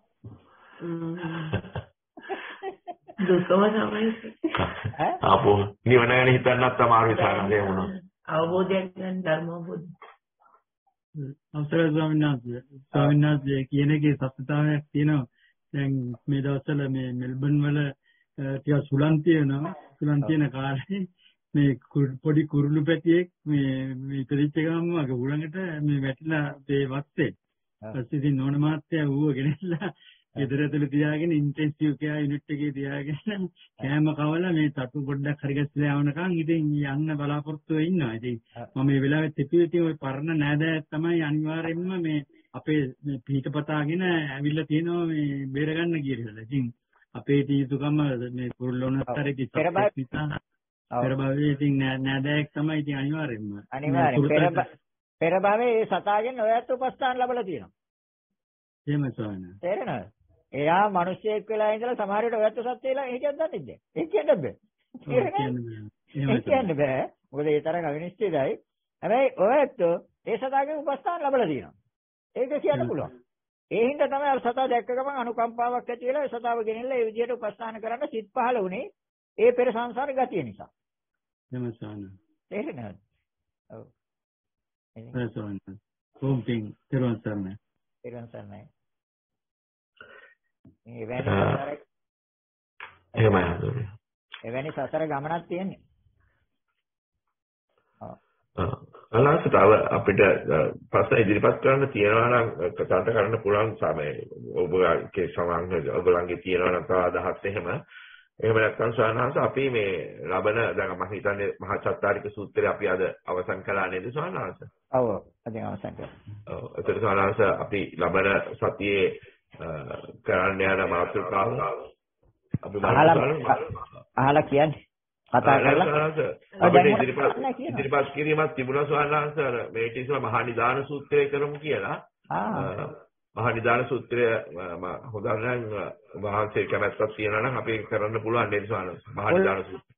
දුකම තමයි. ඈ? ආපෝ නිවන ගැන හිතන්නත් අමාරුයි සානාසේ වුණා. අවබෝධයක් ගන්න ධර්ම අවබෝධ. අවසරයි ස්වාමීන් වහන්සේ. ස්වාමීන් වහන්සේ කියන එකේ සත්‍යතාවයක් තියෙනවා. දැන් මේ දවස්වල මේ මෙල්බන් වල ටික සුලන් තියෙනවා. සුලන් තියෙන කාලේ මේ පොඩි කුරුළු පැටියෙක් මේ මේ ඉපදිච්ච ගමන්ම අග උලඟට මේ වැටිලා මේ වත්තේ. ඊපස්සේ ඉතින් නෝන මාත්‍යා ඌව ගෙනල්ලා ගෙදර ඇතුළේ තියාගෙන ඉන්ටෙන්සිව් කෙයා යුනිට් එකේ තියාගෙන කෑම කවලා මේ තටු පොඩ්ඩක් හරි ගැස්සලා යවනකන් ඉතින් යන්න බලාපොරොත්තු වෙ ඉන්නවා. ඉතින් මම මේ වෙලාවෙත් හිතුවේ ඉතින් ওই පරණ නෑදෑයත් තමයි අනිවාර්යෙන්ම මේ අපේ මේ පිටපතාගෙන ඇවිල්ලා තියෙනවා මේ බේර ගන්න කියලා. ඉතින් අපේ තීසුකම මේ කුරුල්ලොනත් හරි ඉතින් පෙර භවයේ ඉතින් නෑදෑයෙක් තමයි ඉතින් අනිවාර්යෙන්ම. අනිවාර්යෙන් පෙර භවයේ ඒ සතාගෙන් ඔයත් උපස්ථාන ලැබලා තියෙනවා. එහෙමයි ස්වාමීනි. තේරෙනවද? එයා මිනිස්සෙක් වෙලා ඉඳලා සමහර විට ඔයත් සත්ත්ව වෙලා හිටියත් දන්නේ නැහැ. ඒක කියන්න බෑ. ඒක කියන්න බෑ. මොකද ඒ තරම් අවිනිශ්චිතයි. හැබැයි ඔයත් ඒ සතාගෙන් උපස්ථාන ලැබලා තියෙනවා. ඒක කියන්න පුළුවන්. ඒ හින්දා තමයි අර සතා දැක්ක ගමන් අනුකම්පාවක් ඇති වෙලා ඒ සතාව ගෙනිල්ලා ඒ විදිහට උපස්ථාන කරන්න සිත් පහළ වුණේ ඒ පෙර සංසාර ගතිය නිසා. එහෙමයි ස්වාමීනි. තේරෙනවද? ඔව්. එහෙමයි ස්වාමීනි. කොම් පින් තෙරුවන් සරණයි. තෙරුවන් සරණයි. මේ වැනි සසර එහෙමයි හඳුනේ. එවැනි සසර ගමනක් තියෙන්නේ. ඔව්. අනාසට අපිට ප්‍රශ්න ඉදිරිපත් කරන්න තියෙනවා නම් කතා කරන්න පුළුවන් සමය ඔබගේ සමහර ඔයගොල්ලන්ගේ තියෙනවා නම් තව අදහස් එහෙම එහෙම නැත්නම් සානහස අපි මේ ලබන දැන් මම හිතන්නේ මහා චත්තාරික සූත්‍රය අපි අද අවසන් කළා නේද සානහස? ඔව් අද අවසන් කළා. ඔව් ඒතර සානහස අපි ලබන සතියේ කරන්න යන මාතෘකාව අපි අහලා කියන්නේ කතා කරලා අපිට ඉදිරිපත් ඉදිරිපත් කිරීමක් තිබුණා සානහස මේ ඉතින් මහා නිදාන සූත්‍රය කරමු කියලා. මහා නිදාන සූත්‍රය හොඳ නම් වහන්සේ කැමැත්තක් තියෙනවා නම් අපි කරන්න පුළුවන් නේද සානහස මහා නිදාන සූත්‍රය.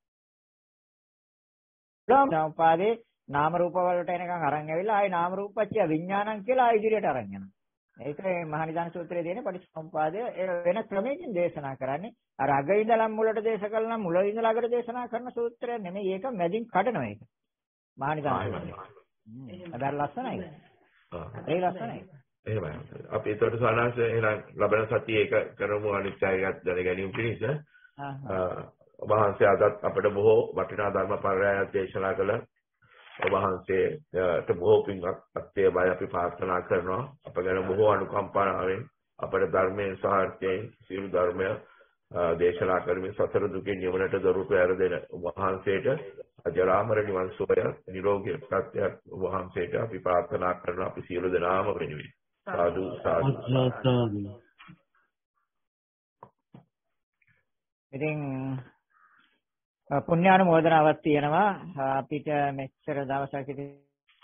උපාදේ නාම රූප වලට එනකන් අරන් ඇවිල්ලා ආයේ නාම රූපච්චය විඥානං කියලා ආයෙ ඉදිරියට අරන් යනවා. ඒක මේ මහා නිදාන සූත්‍රයේ තියෙන පටිච්චසමුපාදය වෙන ක්‍රමයකින් දේශනා කරන්නේ. අර අග ඉඳලා මුලට දේශ කළා නම් මුල ඉඳලා අගට දේශනා කරන සූත්‍රය නෙමෙයි. ඒක මැදින් කඩනවා ඒක. මහා නිදාන සූත්‍රය. අදාළ ලස්සනයි. ඒ ලස්සනයි. එහෙමයි. අපි ඒතකොට සානහස එහෙනම් ලබන සතියේ ඒක කරමු අනිත් අයත් දැන ගැනීම පිණිස. වහන්සේ අදත් අපිට බොහෝ වටිනා ධර්ම පරයයක් දේශනා කළ ඔබ වහන්සේට බොහෝ පින්ක් අත්‍යවයි අපි ප්‍රාර්ථනා කරනවා. අප ගැන බොහෝ අනුකම්පාවෙන් අපේ ධර්මයෙන් සාර්ථකයෙන් සියලු ධර්මය දේශනා කරමින් සතර දුකේ නිවනට දොරටු ඇර දෙන වහන්සේට අජරාමර නිවන් සුවය නිරෝගී ප්‍රත්‍යක් වහන්සේට අපි ප්‍රාර්ථනා කරනවා. අපි සියලු දෙනාම වෙනුවෙන් සාදු සාදු. ඉතින් පුණ්‍යානුමෝදනාවක් තියෙනවා අපිට මෙච්චර දවසක් ඉතින්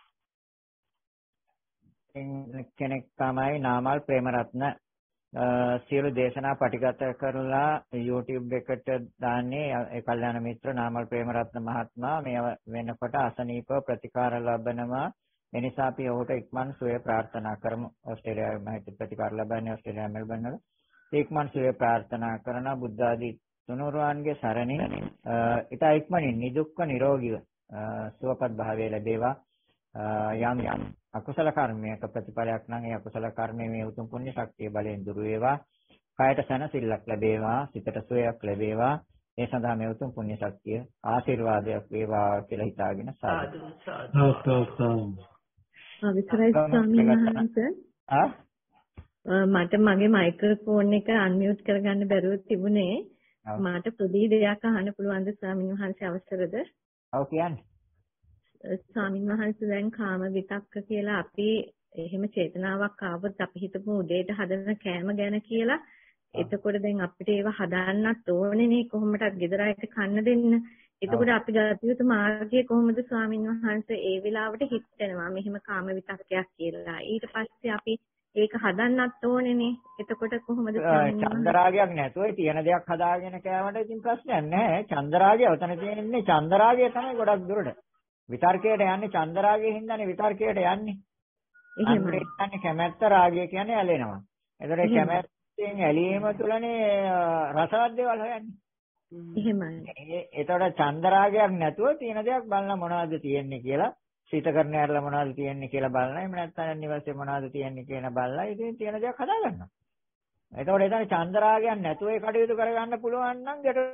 කෙනෙක් තමයි නාමල් ප්‍රේමරත්න සියලු දේශනා පටිගත කරලා YouTube එකට දාන්නේ ඒ කල්යාණ මිත්‍ර නාමල් ප්‍රේමරත්න මහත්මයා මේ වෙනකොට අසනීප ප්‍රතිකාර ලබනවා. ඒ නිසා අපි ඔහුට ඉක්මන් සුවය ප්‍රාර්ථනා කරමු. ඕස්ට්‍රේලියාවේ මහිත ප්‍රතිකාර ලබන්නේ ඕස්ට්‍රේලියාවේ මෙල්බන් වල. ඉක්මන් සුවය ප්‍රාර්ථනා කරන බුද්ධ ආදී තුනුරුවන්ගේ සරණින් ඊට ඉක්මනින් නිදුක්ව නිරෝගීව සුවපත් භාවය ලැබේවා. යම් යම් අකුසල කර්මයක ප්‍රතිඵලයක් නම් ඒ අකුසල කර්මයේ මේ උතුම් පුණ්‍ය ශක්තිය බලයෙන් දුරු වේවා. කායට සැනසෙල්ලක් ලැබේවා, සිතට සුවයක් ලැබේවා. ඒ සඳහා මේ උතුම් පුණ්‍ය ශක්තිය ආශිර්වාදයක් වේවා කියලා හිතාගෙන සාදු සාදු. අවසරයි ස්වාමීන් වහන්සේ. ආ මට මගේ මයික්‍රොෆෝන් එක අන්මියුට් කරගන්න බැරුව තිබුණේ. මට පොඩි දෙයක් අහන්න පුළුවන්ද ස්වාමීන් වහන්සේ අවසරද? ඔව් කියන්නේ. ස්වාමීන් වහන්සේ දැන් කාම විතක්ක කියලා අපි එහෙම චේතනාවක් ආවොත් අපි හිතමු උදේට හදන කෑම ගැන කියලා. එතකොට දැන් අපිට ඒව හදාන්නත් ඕනේ නේ කොහොමදත් ගෙදර අයට කන්න දෙන්න. එතකොට අපි ගත යුතු මාර්ගය කොහොමද ස්වාමීන් වහන්සේ ඒ වෙලාවට හිතෙනවා මෙහෙම කාම විතක්කයක් කියලා. ඊට පස්සේ අපි ඒක හදන්නත් ඕනේ නේ. එතකොට කොහොමද ස්වාමීන් වහන්සේ? චන්දරාගයක් නැතුව තියෙන දෙයක් හදාගෙන කෑමට ඉතින් ප්‍රශ්නයක් නැහැ. චන්දරාගය ඔතන තියෙන්නේ චන්දරාගය තමයි ගොඩක් දුරට. විතර්කයට යන්නේ චන්දරාගයෙන් හින්දානේ විතර්කයට යන්නේ. එහෙමයි. යන්නේ කැමැත්ත රාගය කියන්නේ ඇලෙනවා. ඒතර කැමැත්තෙන් ඇලීම තුළනේ රසවත් දේවල් හොයන්නේ. එහෙමයි. ඒතකොට චන්දරාගයක් නැතුව තියෙන දෙයක් බලන මොනවද තියෙන්නේ කියලා සීත කරන ඇරලා මොනවද තියෙන්නේ කියලා බලනවා. එහෙම නැත්නම් නිවසේ මොනවද තියෙන්නේ කියන බලලා ඉතින් තියෙන දෙයක් හදා ගන්නවා. ඒතකොට එතන චන්දරාගයක් නැතුව ඒ කටයුතු කරගන්න පුළුවන් නම් ගැට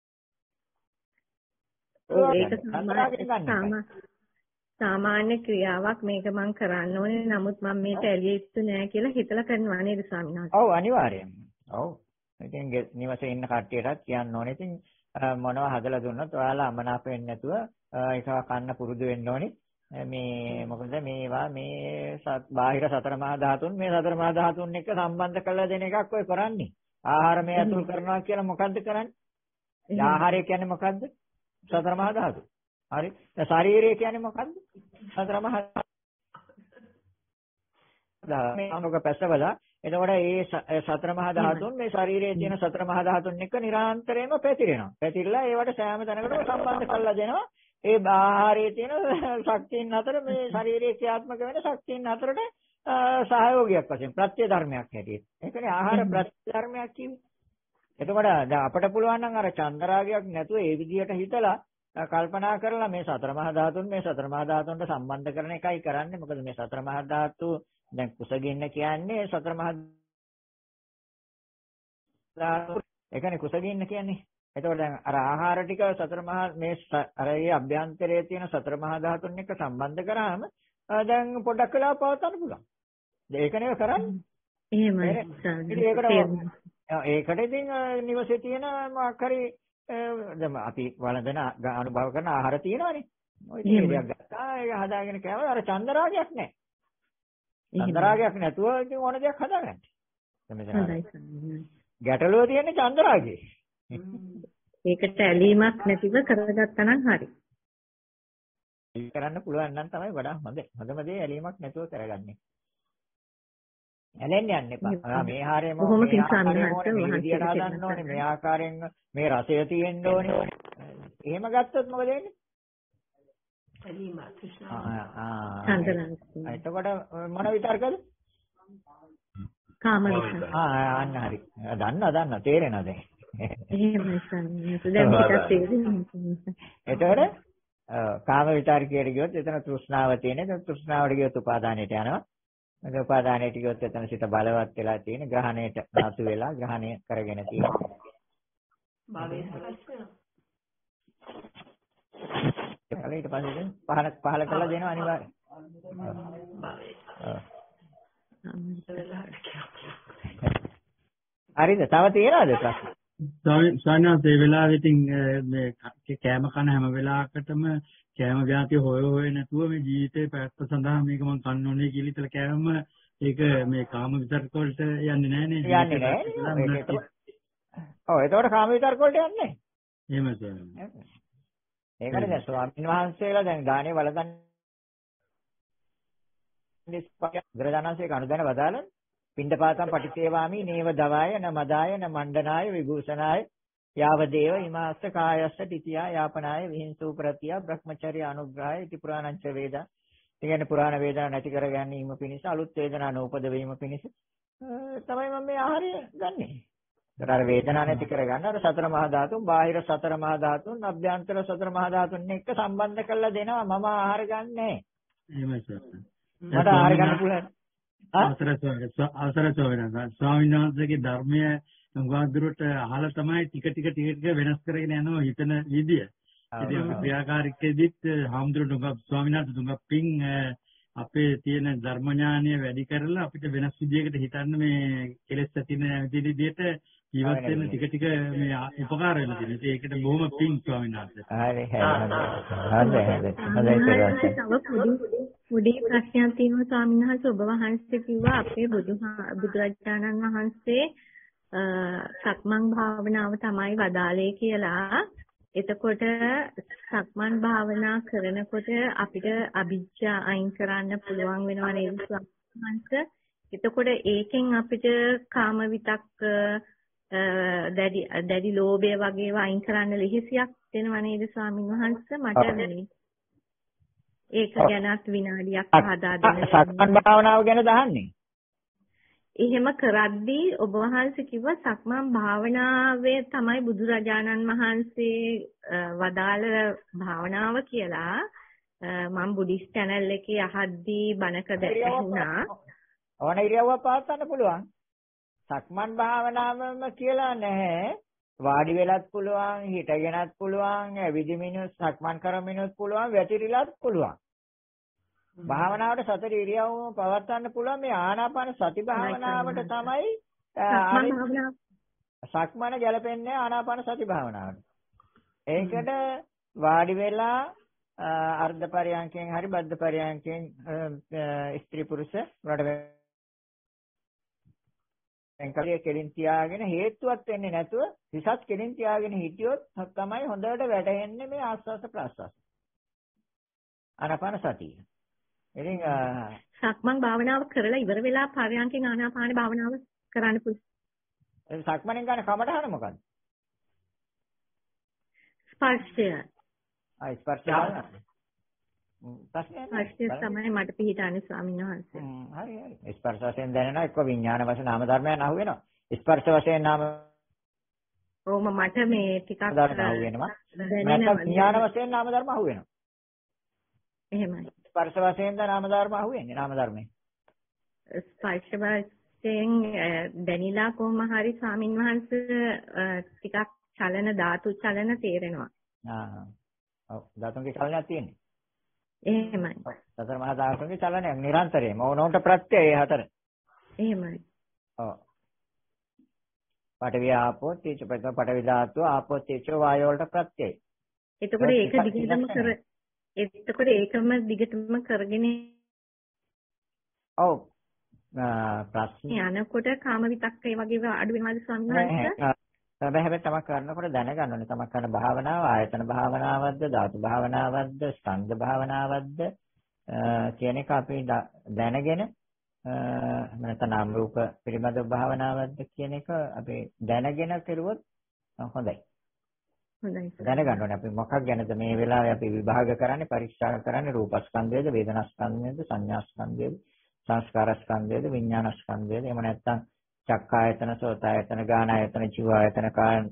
ඒක සාමාන්‍ය ක්‍රියාවක් මේක මම කරන්න ඕනේ. නමුත් මම මේක ඇලිය යුතු නෑ කියලා හිතලා කරනවා නේද ස්වාමීන් වහන්සේ? ඔව් අනිවාර්යයෙන්ම. ඔව්. ඉතින් නිවසේ ඉන්න කට්ටියටත් කියන්න ඕනේ. ඉතින් මොනවා හදලා දුන්නොත් ඔයාලා අමනාප වෙන්නේ නැතුව ඒක කන්න පුරුදු වෙන්න ඕනේ. මේ මොකද මේවා මේ බාහිර සතර මහා ධාතුන් මේ සතර මහා ධාතුන් එක්ක සම්බන්ධ කරලා දෙන එකක් ඔය කරන්නේ. ආහාර මේ අතුල් කරනවා කියලා මොකද්ද කරන්නේ? ආහාරය කියන්නේ මොකද්ද? සතර මහා ධාතු. හරි. ශරීරය කියන්නේ මොකද්ද? සතර මහා ධාතු. මේ අනුක පැසවලා එතකොට මේ සතර මහා ධාතුන් මේ ශරීරයේ තියෙන සතර මහා ධාතුන් එක්ක නිරන්තරයෙන්ම පැතිරෙනවා. පැතිරලා ඒවට සෑම තැනකටම සම්බන්ධ කරලා දෙනවා. ඒ ආහාරයේ තියෙන ශක්තියින් අතර මේ ශරීරයේ ක්‍රියාත්මක වෙන ශක්තියින් අතරට සහයෝගයක් වශයෙන් ප්‍රත්‍ය ධර්මයක් හැටියට. ඒකනේ ආහාර ප්‍රත්‍ය ධර්මයක් කියන්නේ. එතකොට දැන් අපිට පුළුවන් නම් අර චන්දරාගයක් නැතුව ඒ විදිහට හිතලා කල්පනා කරලා මේ සතර මහා ධාතුන් මේ සතර මහා ධාතුන්ට සම්බන්ධ කරන එකයි කරන්නේ. මොකද මේ සතර මහා ධාතු දැන් කුසගින්න කියන්නේ සතර මහා ධාතු. ඒකනේ කුසගින්න කියන්නේ. එතකොට දැන් අර ආහාර ටික සතර මහා මේ අර ඒ අභ්‍යන්තරයේ තියෙන සතර මහා ධාතුන් එක්ක සම්බන්ධ කරාම දැන් පොඩක් වෙලා පවත්වන්න පුළුවන්. ඒකනේ කරන්නේ. එහෙමයි. ඒකට ඉතින් නිවසේ තියෙන මොකක් හරි දැන් අපි වළඳන අනුභව කරන ආහාර තියෙනවානේ. ඔය දෙයක් ගත්තා ඒක හදාගෙන කෑම අර චන්දරාගයක් නැහැ. චන්දරාගයක් නැතුව ඉතින් ඕන දෙයක් හදාගන්න. ගැටලුව තියෙන්නේ චන්දරාගේ. ඒකට ඇලීමක් නැතිව කරගත්තා නම් හරි. ඒක කරන්න පුළුවන් නම් තමයි වඩා හොඳ. හොඳම දේ ඇලීමක් නැතුව කරගන්නේ. ඇලෙන්න යන්න එපා. මේ ආහාරය මොකද මේ විදියට හදන්න ඕනේ. මේ ආකාරයෙන් මේ රසය තියෙන්න ඕනේ. එහෙම ගත්තොත් මොකද වෙන්නේ? ඇලීම තෘෂ්ණාව. ආ චන්දරාගය. එතකොට මොන විතර්කද? කාම විතර්ක. ආ අන්න හරි. දන්නා දන්නා තේරෙනවද? එහෙමයි සම්මත. දැන් ටිකක් තේරෙනවා. එතකොට කාම විතර්කයට ගියොත් එතන තෘෂ්ණාව තියෙන. තෘෂ්ණාවට ගියොත් උපාදානයට යනවා. මේ උපාදානයට ගියොත් එතන සිත බලවත් වෙලා තියෙන. ග්‍රහණයට ධාතු වෙලා ග්‍රහණය කරගෙන තියෙනවා. භවයේ සකස් වෙනවා. කළා ඊට පස්සේ ඉතින් පහල පහල කළා දෙනවා අනිවාර්යයෙන්. හරිද? තව තියනවද ප්‍රශ්න? ස්වාමීන් ඒ වෙලාවෙ ඉතින් මේ කෑම කන හැම වෙලාවකටම කෑම ව්‍යාප්තිය හොය හොය නැතුව මේ ජීවිතේ පැවැත්ම සඳහා මේක මම කන්න ඕනේ කියලා ඉතල කෑම ඒක මේ කාම විතර්ක වලට යන්නේ නැහැ නේද? යන්නේ නැහැ. ඔව් ඒතකොට කාම විතර්ක වලට යන්නේ නැහැ. එහෙම ස්වාමීන්. ඒකනේ දැන් ස්වාමීන් වහන්සේලා දැන් දානේ වලදන්නේ බුදුරජාණන්සේ කනුදැන වදාළන පිණ්ඩපාතම් පටිසේවාමි නේව දවාය න මදාය න මණ්ඩනාය විභූෂනාය යාව දේව හිමාස්ස කායස්ස තිතියා යාපනාය විහිංසූ ප්‍රතිය බ්‍රහ්මචර්ය අනුග්‍රහය ඉති පුරාණංච වේදා. ඒ කියන්නේ පුරාණ වේදනා නැති කර ගැනීම පිණිස අලුත් වේදනා නූපද වීම පිණිස තමයි මම මේ ආහාරය ගන්නෙ. ඒතර අර වේදනා නැති කර ගන්න අර සතර මහා ධාතුන් බාහිර සතර මහා ධාතුන් අභ්‍යන්තර සතර මහා ධාතුන් එක්ක සම්බන්ධ කරලා දෙනවා මම ආහාර ගන්නෑ. එහෙමයි සර්. මට ආහාර ගන්න පුළුවන්. අවසර අවසර ස්වාමීන් වහන්සේගේ ධර්මය උගාදුරට අහලා තමයි ටික ටික ටික ටික වෙනස් කරගෙන යනවා හිතන විදිය. ඉතින් ක්‍රියාකාරීත්වයේදීත් හාමුදුරුවෝ ස්වාමීන් වහන්සේ තුඟ පිං අපේ තියෙන ධර්ම ඥානය වැඩි කරලා අපිට වෙනස් විදියකට හිතන්න මේ කෙලෙස් ඇතින විදිහට ජීවත් වෙන්න ටික ටික මේ උපකාර වෙලා තියෙනවා. ඒකට බොහොම පිං ස්වාමීන් වහන්සේ. හරි හරි. හරි හරි. තව පොඩි ප්‍රශ්නයක් තියෙනවා ස්වාමීන් වහන්සේ. ඔබ වහන්සේ කිව්වා අපේ බුදු බුදුරජාණන් වහන්සේ සක්මන් භාවනාව තමයි වදාළේ කියලා. එතකොට සක්මන් භාවනා කරනකොට අපිට අභිජ්ජා අයින් කරන්න පුළුවන් වෙනවා නේද ස්වාමීන් වහන්සේ? එතකොට ඒකෙන් අපිට කාම විතක්ක දැඩි දැඩි ලෝභය වගේ අයින් කරන්න ලෙහෙසියක් වෙනවා නේද ස්වාමීන් වහන්සේ? මට මේ ඒක ගැනත් විනාඩියක් හදා දෙන්න. සක්මන් භාවනාව ගැන දහන්නේ. එහෙම කරද්දී ඔබ වහන්සේ කිව්වා සක්මන් භාවනාවේ තමයි බුදුරජාණන් වහන්සේ වදාළ භාවනාව කියලා. මම බුද්දිස්ට් channel එකේ අහද්දී බණක දැක්ුණා. ඕන ඉරියව්වක් පවත්වන්න පුළුවන්. සක්මන් භාවනාවම කියලා නැහැ. වාඩි වෙලත් පුළුවන්, හිටගෙනත් පුළුවන්, ඇවිදිමිනුත් සක්මන් කරමිනුත් පුළුවන්, වැතිරිලත් පුළුවන්. භාවනාවට සතර ඉරියව්වම පවත්වන්න පුළුවන්. මේ ආනාපාන සති භාවනාවට තමයි සක්මන ගැලපෙන්නේ ආනාපාන සති භාවනාවට. ඒකට වාඩි වෙලා අර්ධ පරියන්කෙන් හරි බද්ධ පරියන්කෙන් ස්ත්‍රී පුරුෂ වලට එන්කලිය කෙලින් තියාගෙන හේතුවක් වෙන්නේ නැතුව විසත් කෙලින් තියාගෙන හිටියොත් තමයි හොඳට වැටෙන්නේ මේ ආස්වාස ප්‍රාස්වාස. ආනාපාන සතිය. ඉතින් සක්මන් භාවනාව කරලා ඉවර වෙලා පරයන්කෙන් ආනාපාන භාවනාව කරන්න පුළුවන්. සක්මණෙන් ගන්න කමටහන මොකද්ද? ස්පර්ශය. ආ ස්පර්ශය. ස්පර්ශය තමයි මට පිළිහිටන්නේ ස්වාමීන් වහන්සේ. හරි හරි. ස්පර්ශ වශයෙන් දැනෙනවා එක්ක විඥාන වශයෙන් නාම ධර්මයන් අහු වෙනවා. ස්පර්ශ වශයෙන් නාම ඕම මට මේ ටිකක් ධර්ම අහු වෙනවා. නැත්නම් විඥාන වශයෙන් නාම ධර්ම අහු වෙනවා. එහෙමයි. ස්පර්ශ වශයෙන් ද නාම ධර්ම අහුවෙන්නේ නාම ධර්මේ. ස්පර්ශ වශයෙන් දැනිලා කොහොම හරි ස්වාමින් වහන්සේ ටිකක් චලන ධාතු චලන තේරෙනවා. ආ. ඔව් ධාතුන්ගේ චලනයක් තියෙන්නේ. එහෙමයි. සතර මහා ධාතුන්ගේ චලනයක් නිරන්තරයෙන්ම ඕනෝන්ට ප්‍රත්‍යය හතර. එහෙමයි. ඔව්. පඨවි ආපෝ තේජෝ පඨවි පඨවි ධාතුව ආපෝ තේජෝ වායෝ වලට ප්‍රත්‍යයයි. එතකොට ඒක දිගටම කර එතකොට ඒකම දිගටම කරගෙන ඔව් ප්‍රශ්න යනකොට කාම විතක්කේ වගේ අඩු වෙනවාද ස්වාමීන් වහන්සේ? හැබැයි හැබැයි තමක් කරනකොට දැනගන්න ඕනේ තමක් කරන භාවනාව ආයතන භාවනාවක්ද ධාතු භාවනාවක්ද ස්කන්ධ භාවනාවක්ද කියන එක අපි දැනගෙන නැත්නම් නාම රූප පිළිබඳ භාවනාවක්ද කියන එක අපි දැනගෙන කරුවොත් හොඳයි. හොඳයි. දැනගන්න ඕනේ අපි මොකක් ගැනද මේ වෙලාවේ අපි විභාග කරන්නේ පරීක්ෂා කරන්නේ රූපස්කන්ධයද වේදනාස්කන්ධයද සංඥාස්කන්ධයද සංස්කාරස්කන්ධයද විඥානස්කන්ධයද එහෙම නැත්නම් චක්කායතන සෝතායතන ගානායතන ජීවායතන කායන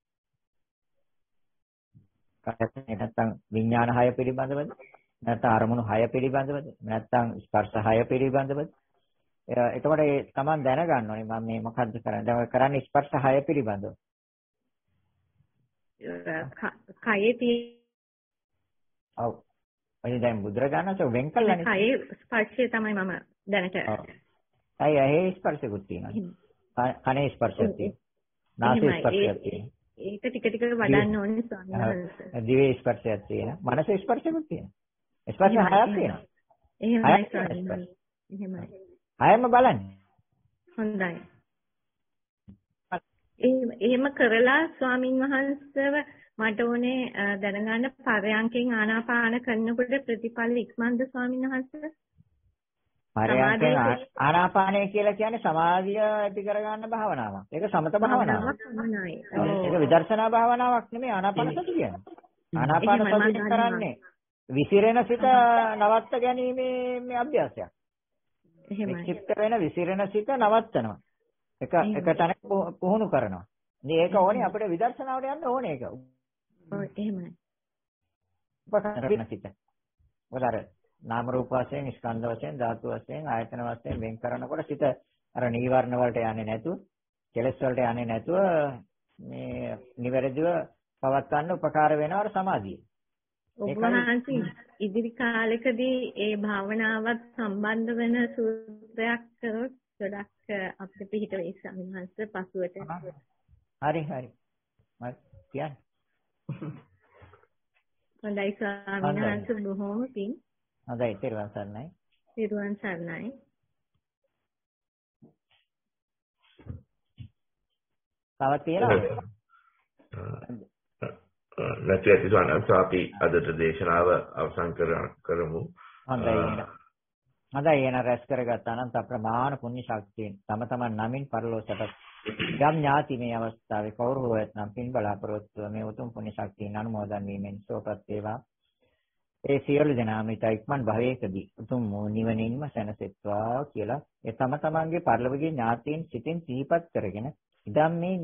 කායතන නැත්නම් විඥාන හය පිළිබඳවද නැත්නම් අරමුණු හය පිළිබඳවද නැත්නම් ස්පර්ශ හය පිළිබඳවද එතකොට ඒ තමන් දැනගන්න ඕනේ මම මේ මොකද්ද කරන්නේ දැන් කරන්නේ ස්පර්ශ හය පිළිබඳව කයේ තියෙන ඔව් ඔය දැන් බුදුරජාණන් වහන්සේ වෙන් කළානේ. කයේ ස්පර්ශය තමයි මම දැනට. අය ඇහි ස්පර්ශකුත් තියෙනවා. කනේ ස්පර්ශයක් තියෙනවා. නාසයේ ස්පර්ශයක් තියෙනවා. ඒක ටික ටික වඩන්න ඕනේ ස්වාමීන් වහන්සේ. දිවේ ස්පර්ශයක් තියෙනවා. මනසේ ස්පර්ශකුත් තියෙනවා. ස්පර්ශ හයක් තියෙනවා. එහෙමයි ස්වාමීන් වහන්සේ. එහෙමයි. හයම බලන්න. හොඳයි. එහෙම කරලා ස්වාමින් වහන්සේව මට ඕනේ දැනගන්න පරයන්කෙන් ආනාපාන කරනකොට ප්‍රතිඵල ඉක්මනද ස්වාමින් වහන්සේ? පරයන්කෙන් ආනාපානය කියලා කියන්නේ සමාධිය ඇති කරගන්න භාවනාවක්. ඒක සමත භාවනාවක්. ඒක විදර්ශනා භාවනාවක් නෙමෙයි ආනාපාන සති කියන්නේ. ආනාපාන සතිය කරන්නේ විසිරෙන සිත නවත්ත ගැනීමේ මේ අභ්‍යාසයක්. එහෙමයි. විචිත්ත වෙන විසිරෙන සිත නවත්තනවා. එක එක තැනක පුහුණු කරනවා. ඉතින් ඒක ඕනේ අපිට විදර්ශනාවට යන්න ඕනේ ඒක. ඔව් එහෙමයි. උපකරණ සිත. උදාර නාම රූප වශයෙන් ස්කන්ධ වශයෙන් ධාතු වශයෙන් ආයතන වශයෙන් වෙන් කරනකොට සිත අර නීවරණ වලට යන්නේ නැතුව කෙලස් වලට යන්නේ නැතුව මේ නිවැරදිව පවත් ගන්න උපකාර වෙනවා අර සමාධිය. ඔබ වහන්සේ ඉදිරි කාලෙකදී ඒ භාවනාවත් සම්බන්ධ වෙන සූත්‍රයක් කරොත් ගොඩක් අපිට පිළිහිට වෙයි ස්වාමීන් වහන්සේ පසුවට. හරි හරි. මම කියන්නේ. හොඳයි ස්වාමීන් වහන්සේ බොහොම පිං. හොඳයි තෙරුවන් සරණයි. තෙරුවන් සරණයි. තව තියෙනවද? නැති ඇති සවනස අපි අදට දේශනාව අවසන් කරමු. හොඳයි එහෙනම්. හොඳයි එහෙනම් රැස් කරගත්ත අනන්ත ප්‍රමාණ පුණ්‍ය ශක්තියෙන් තම තමන් නමින් පරලෝසට ගම් ඥාති මේ අවස්ථාවේ කවුරු හෝ ඇතනම් පින් බලාපොරොත්තු මේ උතුම් පුණ්‍ය ශක්තියෙන් අනුමෝදන් වීමෙන් සෝපත් වේවා. ඒ සියලු දෙනාම ඉක්මන් භවයකදී උතුම් නිවනින්ම සැනසෙත්වා කියලා ඒ තම තමන්ගේ පරලෝකීය ඥාතීන් සිතින් සිහිපත් කරගෙන ඉදම් මේ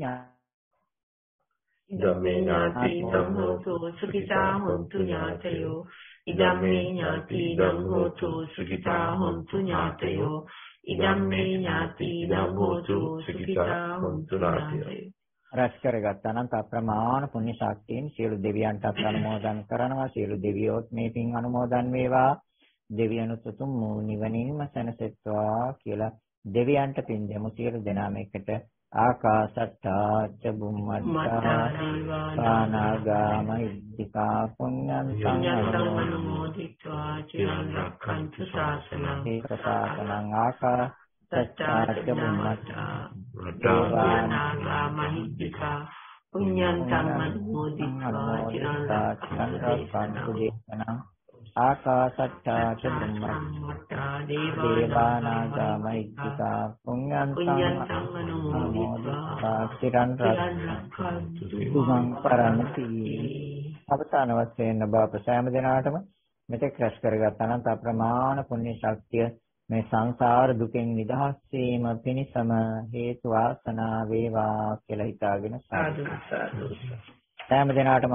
ඉදම්මේ ඥාතිනම් හෝතු සුඛිතා හොන්තු ඥාතයෝ ඉදම්මේ ඥාතිනම් හෝතු සුඛිතා හොන්තු ඥාතයෝ ඉදම්මේ ඥාතිනම් හෝතු සුඛිතා හොන්තු ඥාතයෝ. රැස් කරගත් අනන්ත අප්‍රමාණ පුණ්‍ය ශක්තියෙන් සියලු දෙවියන්ට අනුමෝදන් කරනවා. සියලු දෙවියෝත් මේ පින් අනුමෝදන් වේවා. දෙවියනුත් උතුම් නිවනින්ම සැනසෙත්වා කියලා දෙවියන්ට පින් දෙමු. සියලු දෙනාම එකට ආකාසට්ටා ච බුම්මට්ටා සානාගා මහිද්దికා පුඤ්ඤං සංඝමෝදිत्वा චිරං රක්ඛන්තු ශාසනං ඒකසාසනං ආකාසට්ටා ච බුම්මට්ටා සානාගා මහිද්దికා පුඤ්ඤං සංඝමෝදිत्वा චිරං රක්ඛන්තු දේශනං ආකාසට්ටා ච බුම්මට්ටා දේවානාගා මහිද්దికා පුඤ්ඤං සංඝමෝදිत्वा චිරං රක්ඛන්තු පරන්ති. අවසාන වශයෙන් ඔබ අප සෑම දිනාටම මෙතෙක් රැස් කරගත් අනන්ත අප්‍රමාණ පුණ්‍ය ශක්තිය මේ සංසාර දුකෙන් නිදහස් වීම පිණිසම හේතු වාසනා වේවා කියලා හිතාගෙන සාදු සාදු. සෑම දිනාටම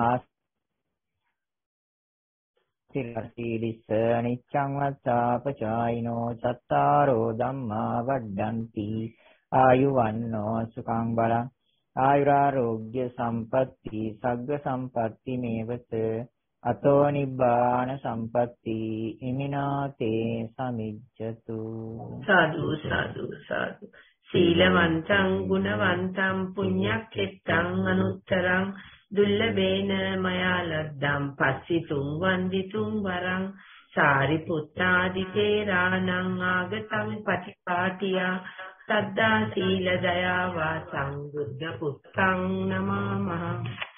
සිරසීලිස නිච්ඡං වත්තාපචායිනෝ චත්තාරෝ ධම්මා වඩ්ඩಂತಿ ආයුවන්නෝ සුඛං බලං ආයුරාෝග්‍ය සම්පatti සග්ග සම්පatti මේවත අතෝ නිබ්බාන සම්පatti ඉමිනාතේ සමිජ්ජතු. සාදු සාදු සාදු. සීලවන්තං ගුණවන්තං පුඤ්ඤක්ඛෙත්තං අනුත්තරං දුල්ලබේන මයා ලද්දම් පස්සිතුං වන්දිතුං වරං සාරිපුත්තාදි තේරාණං ආගතං පටිපාටියා සද්දා සීල දයා වාසං බුද්ධ පුත්තං නමමහ.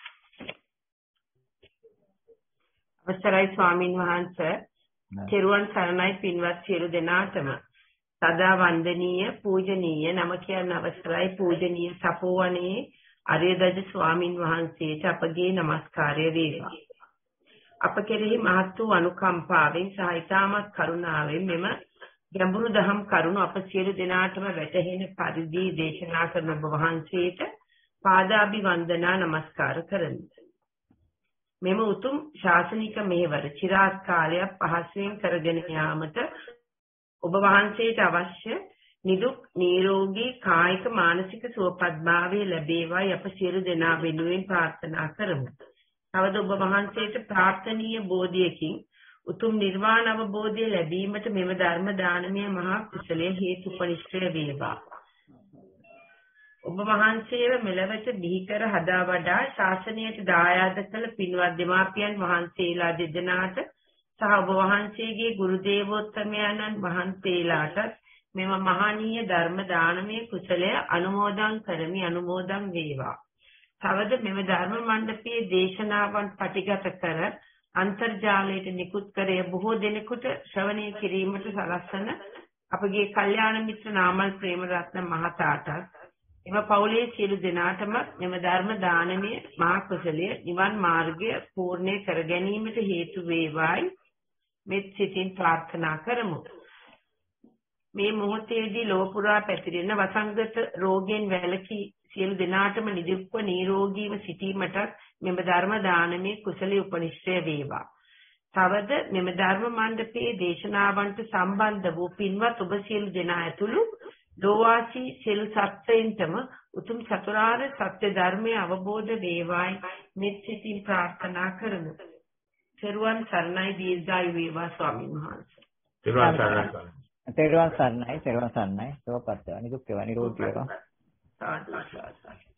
අවසරයි ස්වාමින් වහන්සේ. තෙරුවන් සරණයි පින්වත් සියලු දෙනාටම. සදා වන්දනීය පූජනීය නම කියන අවසරයි පූජනීය සපෝවනේ අරියදජ ස්වාමින් වහන්සේට අපගේ নমස්කාරය වේවා. අප කෙරෙහි මහත් වූ අනුකම්පාවෙන් සහ ඊටමත් කරුණාවෙන් මෙම ගැඹුරු දහම් කරුණ අප සියලු දෙනාටම වැටහෙන පරිදි දේශනා කරන ඔබ වහන්සේට පාදාභිවන්දනා নমස්කාර කරමි. මෙම උතුම් ශාසනික මෙහෙවර চিරාත් කාලයක් පහසුවෙන් කරගෙන යාමට ඔබ වහන්සේට අවශ්‍ය නිදුක් නිරෝගී කායික මානසික සුවපත්භාවය ලැබේවායි අප සියලු දෙනා වෙනුවෙන් ප්‍රාර්ථනා කරමු. තවද ඔබ වහන්සේට ප්‍රාර්ථනීය බෝධියකින් උතුම් නිර්වාණ අවබෝධය ලැබීමට මෙම ධර්ම දානමය මහා කුසලයේ හේතුපනිෂ්ඨය වේවා. ඔබ වහන්සේව මෙලවට බිහි කර හදා වඩා ශාසනයට දායාද කළ පින්වත් දෙමාපියන් වහන්සේලා දෙදෙනාට සහ ඔබ වහන්සේගේ ගුරු දේවෝත්තමයන්න් වහන්සේලාට මෙම මහානීය ධර්ම දානමය කුසලය අනුමෝදන් කරමි අනුමෝදන් වේවා. තවද මෙම ධර්ම මණ්ඩපයේ දේශනාවන් පටිගත කර අන්තර්ජාලයට නිකුත් කරේ බොහෝ දෙනෙකුට ශ්‍රවණය කිරීමට සලස්වන අපගේ කල්යාණ මිත්‍ර නාමල් ප්‍රේමරත්න මහතාට එම පවුලේ සියලු දෙනාටම මෙම ධර්ම දානමය මහා කුසලය නිවන් මාර්ගය පූර්ණේ කර ගැනීමට හේතු වේවායි මෙත් සිතින් ප්‍රාර්ථනා කරමු. මේ මොහොතේදී ලොව පුරා පැතිරෙන වසංගත රෝගයෙන් වැළකී සියලු දෙනාටම නිදුක්ව නිරෝගීව සිටීමට මෙම ධර්ම දානමේ කුසලයේ උපනිශ්‍රය වේවා. තවද මෙම ධර්ම මණ්ඩපයේ දේශනාවන්ට සම්බන්ධ වූ පින්වත් ඔබ සියලු දෙනා ඇතුළු ලෝවාසී සියලු සත්ත්වයින්ටම උතුම් චතුරාර්ය සත්‍ය ධර්මය අවබෝධ වේවායි මෙත් සිතින් ප්‍රාර්ථනා කරමු. තෙරුවන් සරණයි දීර්ඝායු වේවා ස්වාමීන් වහන්සේ. තෙරුවන් සරණයි. තෙරුවන් සරණයි තෙරුවන් සරණයි සුවපත් වේවා නිදුක් වේවා නිරෝගී වේවා. සාදු සාදු.